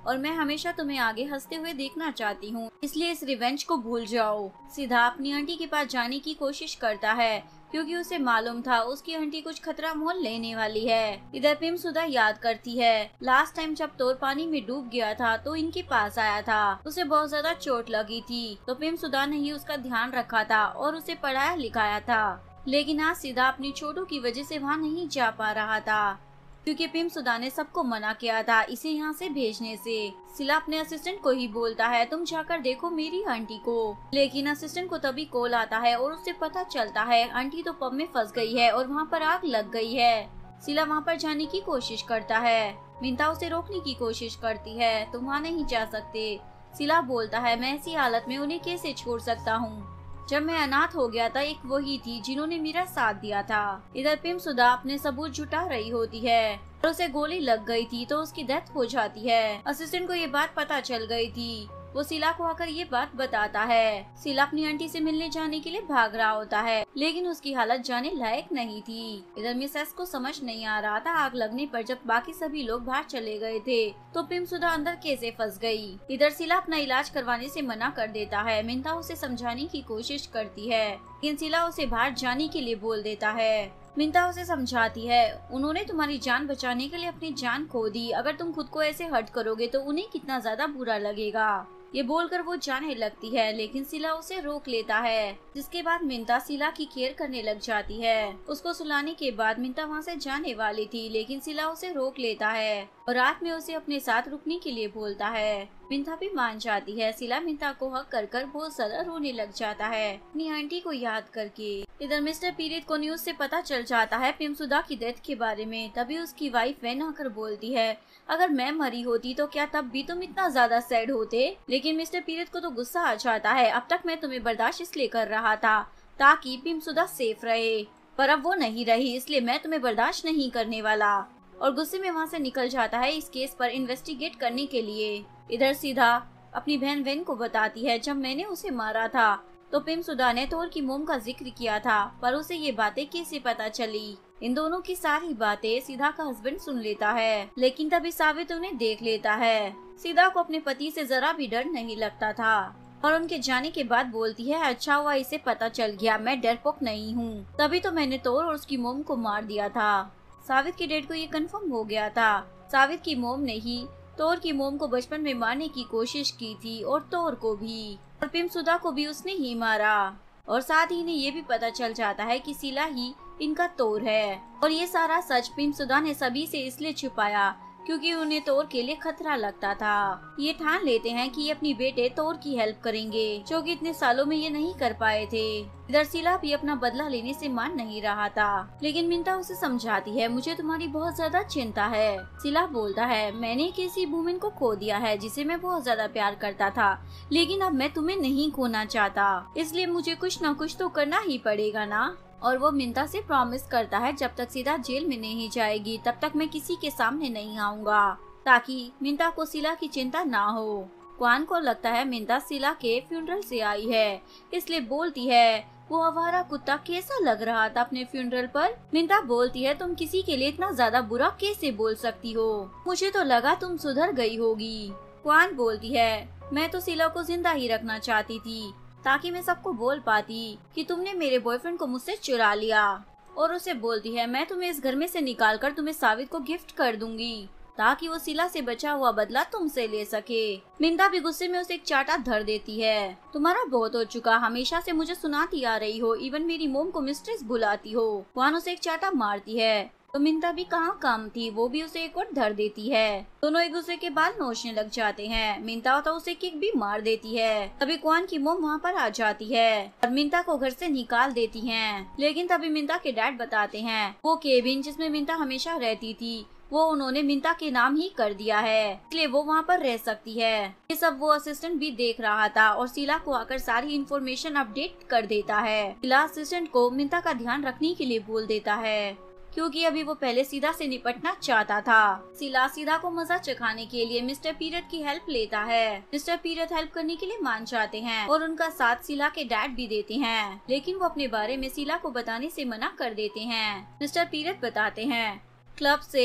और मैं हमेशा तुम्हें आगे हंसते हुए देखना चाहती हूँ, इसलिए इस रिवेंज को भूल जाओ। सीधा अपनी आंटी के पास जाने की कोशिश करता है क्योंकि उसे मालूम था उसकी आंटी कुछ खतरा मोल लेने वाली है। इधर पिमसुदा याद करती है लास्ट टाइम जब तोर पानी में डूब गया था तो इनके पास आया था, उसे बहुत ज्यादा चोट लगी थी, तो पिमसुदा ने ही उसका ध्यान रखा था और उसे पढ़ाया लिखाया था। लेकिन आज सीधा अपनी चोटों की वजह से वहाँ नहीं जा पा रहा था क्योंकि पिमसुदा ने सबको मना किया था इसे यहाँ से भेजने से। सिला अपने असिस्टेंट को ही बोलता है तुम जाकर देखो मेरी आंटी को, लेकिन असिस्टेंट को तभी कॉल आता है और उससे पता चलता है आंटी तो पब में फंस गई है और वहाँ पर आग लग गई है। सिला वहाँ पर जाने की कोशिश करता है, मिंता उसे रोकने की कोशिश करती है, तुम वहाँ नहीं जा सकते। सिला बोलता है मैं ऐसी हालत में उन्हें कैसे छोड़ सकता हूँ, जब मैं अनाथ हो गया था एक वही थी जिन्होंने मेरा साथ दिया था। इधर पिमसुदा अपने सबूत जुटा रही होती है और उसे गोली लग गई थी तो उसकी डेथ हो जाती है। असिस्टेंट को ये बात पता चल गई थी, वो सिला को आकर ये बात बताता है। सिला अपनी आंटी से मिलने जाने के लिए भाग रहा होता है लेकिन उसकी हालत जाने लायक नहीं थी। इधर मिसेस को समझ नहीं आ रहा था आग लगने पर जब बाकी सभी लोग बाहर चले गए थे तो पिमसुदा अंदर कैसे फंस गई। इधर सिला अपना इलाज करवाने से मना कर देता है। मिंता उसे समझाने की कोशिश करती है लेकिन सिला उसे बाहर जाने के लिए बोल देता है। मिंता उसे समझाती है उन्होंने तुम्हारी जान बचाने के लिए अपनी जान खो दी, अगर तुम खुद को ऐसे हर्ट करोगे तो उन्हें कितना ज्यादा बुरा लगेगा। ये बोलकर वो जाने लगती है लेकिन सिला उसे रोक लेता है, जिसके बाद मिंता सिला की केयर करने लग जाती है। उसको सुलाने के बाद मिंता वहाँ से जाने वाली थी लेकिन सिला उसे रोक लेता है और रात में उसे अपने साथ रुकने के लिए बोलता है। मिंता भी मान जाती है। सिला मिंता को हक कर कर बहुत ज्यादा रोने लग जाता है अपनी आंटी को याद करके। इधर मिस्टर पीरित को न्यूज से पता चल जाता है पिमसुदा की डेथ के बारे में। तभी उसकी वाइफ वैन आकर बोलती है अगर मैं मरी होती तो क्या तब भी तुम इतना ज्यादा सैड होते। लेकिन मिस्टर पीरित को तो गुस्सा आ जाता है, अब तक मैं तुम्हें बर्दाश्त इसलिए कर रहा था ताकि पिमसुदा सेफ रहे, पर अब वो नहीं रही इसलिए मैं तुम्हें बर्दाश्त नहीं करने वाला, और गुस्से में वहाँ से निकल जाता है इस केस पर इन्वेस्टिगेट करने के लिए। इधर सीधा अपनी बहन वेन को बताती है जब मैंने उसे मारा था तो पिमसुदा ने तोर की मोम का जिक्र किया था, पर उसे ये बातें कैसे पता चली। इन दोनों की सारी बातें सीधा का हस्बैंड सुन लेता है लेकिन तभी सावित उन्हें देख लेता है। सीधा को अपने पति से जरा भी डर नहीं लगता था और उनके जाने के बाद बोलती है अच्छा हुआ इसे पता चल गया, मैं डरपोक नहीं हूँ, तभी तो मैंने तोर और उसकी मोम को मार दिया था। सावित की डेट को ये कंफर्म हो गया था। सावित की मोम ने ही तोर की मोम को बचपन में मारने की कोशिश की थी और तोर को भी, और पिमसुदा को भी उसने ही मारा। और साथ ही इन्हें ये भी पता चल जाता है कि सिला ही इनका तोर है, और ये सारा सच पिमसुदा ने सभी से इसलिए छुपाया क्योंकि उन्हें तोर के लिए खतरा लगता था। ये ठान लेते हैं कि ये अपनी बेटे तोर की हेल्प करेंगे जो कि इतने सालों में ये नहीं कर पाए थे। इधर सिला भी अपना बदला लेने से मान नहीं रहा था लेकिन मिंता उसे समझाती है मुझे तुम्हारी बहुत ज्यादा चिंता है। सिला बोलता है मैंने एक ऐसी वुमेन को खो दिया है जिसे मैं बहुत ज्यादा प्यार करता था, लेकिन अब मैं तुम्हें नहीं खोना चाहता, इसलिए मुझे कुछ न कुछ तो करना ही पड़ेगा ना। और वो मिंता से प्रॉमिस करता है जब तक सीधा जेल में नहीं जाएगी तब तक मैं किसी के सामने नहीं आऊंगा, ताकि मिंता को सिला की चिंता ना हो। क्वान को लगता है मिंता सिला के फ्यूनरल से आई है, इसलिए बोलती है वो आवारा कुत्ता कैसा लग रहा था अपने फ्यूनरल पर। मिंता बोलती है तुम किसी के लिए इतना ज्यादा बुरा कैसे बोल सकती हो, मुझे तो लगा तुम सुधर गई होगी। क्वान बोलती है मैं तो सिला को जिंदा ही रखना चाहती थी ताकि मैं सबको बोल पाती कि तुमने मेरे बॉयफ्रेंड को मुझसे चुरा लिया, और उसे बोलती है मैं तुम्हें इस घर में से निकालकर तुम्हें सावित को गिफ्ट कर दूंगी ताकि वो सिला से बचा हुआ बदला तुमसे ले सके। मिंता भी गुस्से में उसे एक चाटा धर देती है तुम्हारा बहुत हो चुका, हमेशा से मुझे सुनाती आ रही हो, इवन मेरी मोम को मिस्ट्रेस बुलाती हो। वहां उसे एक चाटा मारती है तो मिंता भी कहाँ काम थी, वो भी उसे एक और धर देती है। दोनों एक दूसरे के बाल नोचने लग जाते हैं। मिंता तो उसे किक भी मार देती है। तभी क्वान की मोम वहाँ पर आ जाती है और मिंता को घर से निकाल देती हैं। लेकिन तभी मिंता के डैड बताते हैं वो केबिन जिसमें मिंता हमेशा रहती थी वो उन्होंने मिंता के नाम ही कर दिया है, इसलिए वो वहाँ पर रह सकती है। ये सब वो असिस्टेंट भी देख रहा था और सिला को आकर सारी इन्फॉर्मेशन अपडेट कर देता है। सिला असिस्टेंट को मिंता का ध्यान रखने के लिए बोल देता है क्योंकि अभी वो पहले सीधा से निपटना चाहता था। सिला सीधा को मजा चखाने के लिए मिस्टर पीरियड की हेल्प लेता है। मिस्टर पीरियड हेल्प करने के लिए मान जाते हैं और उनका साथ सिला के डैड भी देते हैं, लेकिन वो अपने बारे में सिला को बताने से मना कर देते हैं। मिस्टर पीरियड बताते हैं क्लब से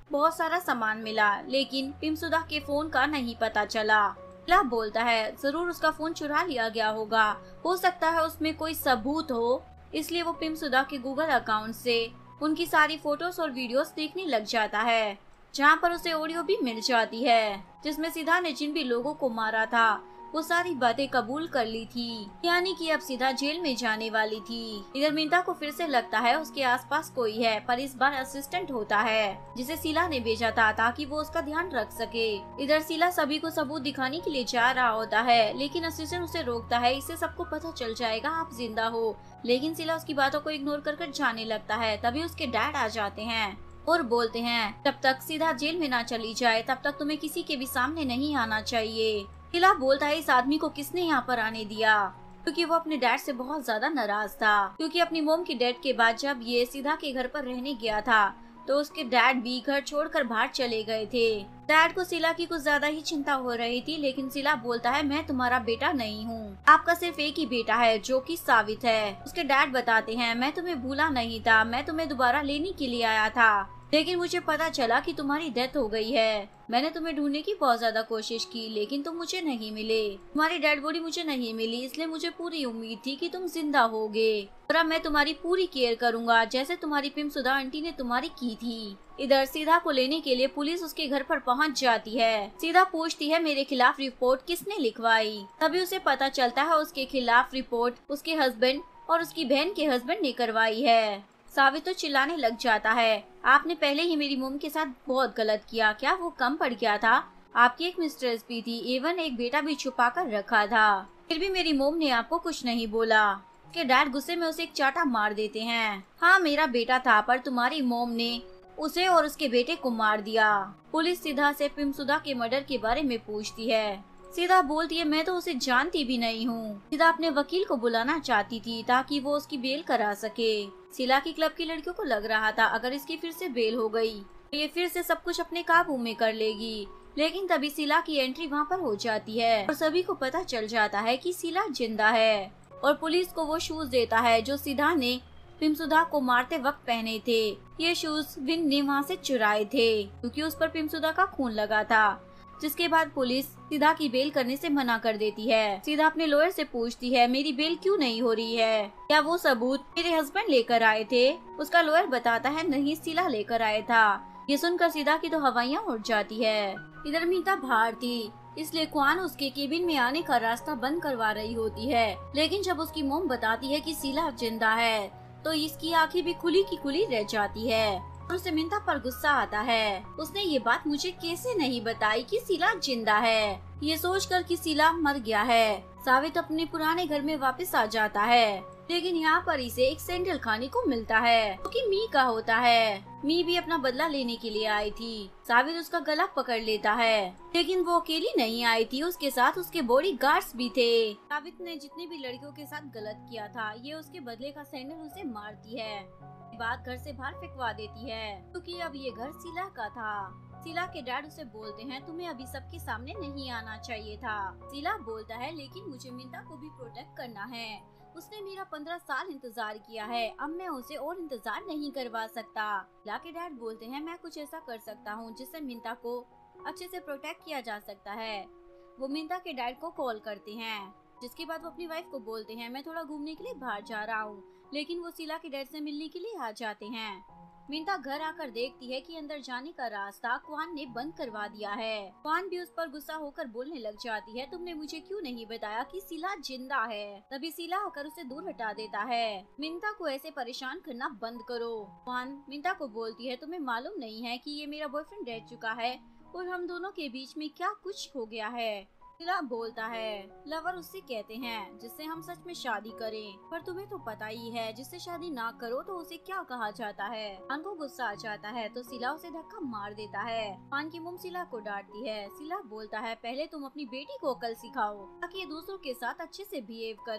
बहुत सारा सामान मिला, लेकिन पिमसुदा के फोन का नहीं पता चला। सिला बोलता है जरूर उसका फोन चुरा लिया गया होगा, हो सकता है उसमें कोई सबूत हो। इसलिए वो पिमसुदा के गूगल अकाउंट से उनकी सारी फोटोज और वीडियोस देखने लग जाता है, जहाँ पर उसे ऑडियो भी मिल जाती है जिसमें सीधा ने जिन भी लोगों को मारा था वो सारी बातें कबूल कर ली थी, यानी कि अब सीधा जेल में जाने वाली थी। इधर मिंता को फिर से लगता है उसके आसपास कोई है, पर इस बार असिस्टेंट होता है जिसे सीला ने भेजा था ताकि वो उसका ध्यान रख सके। इधर सीला सभी को सबूत दिखाने के लिए जा रहा होता है, लेकिन असिस्टेंट उसे रोकता है, इससे सबको पता चल जाएगा आप जिंदा हो। लेकिन सीला उसकी बातों को इग्नोर कर कर जाने लगता है। तभी उसके डैड आ जाते हैं और बोलते हैं जब तक सीधा जेल में ना चली जाए तब तक तुम्हें किसी के भी सामने नहीं आना चाहिए। सीला बोलता है इस आदमी को किसने यहाँ पर आने दिया, क्योंकि वो अपने डैड से बहुत ज्यादा नाराज था, क्योंकि अपनी मोम की डेथ के बाद जब ये सीधा के घर पर रहने गया था तो उसके डैड भी घर छोड़कर बाहर चले गए थे। डैड को सीला की कुछ ज्यादा ही चिंता हो रही थी, लेकिन सीला बोलता है मैं तुम्हारा बेटा नहीं हूँ, आपका सिर्फ एक ही बेटा है जो कि सावित है। उसके डैड बताते हैं मैं तुम्हें भूला नहीं था, मैं तुम्हें दोबारा लेने के लिए आया था, लेकिन मुझे पता चला कि तुम्हारी डेथ हो गई है। मैंने तुम्हें ढूंढने की बहुत ज्यादा कोशिश की, लेकिन तुम मुझे नहीं मिले, तुम्हारी डेड बॉडी मुझे नहीं मिली, इसलिए मुझे पूरी उम्मीद थी कि तुम जिंदा होगे और अब मैं तुम्हारी पूरी केयर करूंगा जैसे तुम्हारी पिमसुदा आंटी ने तुम्हारी की थी। इधर सीधा को लेने के लिए पुलिस उसके घर पर पहुंच जाती है। सीधा पूछती है मेरे खिलाफ रिपोर्ट किसने लिखवाई। तभी उसे पता चलता है उसके खिलाफ रिपोर्ट उसके हस्बैंड और उसकी बहन के हस्बैंड ने करवाई है। सावित तो चिल्लाने लग जाता है आपने पहले ही मेरी मोम के साथ बहुत गलत किया, क्या वो कम पड़ गया था? आपकी एक मिस्ट्रेस भी थी, एवन एक बेटा भी छुपा कर रखा था, फिर भी मेरी मोम ने आपको कुछ नहीं बोला। उसके डैड गुस्से में उसे एक चाटा मार देते हैं। हाँ मेरा बेटा था, पर तुम्हारी मोम ने उसे और उसके बेटे को मार दिया। पुलिस सीधा से पिमसुदा के मर्डर के बारे में पूछती है। सीधा बोलती है मैं तो उसे जानती भी नहीं हूँ। सीधा अपने वकील को बुलाना चाहती थी ताकि वो उसकी बेल करा सके। सीला की क्लब की लड़कियों को लग रहा था अगर इसकी फिर से बेल हो गई तो ये फिर से सब कुछ अपने काबू में कर लेगी, लेकिन तभी सीला की एंट्री वहाँ पर हो जाती है और सभी को पता चल जाता है कि सीला जिंदा है और पुलिस को वो शूज देता है जो सीधा ने पिमसुदा को मारते वक्त पहने थे। ये शूज विन ने वहाँ से चुराए थे क्योंकि उस पर पिमसुदा का खून लगा था, जिसके बाद पुलिस सीधा की बेल करने से मना कर देती है। सीधा अपने लॉयर से पूछती है मेरी बेल क्यों नहीं हो रही है, क्या वो सबूत मेरे हस्बैंड लेकर आए थे? उसका लॉयर बताता है नहीं सीला लेकर आया था। ये सुनकर सीधा की तो हवाइयाँ उड़ जाती है। इधर मीता बाहर थी, इसलिए क्वान उसके केबिन में आने का रास्ता बंद करवा रही होती है, लेकिन जब उसकी मोम बताती है कि सीला जिंदा है तो इसकी आंखें भी खुली की खुली रह जाती है और उसे मिंता पर गुस्सा आता है। उसने ये बात मुझे कैसे नहीं बताई कि सीला जिंदा है। ये सोचकर कि सीला मर गया है, सावित अपने पुराने घर में वापस आ जाता है, लेकिन यहाँ पर इसे एक सैंडल खाने को मिलता है जो कि मी का होता है। मी भी अपना बदला लेने के लिए आई थी। सावित उसका गला पकड़ लेता है, लेकिन वो अकेली नहीं आई थी, उसके साथ उसके बॉडी गार्ड्स भी थे। सावित ने जितनी भी लड़कियों के साथ गलत किया था ये उसके बदले का सैंडल उसे मारती है, बात घर से बाहर फेंकवा देती है क्योंकि अब ये घर सीला का था। सीला के डैड उसे बोलते हैं तुम्हें अभी सबके सामने नहीं आना चाहिए था। सीला बोलता है लेकिन मुझे मिंता को भी प्रोटेक्ट करना है, उसने मेरा पंद्रह साल इंतजार किया है, अब मैं उसे और इंतजार नहीं करवा सकता। सीला के डैड बोलते हैं मैं कुछ ऐसा कर सकता हूँ जिससे मिंता को अच्छे से प्रोटेक्ट किया जा सकता है। वो मिंता के डैड को कॉल करते हैं, जिसके बाद वो अपनी वाइफ को बोलते हैं मैं थोड़ा घूमने के लिए बाहर जा रहा हूँ, लेकिन वो सीला के डैड से मिलने के लिए आ जाते हैं। मिंता घर आकर देखती है कि अंदर जाने का रास्ता क्वान ने बंद करवा दिया है। क्वान भी उस पर गुस्सा होकर बोलने लग जाती है तुमने मुझे क्यों नहीं बताया कि सीला जिंदा है। तभी सीला आकर उसे दूर हटा देता है। मिंता को ऐसे परेशान करना बंद करो। क्वान मिंता को बोलती है तुम्हें मालूम नहीं है कि ये मेरा बॉयफ्रेंड रह चुका है और हम दोनों के बीच में क्या कुछ हो गया है। सीला बोलता है लवर उससे कहते हैं जिससे हम सच में शादी करें, पर तुम्हें तो पता ही है जिससे शादी ना करो तो उसे क्या कहा जाता है। खान को गुस्सा आ जाता है तो सीला उसे धक्का मार देता है। खान की मोम सीला को डांटती है। सीला बोलता है पहले तुम अपनी बेटी को अकल सिखाओ ताकि ये दूसरों के साथ अच्छे से बिहेव करे।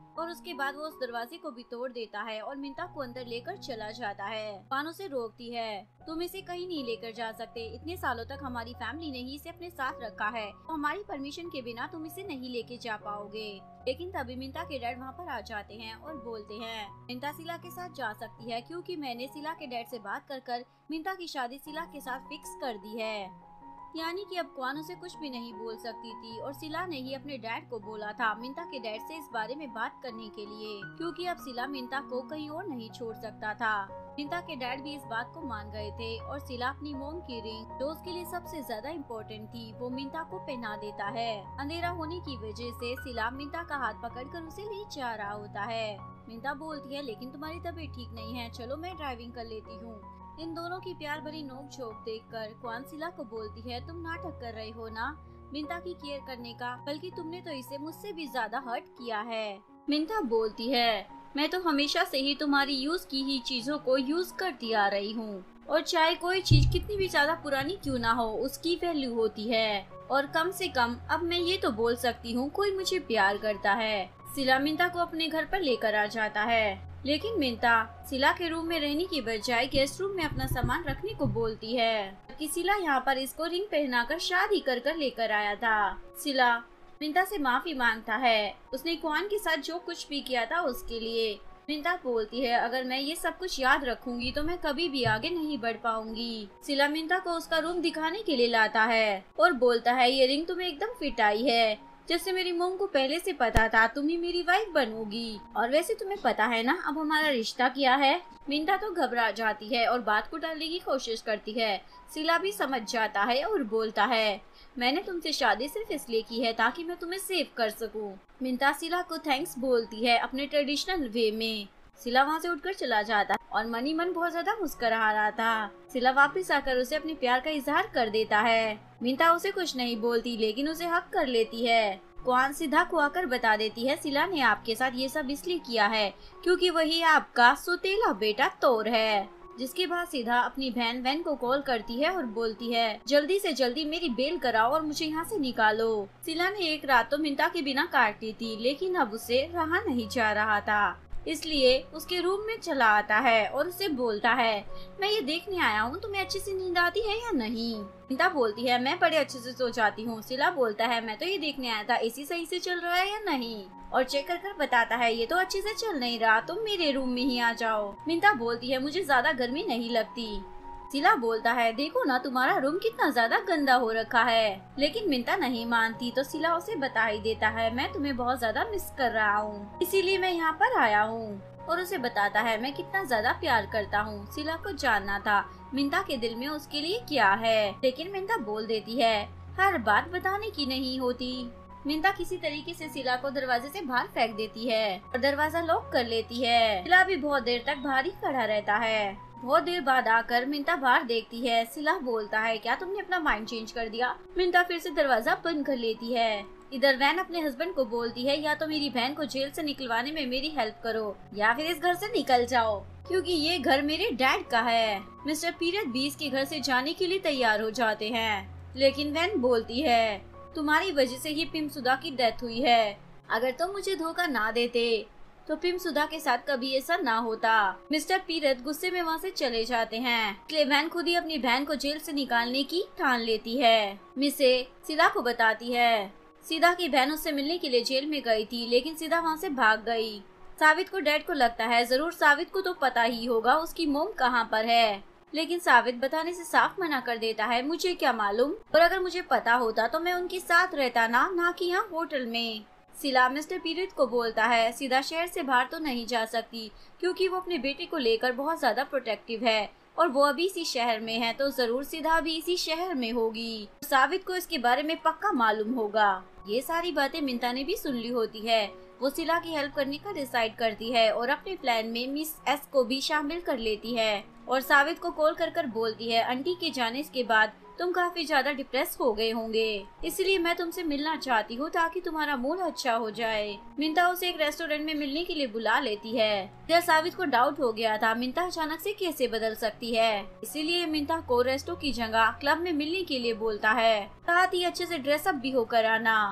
और उसके बाद वो उस दरवाजे को भी तोड़ देता है और मिंता को अंदर लेकर चला जाता है। क्वान उसे रोकती है, तुम इसे कहीं नहीं लेकर जा सकते, इतने सालों तक हमारी फैमिली ने ही इसे अपने साथ रखा है, तो हमारी परमिशन के बिना तुम इसे नहीं लेके जा पाओगे। लेकिन तभी मिंता के डैड वहाँ पर आ जाते हैं और बोलते हैं मिंता सिला के साथ जा सकती है, क्योंकि मैंने सिला के डैड से बात कर कर मिंता की शादी सिला के साथ फिक्स कर दी है। यानी कि अब क्वान उसे कुछ भी नहीं बोल सकती थी और सिला ने ही अपने डैड को बोला था मिंता के डैड से इस बारे में बात करने के लिए, क्योंकि अब सिला मिंता को कहीं और नहीं छोड़ सकता था। मिंता के डैड भी इस बात को मान गए थे और सिला अपनी मोम की रिंग, जो उसके लिए सबसे ज्यादा इम्पोर्टेंट थी, वो मिंता को पहना देता है। अंधेरा होने की वजह से सिला मिंता का हाथ पकड़कर उसे ले जा रहा होता है। मिंता बोलती है लेकिन तुम्हारी तबीयत ठीक नहीं है, चलो मैं ड्राइविंग कर लेती हूँ। इन दोनों की प्यार भरी नोक झोंक देखकर क्वान सिला को बोलती है तुम नाटक कर रही हो ना मिंता की केयर करने का, बल्कि तुमने तो इसे मुझसे भी ज्यादा हर्ट किया है। मिंता बोलती है मैं तो हमेशा से ही तुम्हारी यूज की ही चीजों को यूज करती आ रही हूँ, और चाहे कोई चीज कितनी भी ज्यादा पुरानी क्यों ना हो उसकी वैल्यू होती है, और कम से कम अब मैं ये तो बोल सकती हूँ कोई मुझे प्यार करता है। सिला मिंता को अपने घर पर लेकर आ जाता है, लेकिन मिंता सिला के रूम में रहने की बजाय गेस्ट रूम में अपना सामान रखने को बोलती है कि सिला यहाँ पर इसको रिंग पहनाकर शादी कर कर लेकर आया था। सिला मिंता से माफी मांगता है उसने क्वान के साथ जो कुछ भी किया था उसके लिए। मिंता बोलती है अगर मैं ये सब कुछ याद रखूंगी तो मैं कभी भी आगे नहीं बढ़ पाऊंगी। सिला मिंता को उसका रूम दिखाने के लिए लाता है और बोलता है ये रिंग तुम्हें एकदम फिट आई है, जैसे मेरी मोम को पहले से पता था तुम ही मेरी वाइफ बनोगी, और वैसे तुम्हें पता है ना अब हमारा रिश्ता क्या है। मिंता तो घबरा जाती है और बात को टालने की कोशिश करती है। सिला भी समझ जाता है और बोलता है मैंने तुमसे शादी सिर्फ इसलिए की है ताकि मैं तुम्हें सेव कर सकूं। मिंता सिला को थैंक्स बोलती है अपने ट्रेडिशनल वे में। सिला वहाँ से उठकर चला जाता है और मनी मन बहुत ज्यादा मुस्कुरा रहा था। सिला वापस आकर उसे अपने प्यार का इजहार कर देता है। मिंता उसे कुछ नहीं बोलती लेकिन उसे हक कर लेती है। क्वान सीधा को आकर बता देती है सिला ने आपके साथ ये सब इसलिए किया है क्योंकि वही आपका सौतेला बेटा तोर है। जिसके बाद सीधा अपनी बहन वैन को कॉल करती है और बोलती है जल्दी से जल्दी मेरी बेल कराओ और मुझे यहाँ से निकालो। सिला ने एक रात तो मिंता के बिना काट दी थी, लेकिन अब उसे रहा नहीं जा रहा था, इसलिए उसके रूम में चला आता है और उसे बोलता है मैं ये देखने आया हूँ तुम्हें अच्छी सी नींद आती है या नहीं। मिंता बोलती है मैं बड़े अच्छे से सो जाती हूँ। सिला बोलता है मैं तो ये देखने आया था एसी सही से चल रहा है या नहीं, और चेक कर कर बताता है ये तो अच्छे से चल नहीं रहा, तुम मेरे रूम में ही आ जाओ। मिंता बोलती है मुझे ज्यादा गर्मी नहीं लगती। सिला बोलता है देखो ना तुम्हारा रूम कितना ज्यादा गंदा हो रखा है, लेकिन मिंता नहीं मानती तो सिला उसे बता ही देता है मैं तुम्हें बहुत ज्यादा मिस कर रहा हूँ, इसीलिए मैं यहाँ पर आया हूँ, और उसे बताता है मैं कितना ज्यादा प्यार करता हूँ। सिला को जानना था मिंता के दिल में उसके लिए क्या है, लेकिन मिंता बोल देती है हर बात बताने की नहीं होती। मिंता किसी तरीके से सिला को दरवाजे से बाहर फेंक देती है और दरवाजा लॉक कर लेती है। सिला भी बहुत देर तक बाहर ही खड़ा रहता है। बहुत देर बाद आकर मिंता बाहर देखती है। सिला बोलता है क्या तुमने अपना माइंड चेंज कर दिया। मिंता फिर से दरवाजा बंद कर लेती है। इधर वैन अपने हस्बैंड को बोलती है या तो मेरी बहन को जेल से निकलवाने में मेरी हेल्प करो या फिर इस घर से निकल जाओ, क्योंकि ये घर मेरे डैड का है। मिस्टर पीरियड भी इसके घर से जाने के लिए तैयार हो जाते हैं, लेकिन वैन बोलती है तुम्हारी वजह से ही पिमसुदा की डेथ हुई है, अगर तुम मुझे धोखा ना देते तो पिमसुदा के साथ कभी ऐसा ना होता। मिस्टर पीरत गुस्से में वहाँ से चले जाते हैं, इसलिए वैन खुद ही अपनी बहन को जेल से निकालने की ठान लेती है। मिसे सिला को बताती है सीधा की बहन उससे मिलने के लिए जेल में गई थी, लेकिन सीधा वहाँ से भाग गई। सावित को डैड को लगता है जरूर सावित को तो पता ही होगा उसकी मोम कहाँ पर है, लेकिन सावित बताने से साफ मना कर देता है मुझे क्या मालूम, और अगर मुझे पता होता तो मैं उनके साथ रहता ना ना कि यहाँ होटल में। सिला मिस्टर पीरित को बोलता है सीधा शहर से बाहर तो नहीं जा सकती, क्योंकि वो अपने बेटे को लेकर बहुत ज्यादा प्रोटेक्टिव है और वो अभी इसी शहर में है, तो जरूर सीधा भी इसी शहर में होगी। सावित को इसके बारे में पक्का मालूम होगा। ये सारी बातें मिंता ने भी सुन ली होती है। वो सिला की हेल्प करने का डिसाइड करती है और अपने प्लान में मिस एस को भी शामिल कर लेती है, और सावित को कॉल कर कर बोलती है आंटी के जाने के बाद तुम काफी ज्यादा डिप्रेस हो गए होंगे, इसलिए मैं तुमसे मिलना चाहती हूँ ताकि तुम्हारा मूड अच्छा हो जाए। मिंता उसे एक रेस्टोरेंट में मिलने के लिए बुला लेती है। इधर सावित को डाउट हो गया था मिंता अचानक से कैसे बदल सकती है, इसीलिए मिंता को रेस्टो की जगह क्लब में मिलने के लिए बोलता है, साथ ही अच्छे से ड्रेसअप भी होकर आना।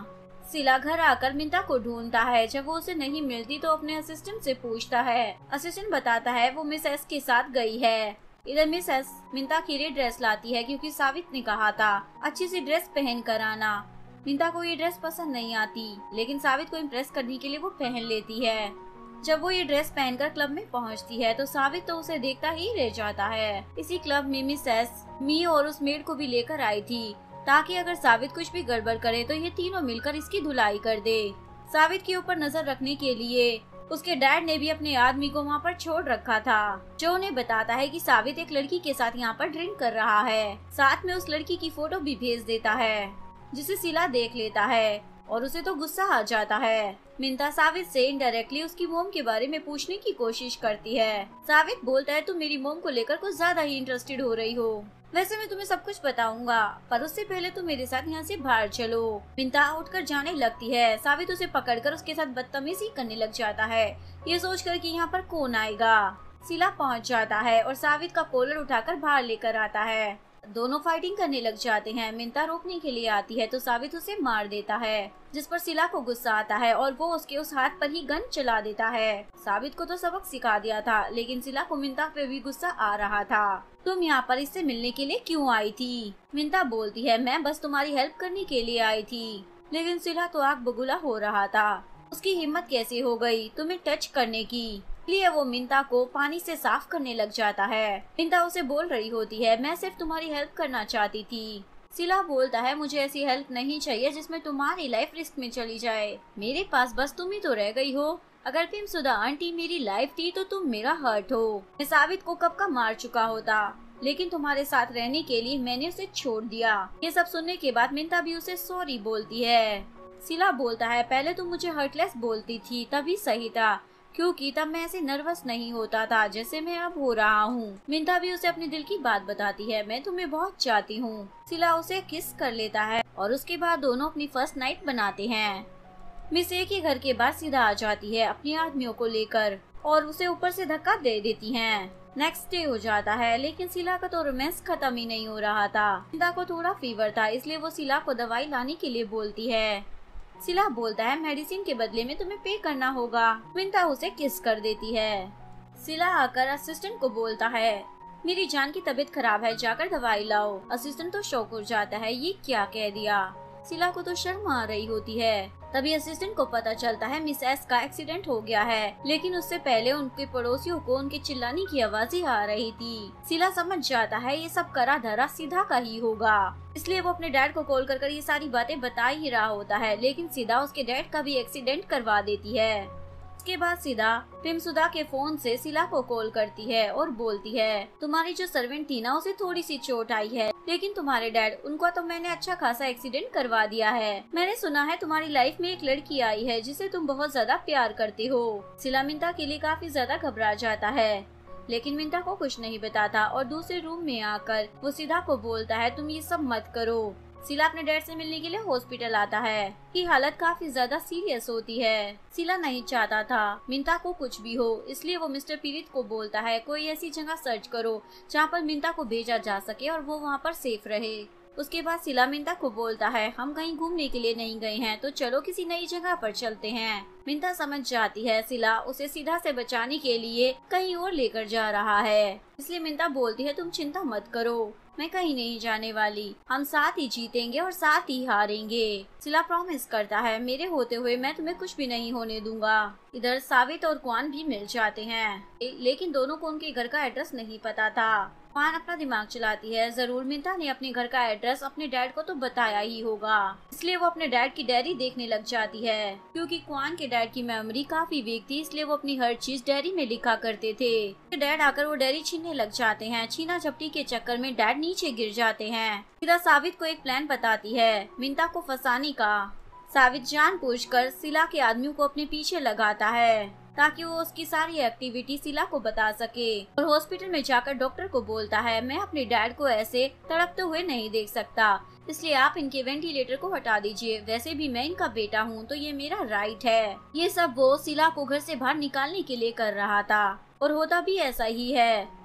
सिला घर आकर मिंता को ढूंढता है। जब वो उसे नहीं मिलती तो अपने असिस्टेंट से पूछता है। असिस्टेंट बताता है वो मिस एस के साथ गई है। इधर मिस एस मिंता के लिए ड्रेस लाती है क्योंकि सावित ने कहा था अच्छी सी ड्रेस पहन कर आना। मिंता को ये ड्रेस पसंद नहीं आती, लेकिन सावित को इम्प्रेस करने के लिए वो पहन लेती है। जब वो ये ड्रेस पहनकर क्लब में पहुंचती है तो सावित तो उसे देखता ही रह जाता है। इसी क्लब में मिस एस मी और उस मेड को भी लेकर आई थी ताकि अगर सावित कुछ भी गड़बड़ करे तो ये तीनों मिलकर इसकी धुलाई कर दे। सावित के ऊपर नजर रखने के लिए उसके डैड ने भी अपने आदमी को वहाँ पर छोड़ रखा था, जो उन्हें बताता है कि सावित एक लड़की के साथ यहाँ पर ड्रिंक कर रहा है। साथ में उस लड़की की फोटो भी भेज देता है, जिसे सिला देख लेता है और उसे तो गुस्सा आ जाता है। मिंता सावित से इनडायरेक्टली उसकी मोम के बारे में पूछने की कोशिश करती है। सावित बोलता है तुम मेरी मोम को लेकर कुछ ज्यादा ही इंटरेस्टेड हो रही हो। वैसे मैं तुम्हें सब कुछ बताऊंगा, पर उससे पहले तुम मेरे साथ यहाँ से बाहर चलो। मिंता उठकर जाने लगती है। सावित उसे पकड़कर उसके साथ बदतमीजी करने लग जाता है, ये सोचकर कि यहाँ पर कौन आएगा। सिला पहुँच जाता है और सावित का कॉलर उठाकर बाहर लेकर आता है। दोनों फाइटिंग करने लग जाते हैं। मिंता रोकने के लिए आती है तो सावित उसे मार देता है, जिस पर सिला को गुस्सा आता है और वो उसके उस हाथ पर ही गन चला देता है। सावित को तो सबक सिखा दिया था, लेकिन सिला को मिंता पे भी गुस्सा आ रहा था। तुम यहाँ पर इससे मिलने के लिए क्यों आई थी? मिंता बोलती है मैं बस तुम्हारी हेल्प करने के लिए आई थी। लेकिन सिला तो आग बबूला हो रहा था। उसकी हिम्मत कैसे हो गई तुम्हें टच करने की? इसलिए वो मिंता को पानी से साफ करने लग जाता है। मिंता उसे बोल रही होती है मैं सिर्फ तुम्हारी हेल्प करना चाहती थी। सिला बोलता है मुझे ऐसी हेल्प नहीं चाहिए जिसमें तुम्हारी लाइफ रिस्क में चली जाए। मेरे पास बस तुम ही तो रह गई हो। अगर पिमसुदा आंटी मेरी लाइफ थी तो तुम मेरा हर्ट हो। मैं सावित को कब का मार चुका होता, लेकिन तुम्हारे साथ रहने के लिए मैंने उसे छोड़ दिया। ये सब सुनने के बाद मिंता भी उसे सॉरी बोलती है। सिला बोलता है पहले तुम मुझे हर्टलेस बोलती थी तभी सही था, क्योंकि तब मैं ऐसे नर्वस नहीं होता था जैसे मैं अब हो रहा हूँ। मिंता भी उसे अपने दिल की बात बताती है मैं तुम्हें बहुत चाहती हूँ। सिला उसे किस कर लेता है और उसके बाद दोनों अपनी फर्स्ट नाइट बनाते हैं। मिस ए के घर के बाद सीधा आ जाती है अपनी आदमियों को लेकर और उसे ऊपर से धक्का दे देती हैं। नेक्स्ट डे हो जाता है, लेकिन सिला का तो रोमांस खत्म ही नहीं हो रहा था। मिंता को थोड़ा फीवर था, इसलिए वो सिला को दवाई लाने के लिए बोलती है। सिला बोलता है मेडिसिन के बदले में तुम्हें पे करना होगा। मिंता उसे किस कर देती है। सिला आकर असिस्टेंट को बोलता है मेरी जान की तबीयत खराब है, जाकर दवाई लाओ। असिस्टेंट तो शॉक हो जाता है, ये क्या कह दिया। सिला को तो शर्म आ रही होती है। तभी असिस्टेंट को पता चलता है मिस एस का एक्सीडेंट हो गया है, लेकिन उससे पहले उनके पड़ोसियों को उनके चिल्लाने की आवाजें आ रही थी। सिला समझ जाता है ये सब करा धरा सीधा का ही होगा, इसलिए वो अपने डैड को कॉल कर कर ये सारी बातें बता ही रहा होता है, लेकिन सीधा उसके डैड का भी एक्सीडेंट करवा देती है। उसके बाद सीधा पिमसुदा के फोन से सिला को कॉल करती है और बोलती है तुम्हारी जो सर्वेंट थी ना उसे थोड़ी सी चोट आई है, लेकिन तुम्हारे डैड उनको तो मैंने अच्छा खासा एक्सीडेंट करवा दिया है। मैंने सुना है तुम्हारी लाइफ में एक लड़की आई है जिसे तुम बहुत ज्यादा प्यार करते हो। सिला मिंता के लिए काफी ज्यादा घबरा जाता है, लेकिन मिंता को कुछ नहीं बताता और दूसरे रूम में आकर वो सीधा को बोलता है तुम ये सब मत करो। सिला अपने डैड से मिलने के लिए हॉस्पिटल आता है कि हालत काफी ज्यादा सीरियस होती है। सिला नहीं चाहता था मिंता को कुछ भी हो, इसलिए वो मिस्टर पीरित को बोलता है कोई ऐसी जगह सर्च करो जहाँ पर मिंता को भेजा जा सके और वो वहाँ पर सेफ रहे। उसके बाद सिला मिंता को बोलता है हम कहीं घूमने के लिए नहीं गए हैं, तो चलो किसी नई जगह पर चलते हैं। मिंता समझ जाती है सिला उसे सीधा से बचाने के लिए कहीं और लेकर जा रहा है, इसलिए मिंता बोलती है तुम चिंता मत करो, मैं कहीं नहीं जाने वाली, हम साथ ही जीतेंगे और साथ ही हारेंगे। सिला प्रॉमिस करता है मेरे होते हुए मैं तुम्हें कुछ भी नहीं होने दूंगा। इधर सावित और क्वान भी मिल जाते हैं, लेकिन दोनों को उनके घर का एड्रेस नहीं पता था। क्वान अपना दिमाग चलाती है जरूर मिंता ने अपने घर का एड्रेस अपने डैड को तो बताया ही होगा, इसलिए वो अपने डैड की डायरी देखने लग जाती है। क्योंकि क्वान के डैड की मेमोरी काफी वीक थी, इसलिए वो अपनी हर चीज डायरी में लिखा करते थे। डैड आकर वो डायरी छीनने लग जाते हैं। छीना झपटी के चक्कर में डैड नीचे गिर जाते हैं। सीधा सावित को एक प्लान बताती है मिंता को फंसाने का। सावित जानबूझकर सिला के आदमियों को अपने पीछे लगाता है ताकि वो उसकी सारी एक्टिविटी सिला को बता सके, और हॉस्पिटल में जाकर डॉक्टर को बोलता है मैं अपने डैड को ऐसे तड़पते हुए नहीं देख सकता, इसलिए आप इनके वेंटिलेटर को हटा दीजिए। वैसे भी मैं इनका बेटा हूँ तो ये मेरा राइट है। ये सब वो सिला को घर से बाहर निकालने के लिए कर रहा था और होता भी ऐसा ही है।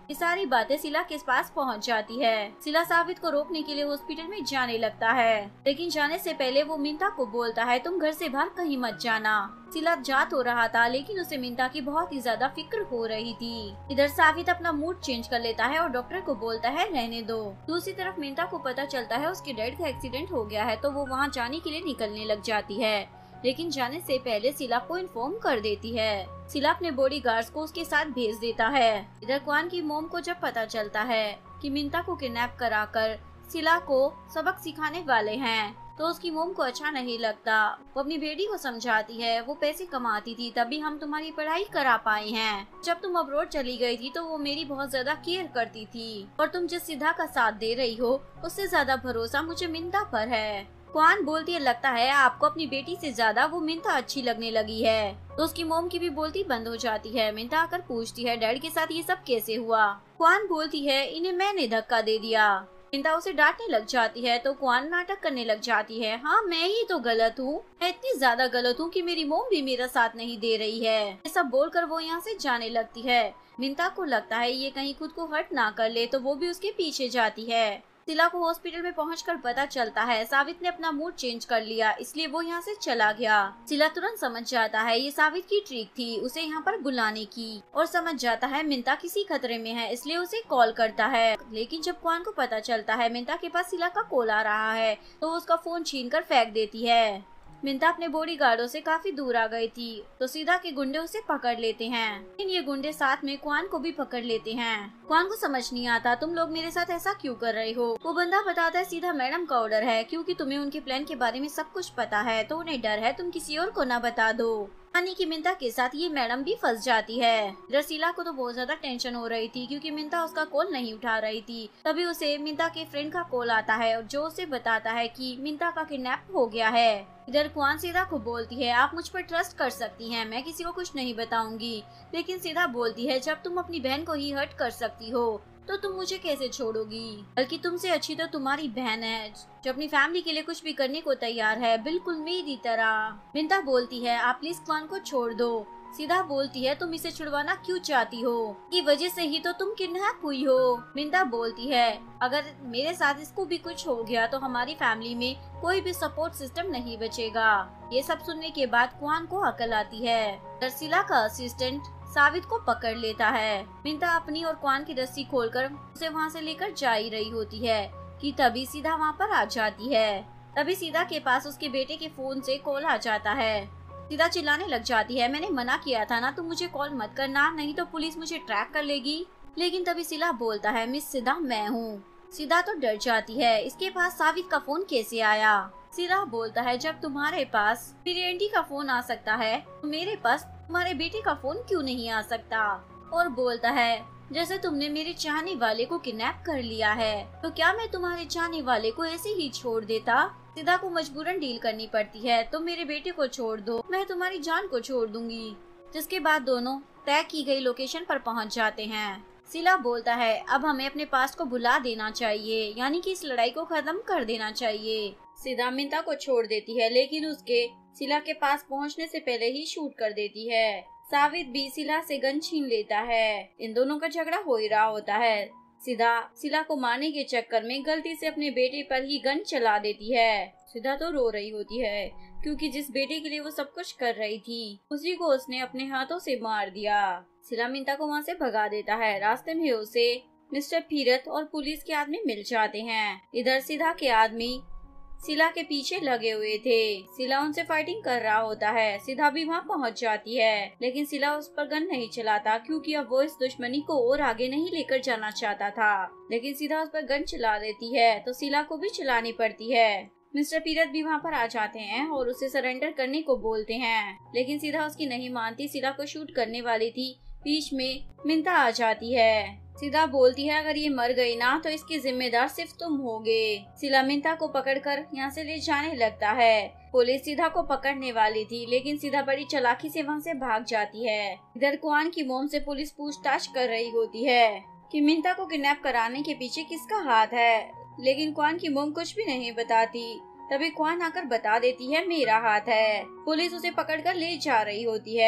ये सारी बातें सिला के पास पहुंच जाती है। सिला सावित को रोकने के लिए हॉस्पिटल में जाने लगता है, लेकिन जाने से पहले वो मिंता को बोलता है तुम घर से बाहर कहीं मत जाना। सिला जा तो रहा था, लेकिन उसे मिंता की बहुत ही ज्यादा फिक्र हो रही थी। इधर सावित अपना मूड चेंज कर लेता है और डॉक्टर को बोलता है रहने दो। दूसरी तरफ मिंता को पता चलता है उसके डैड का एक्सीडेंट हो गया है, तो वो वहाँ जाने के लिए निकलने लग जाती है, लेकिन जाने से पहले सिला को इन्फॉर्म कर देती है। सिला अपने बॉडीगार्ड्स को उसके साथ भेज देता है। इधर क्वान की मॉम को जब पता चलता है कि मिंता को किडनैप कराकर सिला को सबक सिखाने वाले हैं, तो उसकी मोम को अच्छा नहीं लगता। वो अपनी बेटी को समझाती है वो पैसे कमाती थी तभी हम तुम्हारी पढ़ाई करा पाए हैं। जब तुम अब्रॉड चली गई थी तो वो मेरी बहुत ज्यादा केयर करती थी, और तुम जिस सिद्धा का साथ दे रही हो उससे ज्यादा भरोसा मुझे मिंता पर है। क्वान बोलती है लगता है आपको अपनी बेटी से ज्यादा वो मिंता अच्छी लगने लगी है। तो उसकी मोम की भी बोलती बंद हो जाती है। मिंता आकर पूछती है डैड के साथ ये सब कैसे हुआ। क्वान बोलती है इन्हें मैंने धक्का दे दिया। मिंता उसे डांटने लग जाती है तो क्वान नाटक करने लग जाती है, हाँ मैं ही तो गलत हूँ, मैं इतनी ज्यादा गलत हूँ कि मेरी मोम भी मेरा साथ नहीं दे रही है। ये सब बोलकर वो यहाँ से जाने लगती है। मिंता को लगता है ये कहीं खुद को हर्ट ना कर ले, तो वो भी उसके पीछे जाती है। सिला को हॉस्पिटल में पहुंचकर पता चलता है सावित ने अपना मूड चेंज कर लिया, इसलिए वो यहाँ से चला गया। सिला तुरंत समझ जाता है ये सावित की ट्रिक थी उसे यहाँ पर बुलाने की, और समझ जाता है मिंता किसी खतरे में है, इसलिए उसे कॉल करता है। लेकिन जब क्वान को पता चलता है मिंता के पास सिला का कॉल आ रहा है, तो वो उसका फोन छीन कर फेंक देती है। मिंता अपने बॉडीगार्डों से काफी दूर आ गई थी, तो सीधा के गुंडे उसे पकड़ लेते हैं। लेकिन ये गुंडे साथ में क्वान को भी पकड़ लेते हैं। क्वान को समझ नहीं आता तुम लोग मेरे साथ ऐसा क्यों कर रहे हो। वो बंदा बताता है सीधा मैडम का ऑर्डर है, क्योंकि तुम्हें उनके प्लान के बारे में सब कुछ पता है, तो उन्हें डर है तुम किसी और को न बता दो। यानी कि मिंता के साथ ये मैडम भी फंस जाती है। रसीला को तो बहुत ज्यादा टेंशन हो रही थी, क्योंकि मिंता उसका कॉल नहीं उठा रही थी। तभी उसे मिंता के फ्रेंड का कॉल आता है, और जो उसे बताता है कि मिंता का किडनैप हो गया है। इधर क्वान सीधा को बोलती है आप मुझ पर ट्रस्ट कर सकती हैं, मैं किसी को कुछ नहीं बताऊंगी। लेकिन सीधा बोलती है जब तुम अपनी बहन को ही हर्ट कर सकती हो तो तुम मुझे कैसे छोड़ोगी, बल्कि तुमसे अच्छी तो तुम्हारी बहन है जो अपनी फैमिली के लिए कुछ भी करने को तैयार है, बिल्कुल मेरी तरह। मिंता बोलती है आप प्लीज क्वान को छोड़ दो। सीधा बोलती है तुम इसे छुड़वाना क्यों चाहती हो, की वजह से ही तो तुम किडनैप हुई हो। मिंता बोलती है अगर मेरे साथ इसको भी कुछ हो गया तो हमारी फैमिली में कोई भी सपोर्ट सिस्टम नहीं बचेगा। ये सब सुनने के बाद क्वान को अकल आती है। दरसिला का असिस्टेंट सावित को पकड़ लेता है। मिंता अपनी और क्वान की रस्सी खोलकर उसे वहाँ से लेकर जा ही रही होती है कि तभी सीधा वहाँ पर आ जाती है। तभी सीधा के पास उसके बेटे के फोन से कॉल आ जाता है। सीधा चिल्लाने लग जाती है मैंने मना किया था ना, तुम मुझे कॉल मत करना, नहीं तो पुलिस मुझे ट्रैक कर लेगी। लेकिन तभी सिला बोलता है मिस सीधा मैं हूँ। सीधा तो डर जाती है, इसके पास सावित का फोन कैसे आया। सिला बोलता है जब तुम्हारे पास मेरी आंटी का फोन आ सकता है तो मेरे पास तुम्हारे बेटे का फोन क्यों नहीं आ सकता। और बोलता है जैसे तुमने मेरे चाहने वाले को किडनैप कर लिया है तो क्या मैं तुम्हारे चाहने वाले को ऐसे ही छोड़ देता। सीधा को मजबूरन डील करनी पड़ती है, तो मेरे बेटे को छोड़ दो, मैं तुम्हारी जान को छोड़ दूंगी। जिसके बाद दोनों तय की गई लोकेशन पर पहुंच जाते हैं। सिला बोलता है अब हमें अपने पास्ट को भुला देना चाहिए, यानी कि इस लड़ाई को खत्म कर देना चाहिए। सीधा मिंता को छोड़ देती है, लेकिन उसके सिला के पास पहुंचने से पहले ही शूट कर देती है। सावित भी सिला से गन छीन लेता है। इन दोनों का झगड़ा हो ही रहा होता है। सीधा सिला को मारने के चक्कर में गलती से अपने बेटे पर ही गन चला देती है। सीधा तो रो रही होती है, क्योंकि जिस बेटे के लिए वो सब कुछ कर रही थी उसी को उसने अपने हाथों से मार दिया। सिला मिंता को वहाँ से भगा देता है। रास्ते में उसे मिस्टर फीरत और पुलिस के आदमी मिल जाते हैं। इधर सीधा के आदमी सिला के पीछे लगे हुए थे। सिला उनसे फाइटिंग कर रहा होता है। सीधा भी वहाँ पहुँच जाती है, लेकिन सिला उस पर गन नहीं चलाता, क्योंकि अब वो इस दुश्मनी को और आगे नहीं लेकर जाना चाहता था। लेकिन सीधा उस पर गन चला देती है, तो सिला को भी चलानी पड़ती है। मिस्टर पीरत भी वहाँ पर आ जाते हैं और उसे सरेंडर करने को बोलते हैं, लेकिन सीधा उसकी नहीं मानती। सिला को शूट करने वाली थी, बीच में मिंता आ जाती है। सीधा बोलती है अगर ये मर गई ना तो इसकी जिम्मेदार सिर्फ तुम होगे। सिला मिंता को पकड़कर यहाँ से ले जाने लगता है। पुलिस सीधा को पकड़ने वाली थी, लेकिन सीधा बड़ी चालाकी से वहाँ से भाग जाती है। इधर क्वान की मोम से पुलिस पूछताछ कर रही होती है कि मिंता को किडनैप कराने के पीछे किसका हाथ है, लेकिन क्वान की मोम कुछ भी नहीं बताती। तभी क्वान आकर बता देती है मेरा हाथ है। पुलिस उसे पकड़कर ले जा रही होती है।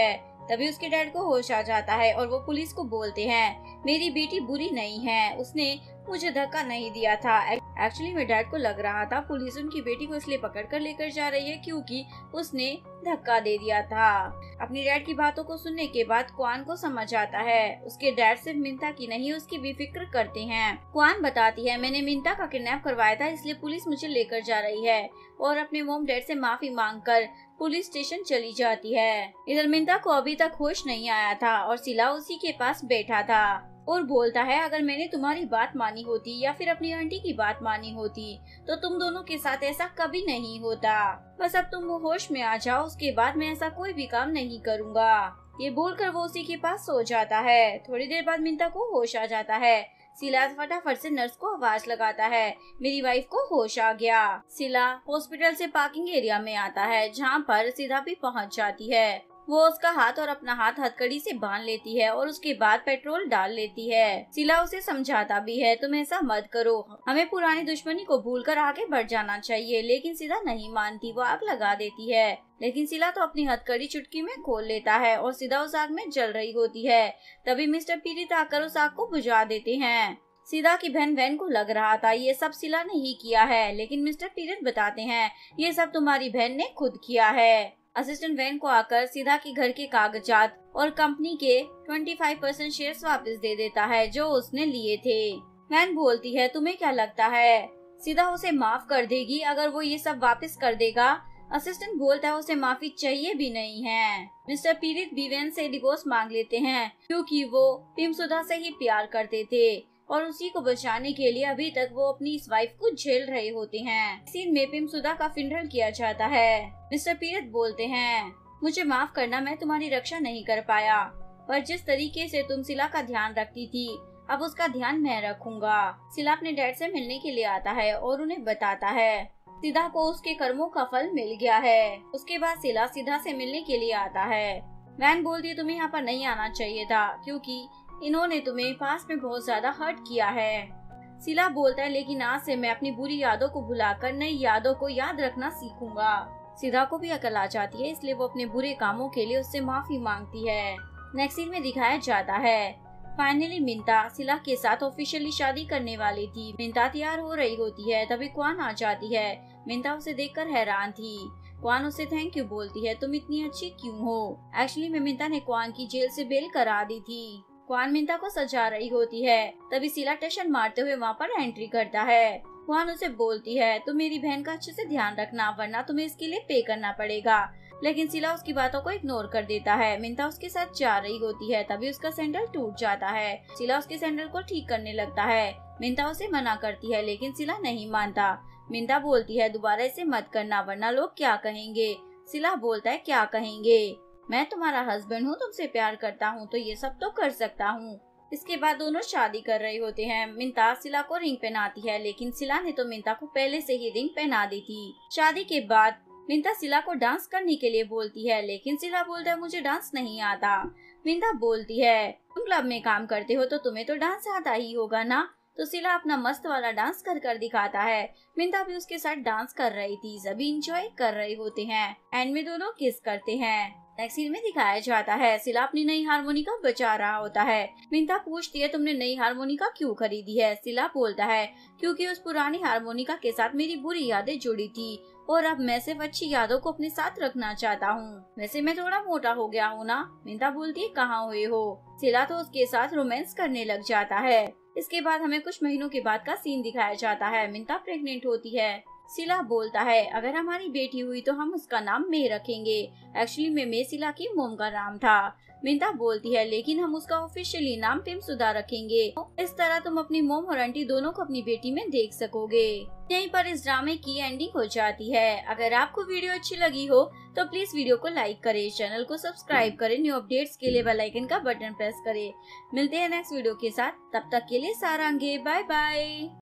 तभी उसके डैड को होश आ जाता है और वो पुलिस को बोलते हैं मेरी बेटी बुरी नहीं है, उसने मुझे धक्का नहीं दिया था। एक्चुअली मेरे डैड को लग रहा था पुलिस उनकी बेटी को इसलिए पकड़ कर लेकर जा रही है क्योंकि उसने धक्का दे दिया था। अपनी डैड की बातों को सुनने के बाद क्वान को समझ आता है उसके डैड सिर्फ मिंता की नहीं उसकी भी फिक्र करते हैं। क्वान बताती है मैंने मिंता का किडनैप करवाया था इसलिए पुलिस मुझे लेकर जा रही है और अपने मॉम डैड से माफी मांगकर पुलिस स्टेशन चली जाती है। इधर मिंता को अभी तक होश नहीं आया था और सिला उसी के पास बैठा था और बोलता है अगर मैंने तुम्हारी बात मानी होती या फिर अपनी आंटी की बात मानी होती तो तुम दोनों के साथ ऐसा कभी नहीं होता। बस अब तुम वो होश में आ जाओ, उसके बाद मैं ऐसा कोई भी काम नहीं करूँगा। ये बोलकर वो उसी के पास सो जाता है। थोड़ी देर बाद मिंता को होश आ जाता है। सिला फटाफट से नर्स को आवाज लगाता है मेरी वाइफ को होश आ गया। सिला हॉस्पिटल से पार्किंग एरिया में आता है जहाँ पर सीधा भी पहुँच जाती है। वो उसका हाथ और अपना हाथ हथकड़ी से बांध लेती है और उसके बाद पेट्रोल डाल लेती है। सिला उसे समझाता भी है तुम ऐसा मत करो, हमें पुरानी दुश्मनी को भूलकर आगे बढ़ जाना चाहिए, लेकिन सिला नहीं मानती, वो आग लगा देती है। लेकिन सिला तो अपनी हथकड़ी चुटकी में खोल लेता है और सीधा उस आग में जल रही होती है। तभी मिस्टर पीरित आकर उस आग को बुझा देते हैं। सीधा की बहन वैन को लग रहा था ये सब सिला ने ही किया है, लेकिन मिस्टर पीरित बताते हैं ये सब तुम्हारी बहन ने खुद किया है। असिस्टेंट वैन को आकर सीधा के घर के कागजात और कंपनी के पच्चीस परसेंट शेयर्स वापस दे देता है जो उसने लिए थे। वैन बोलती है तुम्हें क्या लगता है सीधा उसे माफ कर देगी अगर वो ये सब वापस कर देगा? असिस्टेंट बोलता है उसे माफी चाहिए भी नहीं है। मिस्टर पीरित भी वैन से डिवोर्स मांग लेते हैं क्योंकि वो पिमसुदा से ही प्यार करते थे और उसी को बचाने के लिए अभी तक वो अपनी इस वाइफ को झेल रहे होते हैं। सीन में पिमसुदा का फिनरल किया जाता है। मिस्टर पीरित बोलते हैं मुझे माफ करना, मैं तुम्हारी रक्षा नहीं कर पाया, पर जिस तरीके से तुम सिला का ध्यान रखती थी अब उसका ध्यान मैं रखूंगा। सिला अपने डैड से मिलने के लिए आता है और उन्हें बताता है सीधा को उसके कर्मों का फल मिल गया है। उसके बाद सिला सीधा से मिलने के लिए आता है। वैन बोलती है तुम्हें यहाँ पर नहीं आना चाहिए था क्योंकि इन्होंने तुम्हें पास में बहुत ज्यादा हर्ट किया है। सिला बोलता है लेकिन आज से मैं अपनी बुरी यादों को भुलाकर नई यादों को याद रखना सीखूंगा। सीधा को भी अकल आ जाती है इसलिए वो अपने बुरे कामों के लिए उससे माफी मांगती है। नेक्स्ट सीन में दिखाया जाता है फाइनली मिंता सिला के साथ ऑफिशियली शादी करने वाली थी। मिंता तैयार हो रही होती है तभी क्वान आ जाती है। मिंता उसे देखकर हैरान थी। क्वान उसे थैंक यू बोलती है तुम इतनी अच्छी क्यों हो? एक्चुअली में मिंता ने क्वान की जेल से बेल करा दी थी। क्वान मिंता को सजा रही होती है तभी सिला टशन मारते हुए वहाँ पर एंट्री करता है। क्वान उसे बोलती है तुम मेरी बहन का अच्छे से ध्यान रखना वरना तुम्हें इसके लिए पे करना पड़ेगा, लेकिन सिला उसकी बातों को इग्नोर कर देता है। मिंता उसके साथ जा रही होती है तभी उसका सैंडल टूट जाता है। सिला उसके सैंडल को ठीक करने लगता है। मिंता उसे मना करती है लेकिन सिला नहीं मानता। मिंता बोलती है दोबारा इसे मत करना वरना लोग क्या कहेंगे। सिला बोलता है क्या कहेंगे, मैं तुम्हारा हस्बैंड हूँ, तुमसे प्यार करता हूँ तो ये सब तो कर सकता हूँ। इसके बाद दोनों शादी कर रहे होते हैं। मिंता सिला को रिंग पहनाती है लेकिन सिला ने तो मिंता को पहले से ही रिंग पहना दी थी। शादी के बाद मिंता सिला को डांस करने के लिए बोलती है लेकिन सिला बोलता है मुझे डांस नहीं आता। मिंता बोलती है तुम क्लब में काम करते हो तो तुम्हें तो डांस आता ही होगा ना। तो सिला अपना मस्त वाला डांस कर कर दिखाता है। मिंता भी उसके साथ डांस कर रही थी। सभी इंजॉय कर रहे होते हैं। एंड में दोनों किस करते हैं। नेक्स्ट सीन में दिखाया जाता है सिला अपनी नई हारमोनिका बजा रहा होता है। मिंता पूछती है तुमने नई हारमोनिका क्यों खरीदी है? सिला बोलता है क्योंकि उस पुरानी हारमोनिका के साथ मेरी बुरी यादें जुड़ी थी और अब मैं सिर्फ अच्छी यादों को अपने साथ रखना चाहता हूँ। वैसे मैं थोड़ा मोटा हो गया हूँ ना। मिंता बोलती है कहाँ हुए हो? सिला तो उसके साथ रोमांस करने लग जाता है। इसके बाद हमें कुछ महीनों के बाद का सीन दिखाया जाता है। मिंता प्रेग्नेंट होती है। सिला बोलता है अगर हमारी बेटी हुई तो हम उसका नाम मे रखेंगे। एक्चुअली में मे सिला की मोम का नाम था। मिंता बोलती है लेकिन हम उसका ऑफिशियली नाम पिमसुदा रखेंगे। इस तरह तुम अपनी मोम और आंटी दोनों को अपनी बेटी में देख सकोगे। यहीं पर इस ड्रामे की एंडिंग हो जाती है। अगर आपको वीडियो अच्छी लगी हो तो प्लीज वीडियो को लाइक करें, चैनल को सब्सक्राइब करें, न्यू अपडेट्स के लिए बेल आइकन का बटन प्रेस करें। मिलते हैं नेक्स्ट वीडियो के साथ, तब तक के लिए सारांगे, बाय बाय।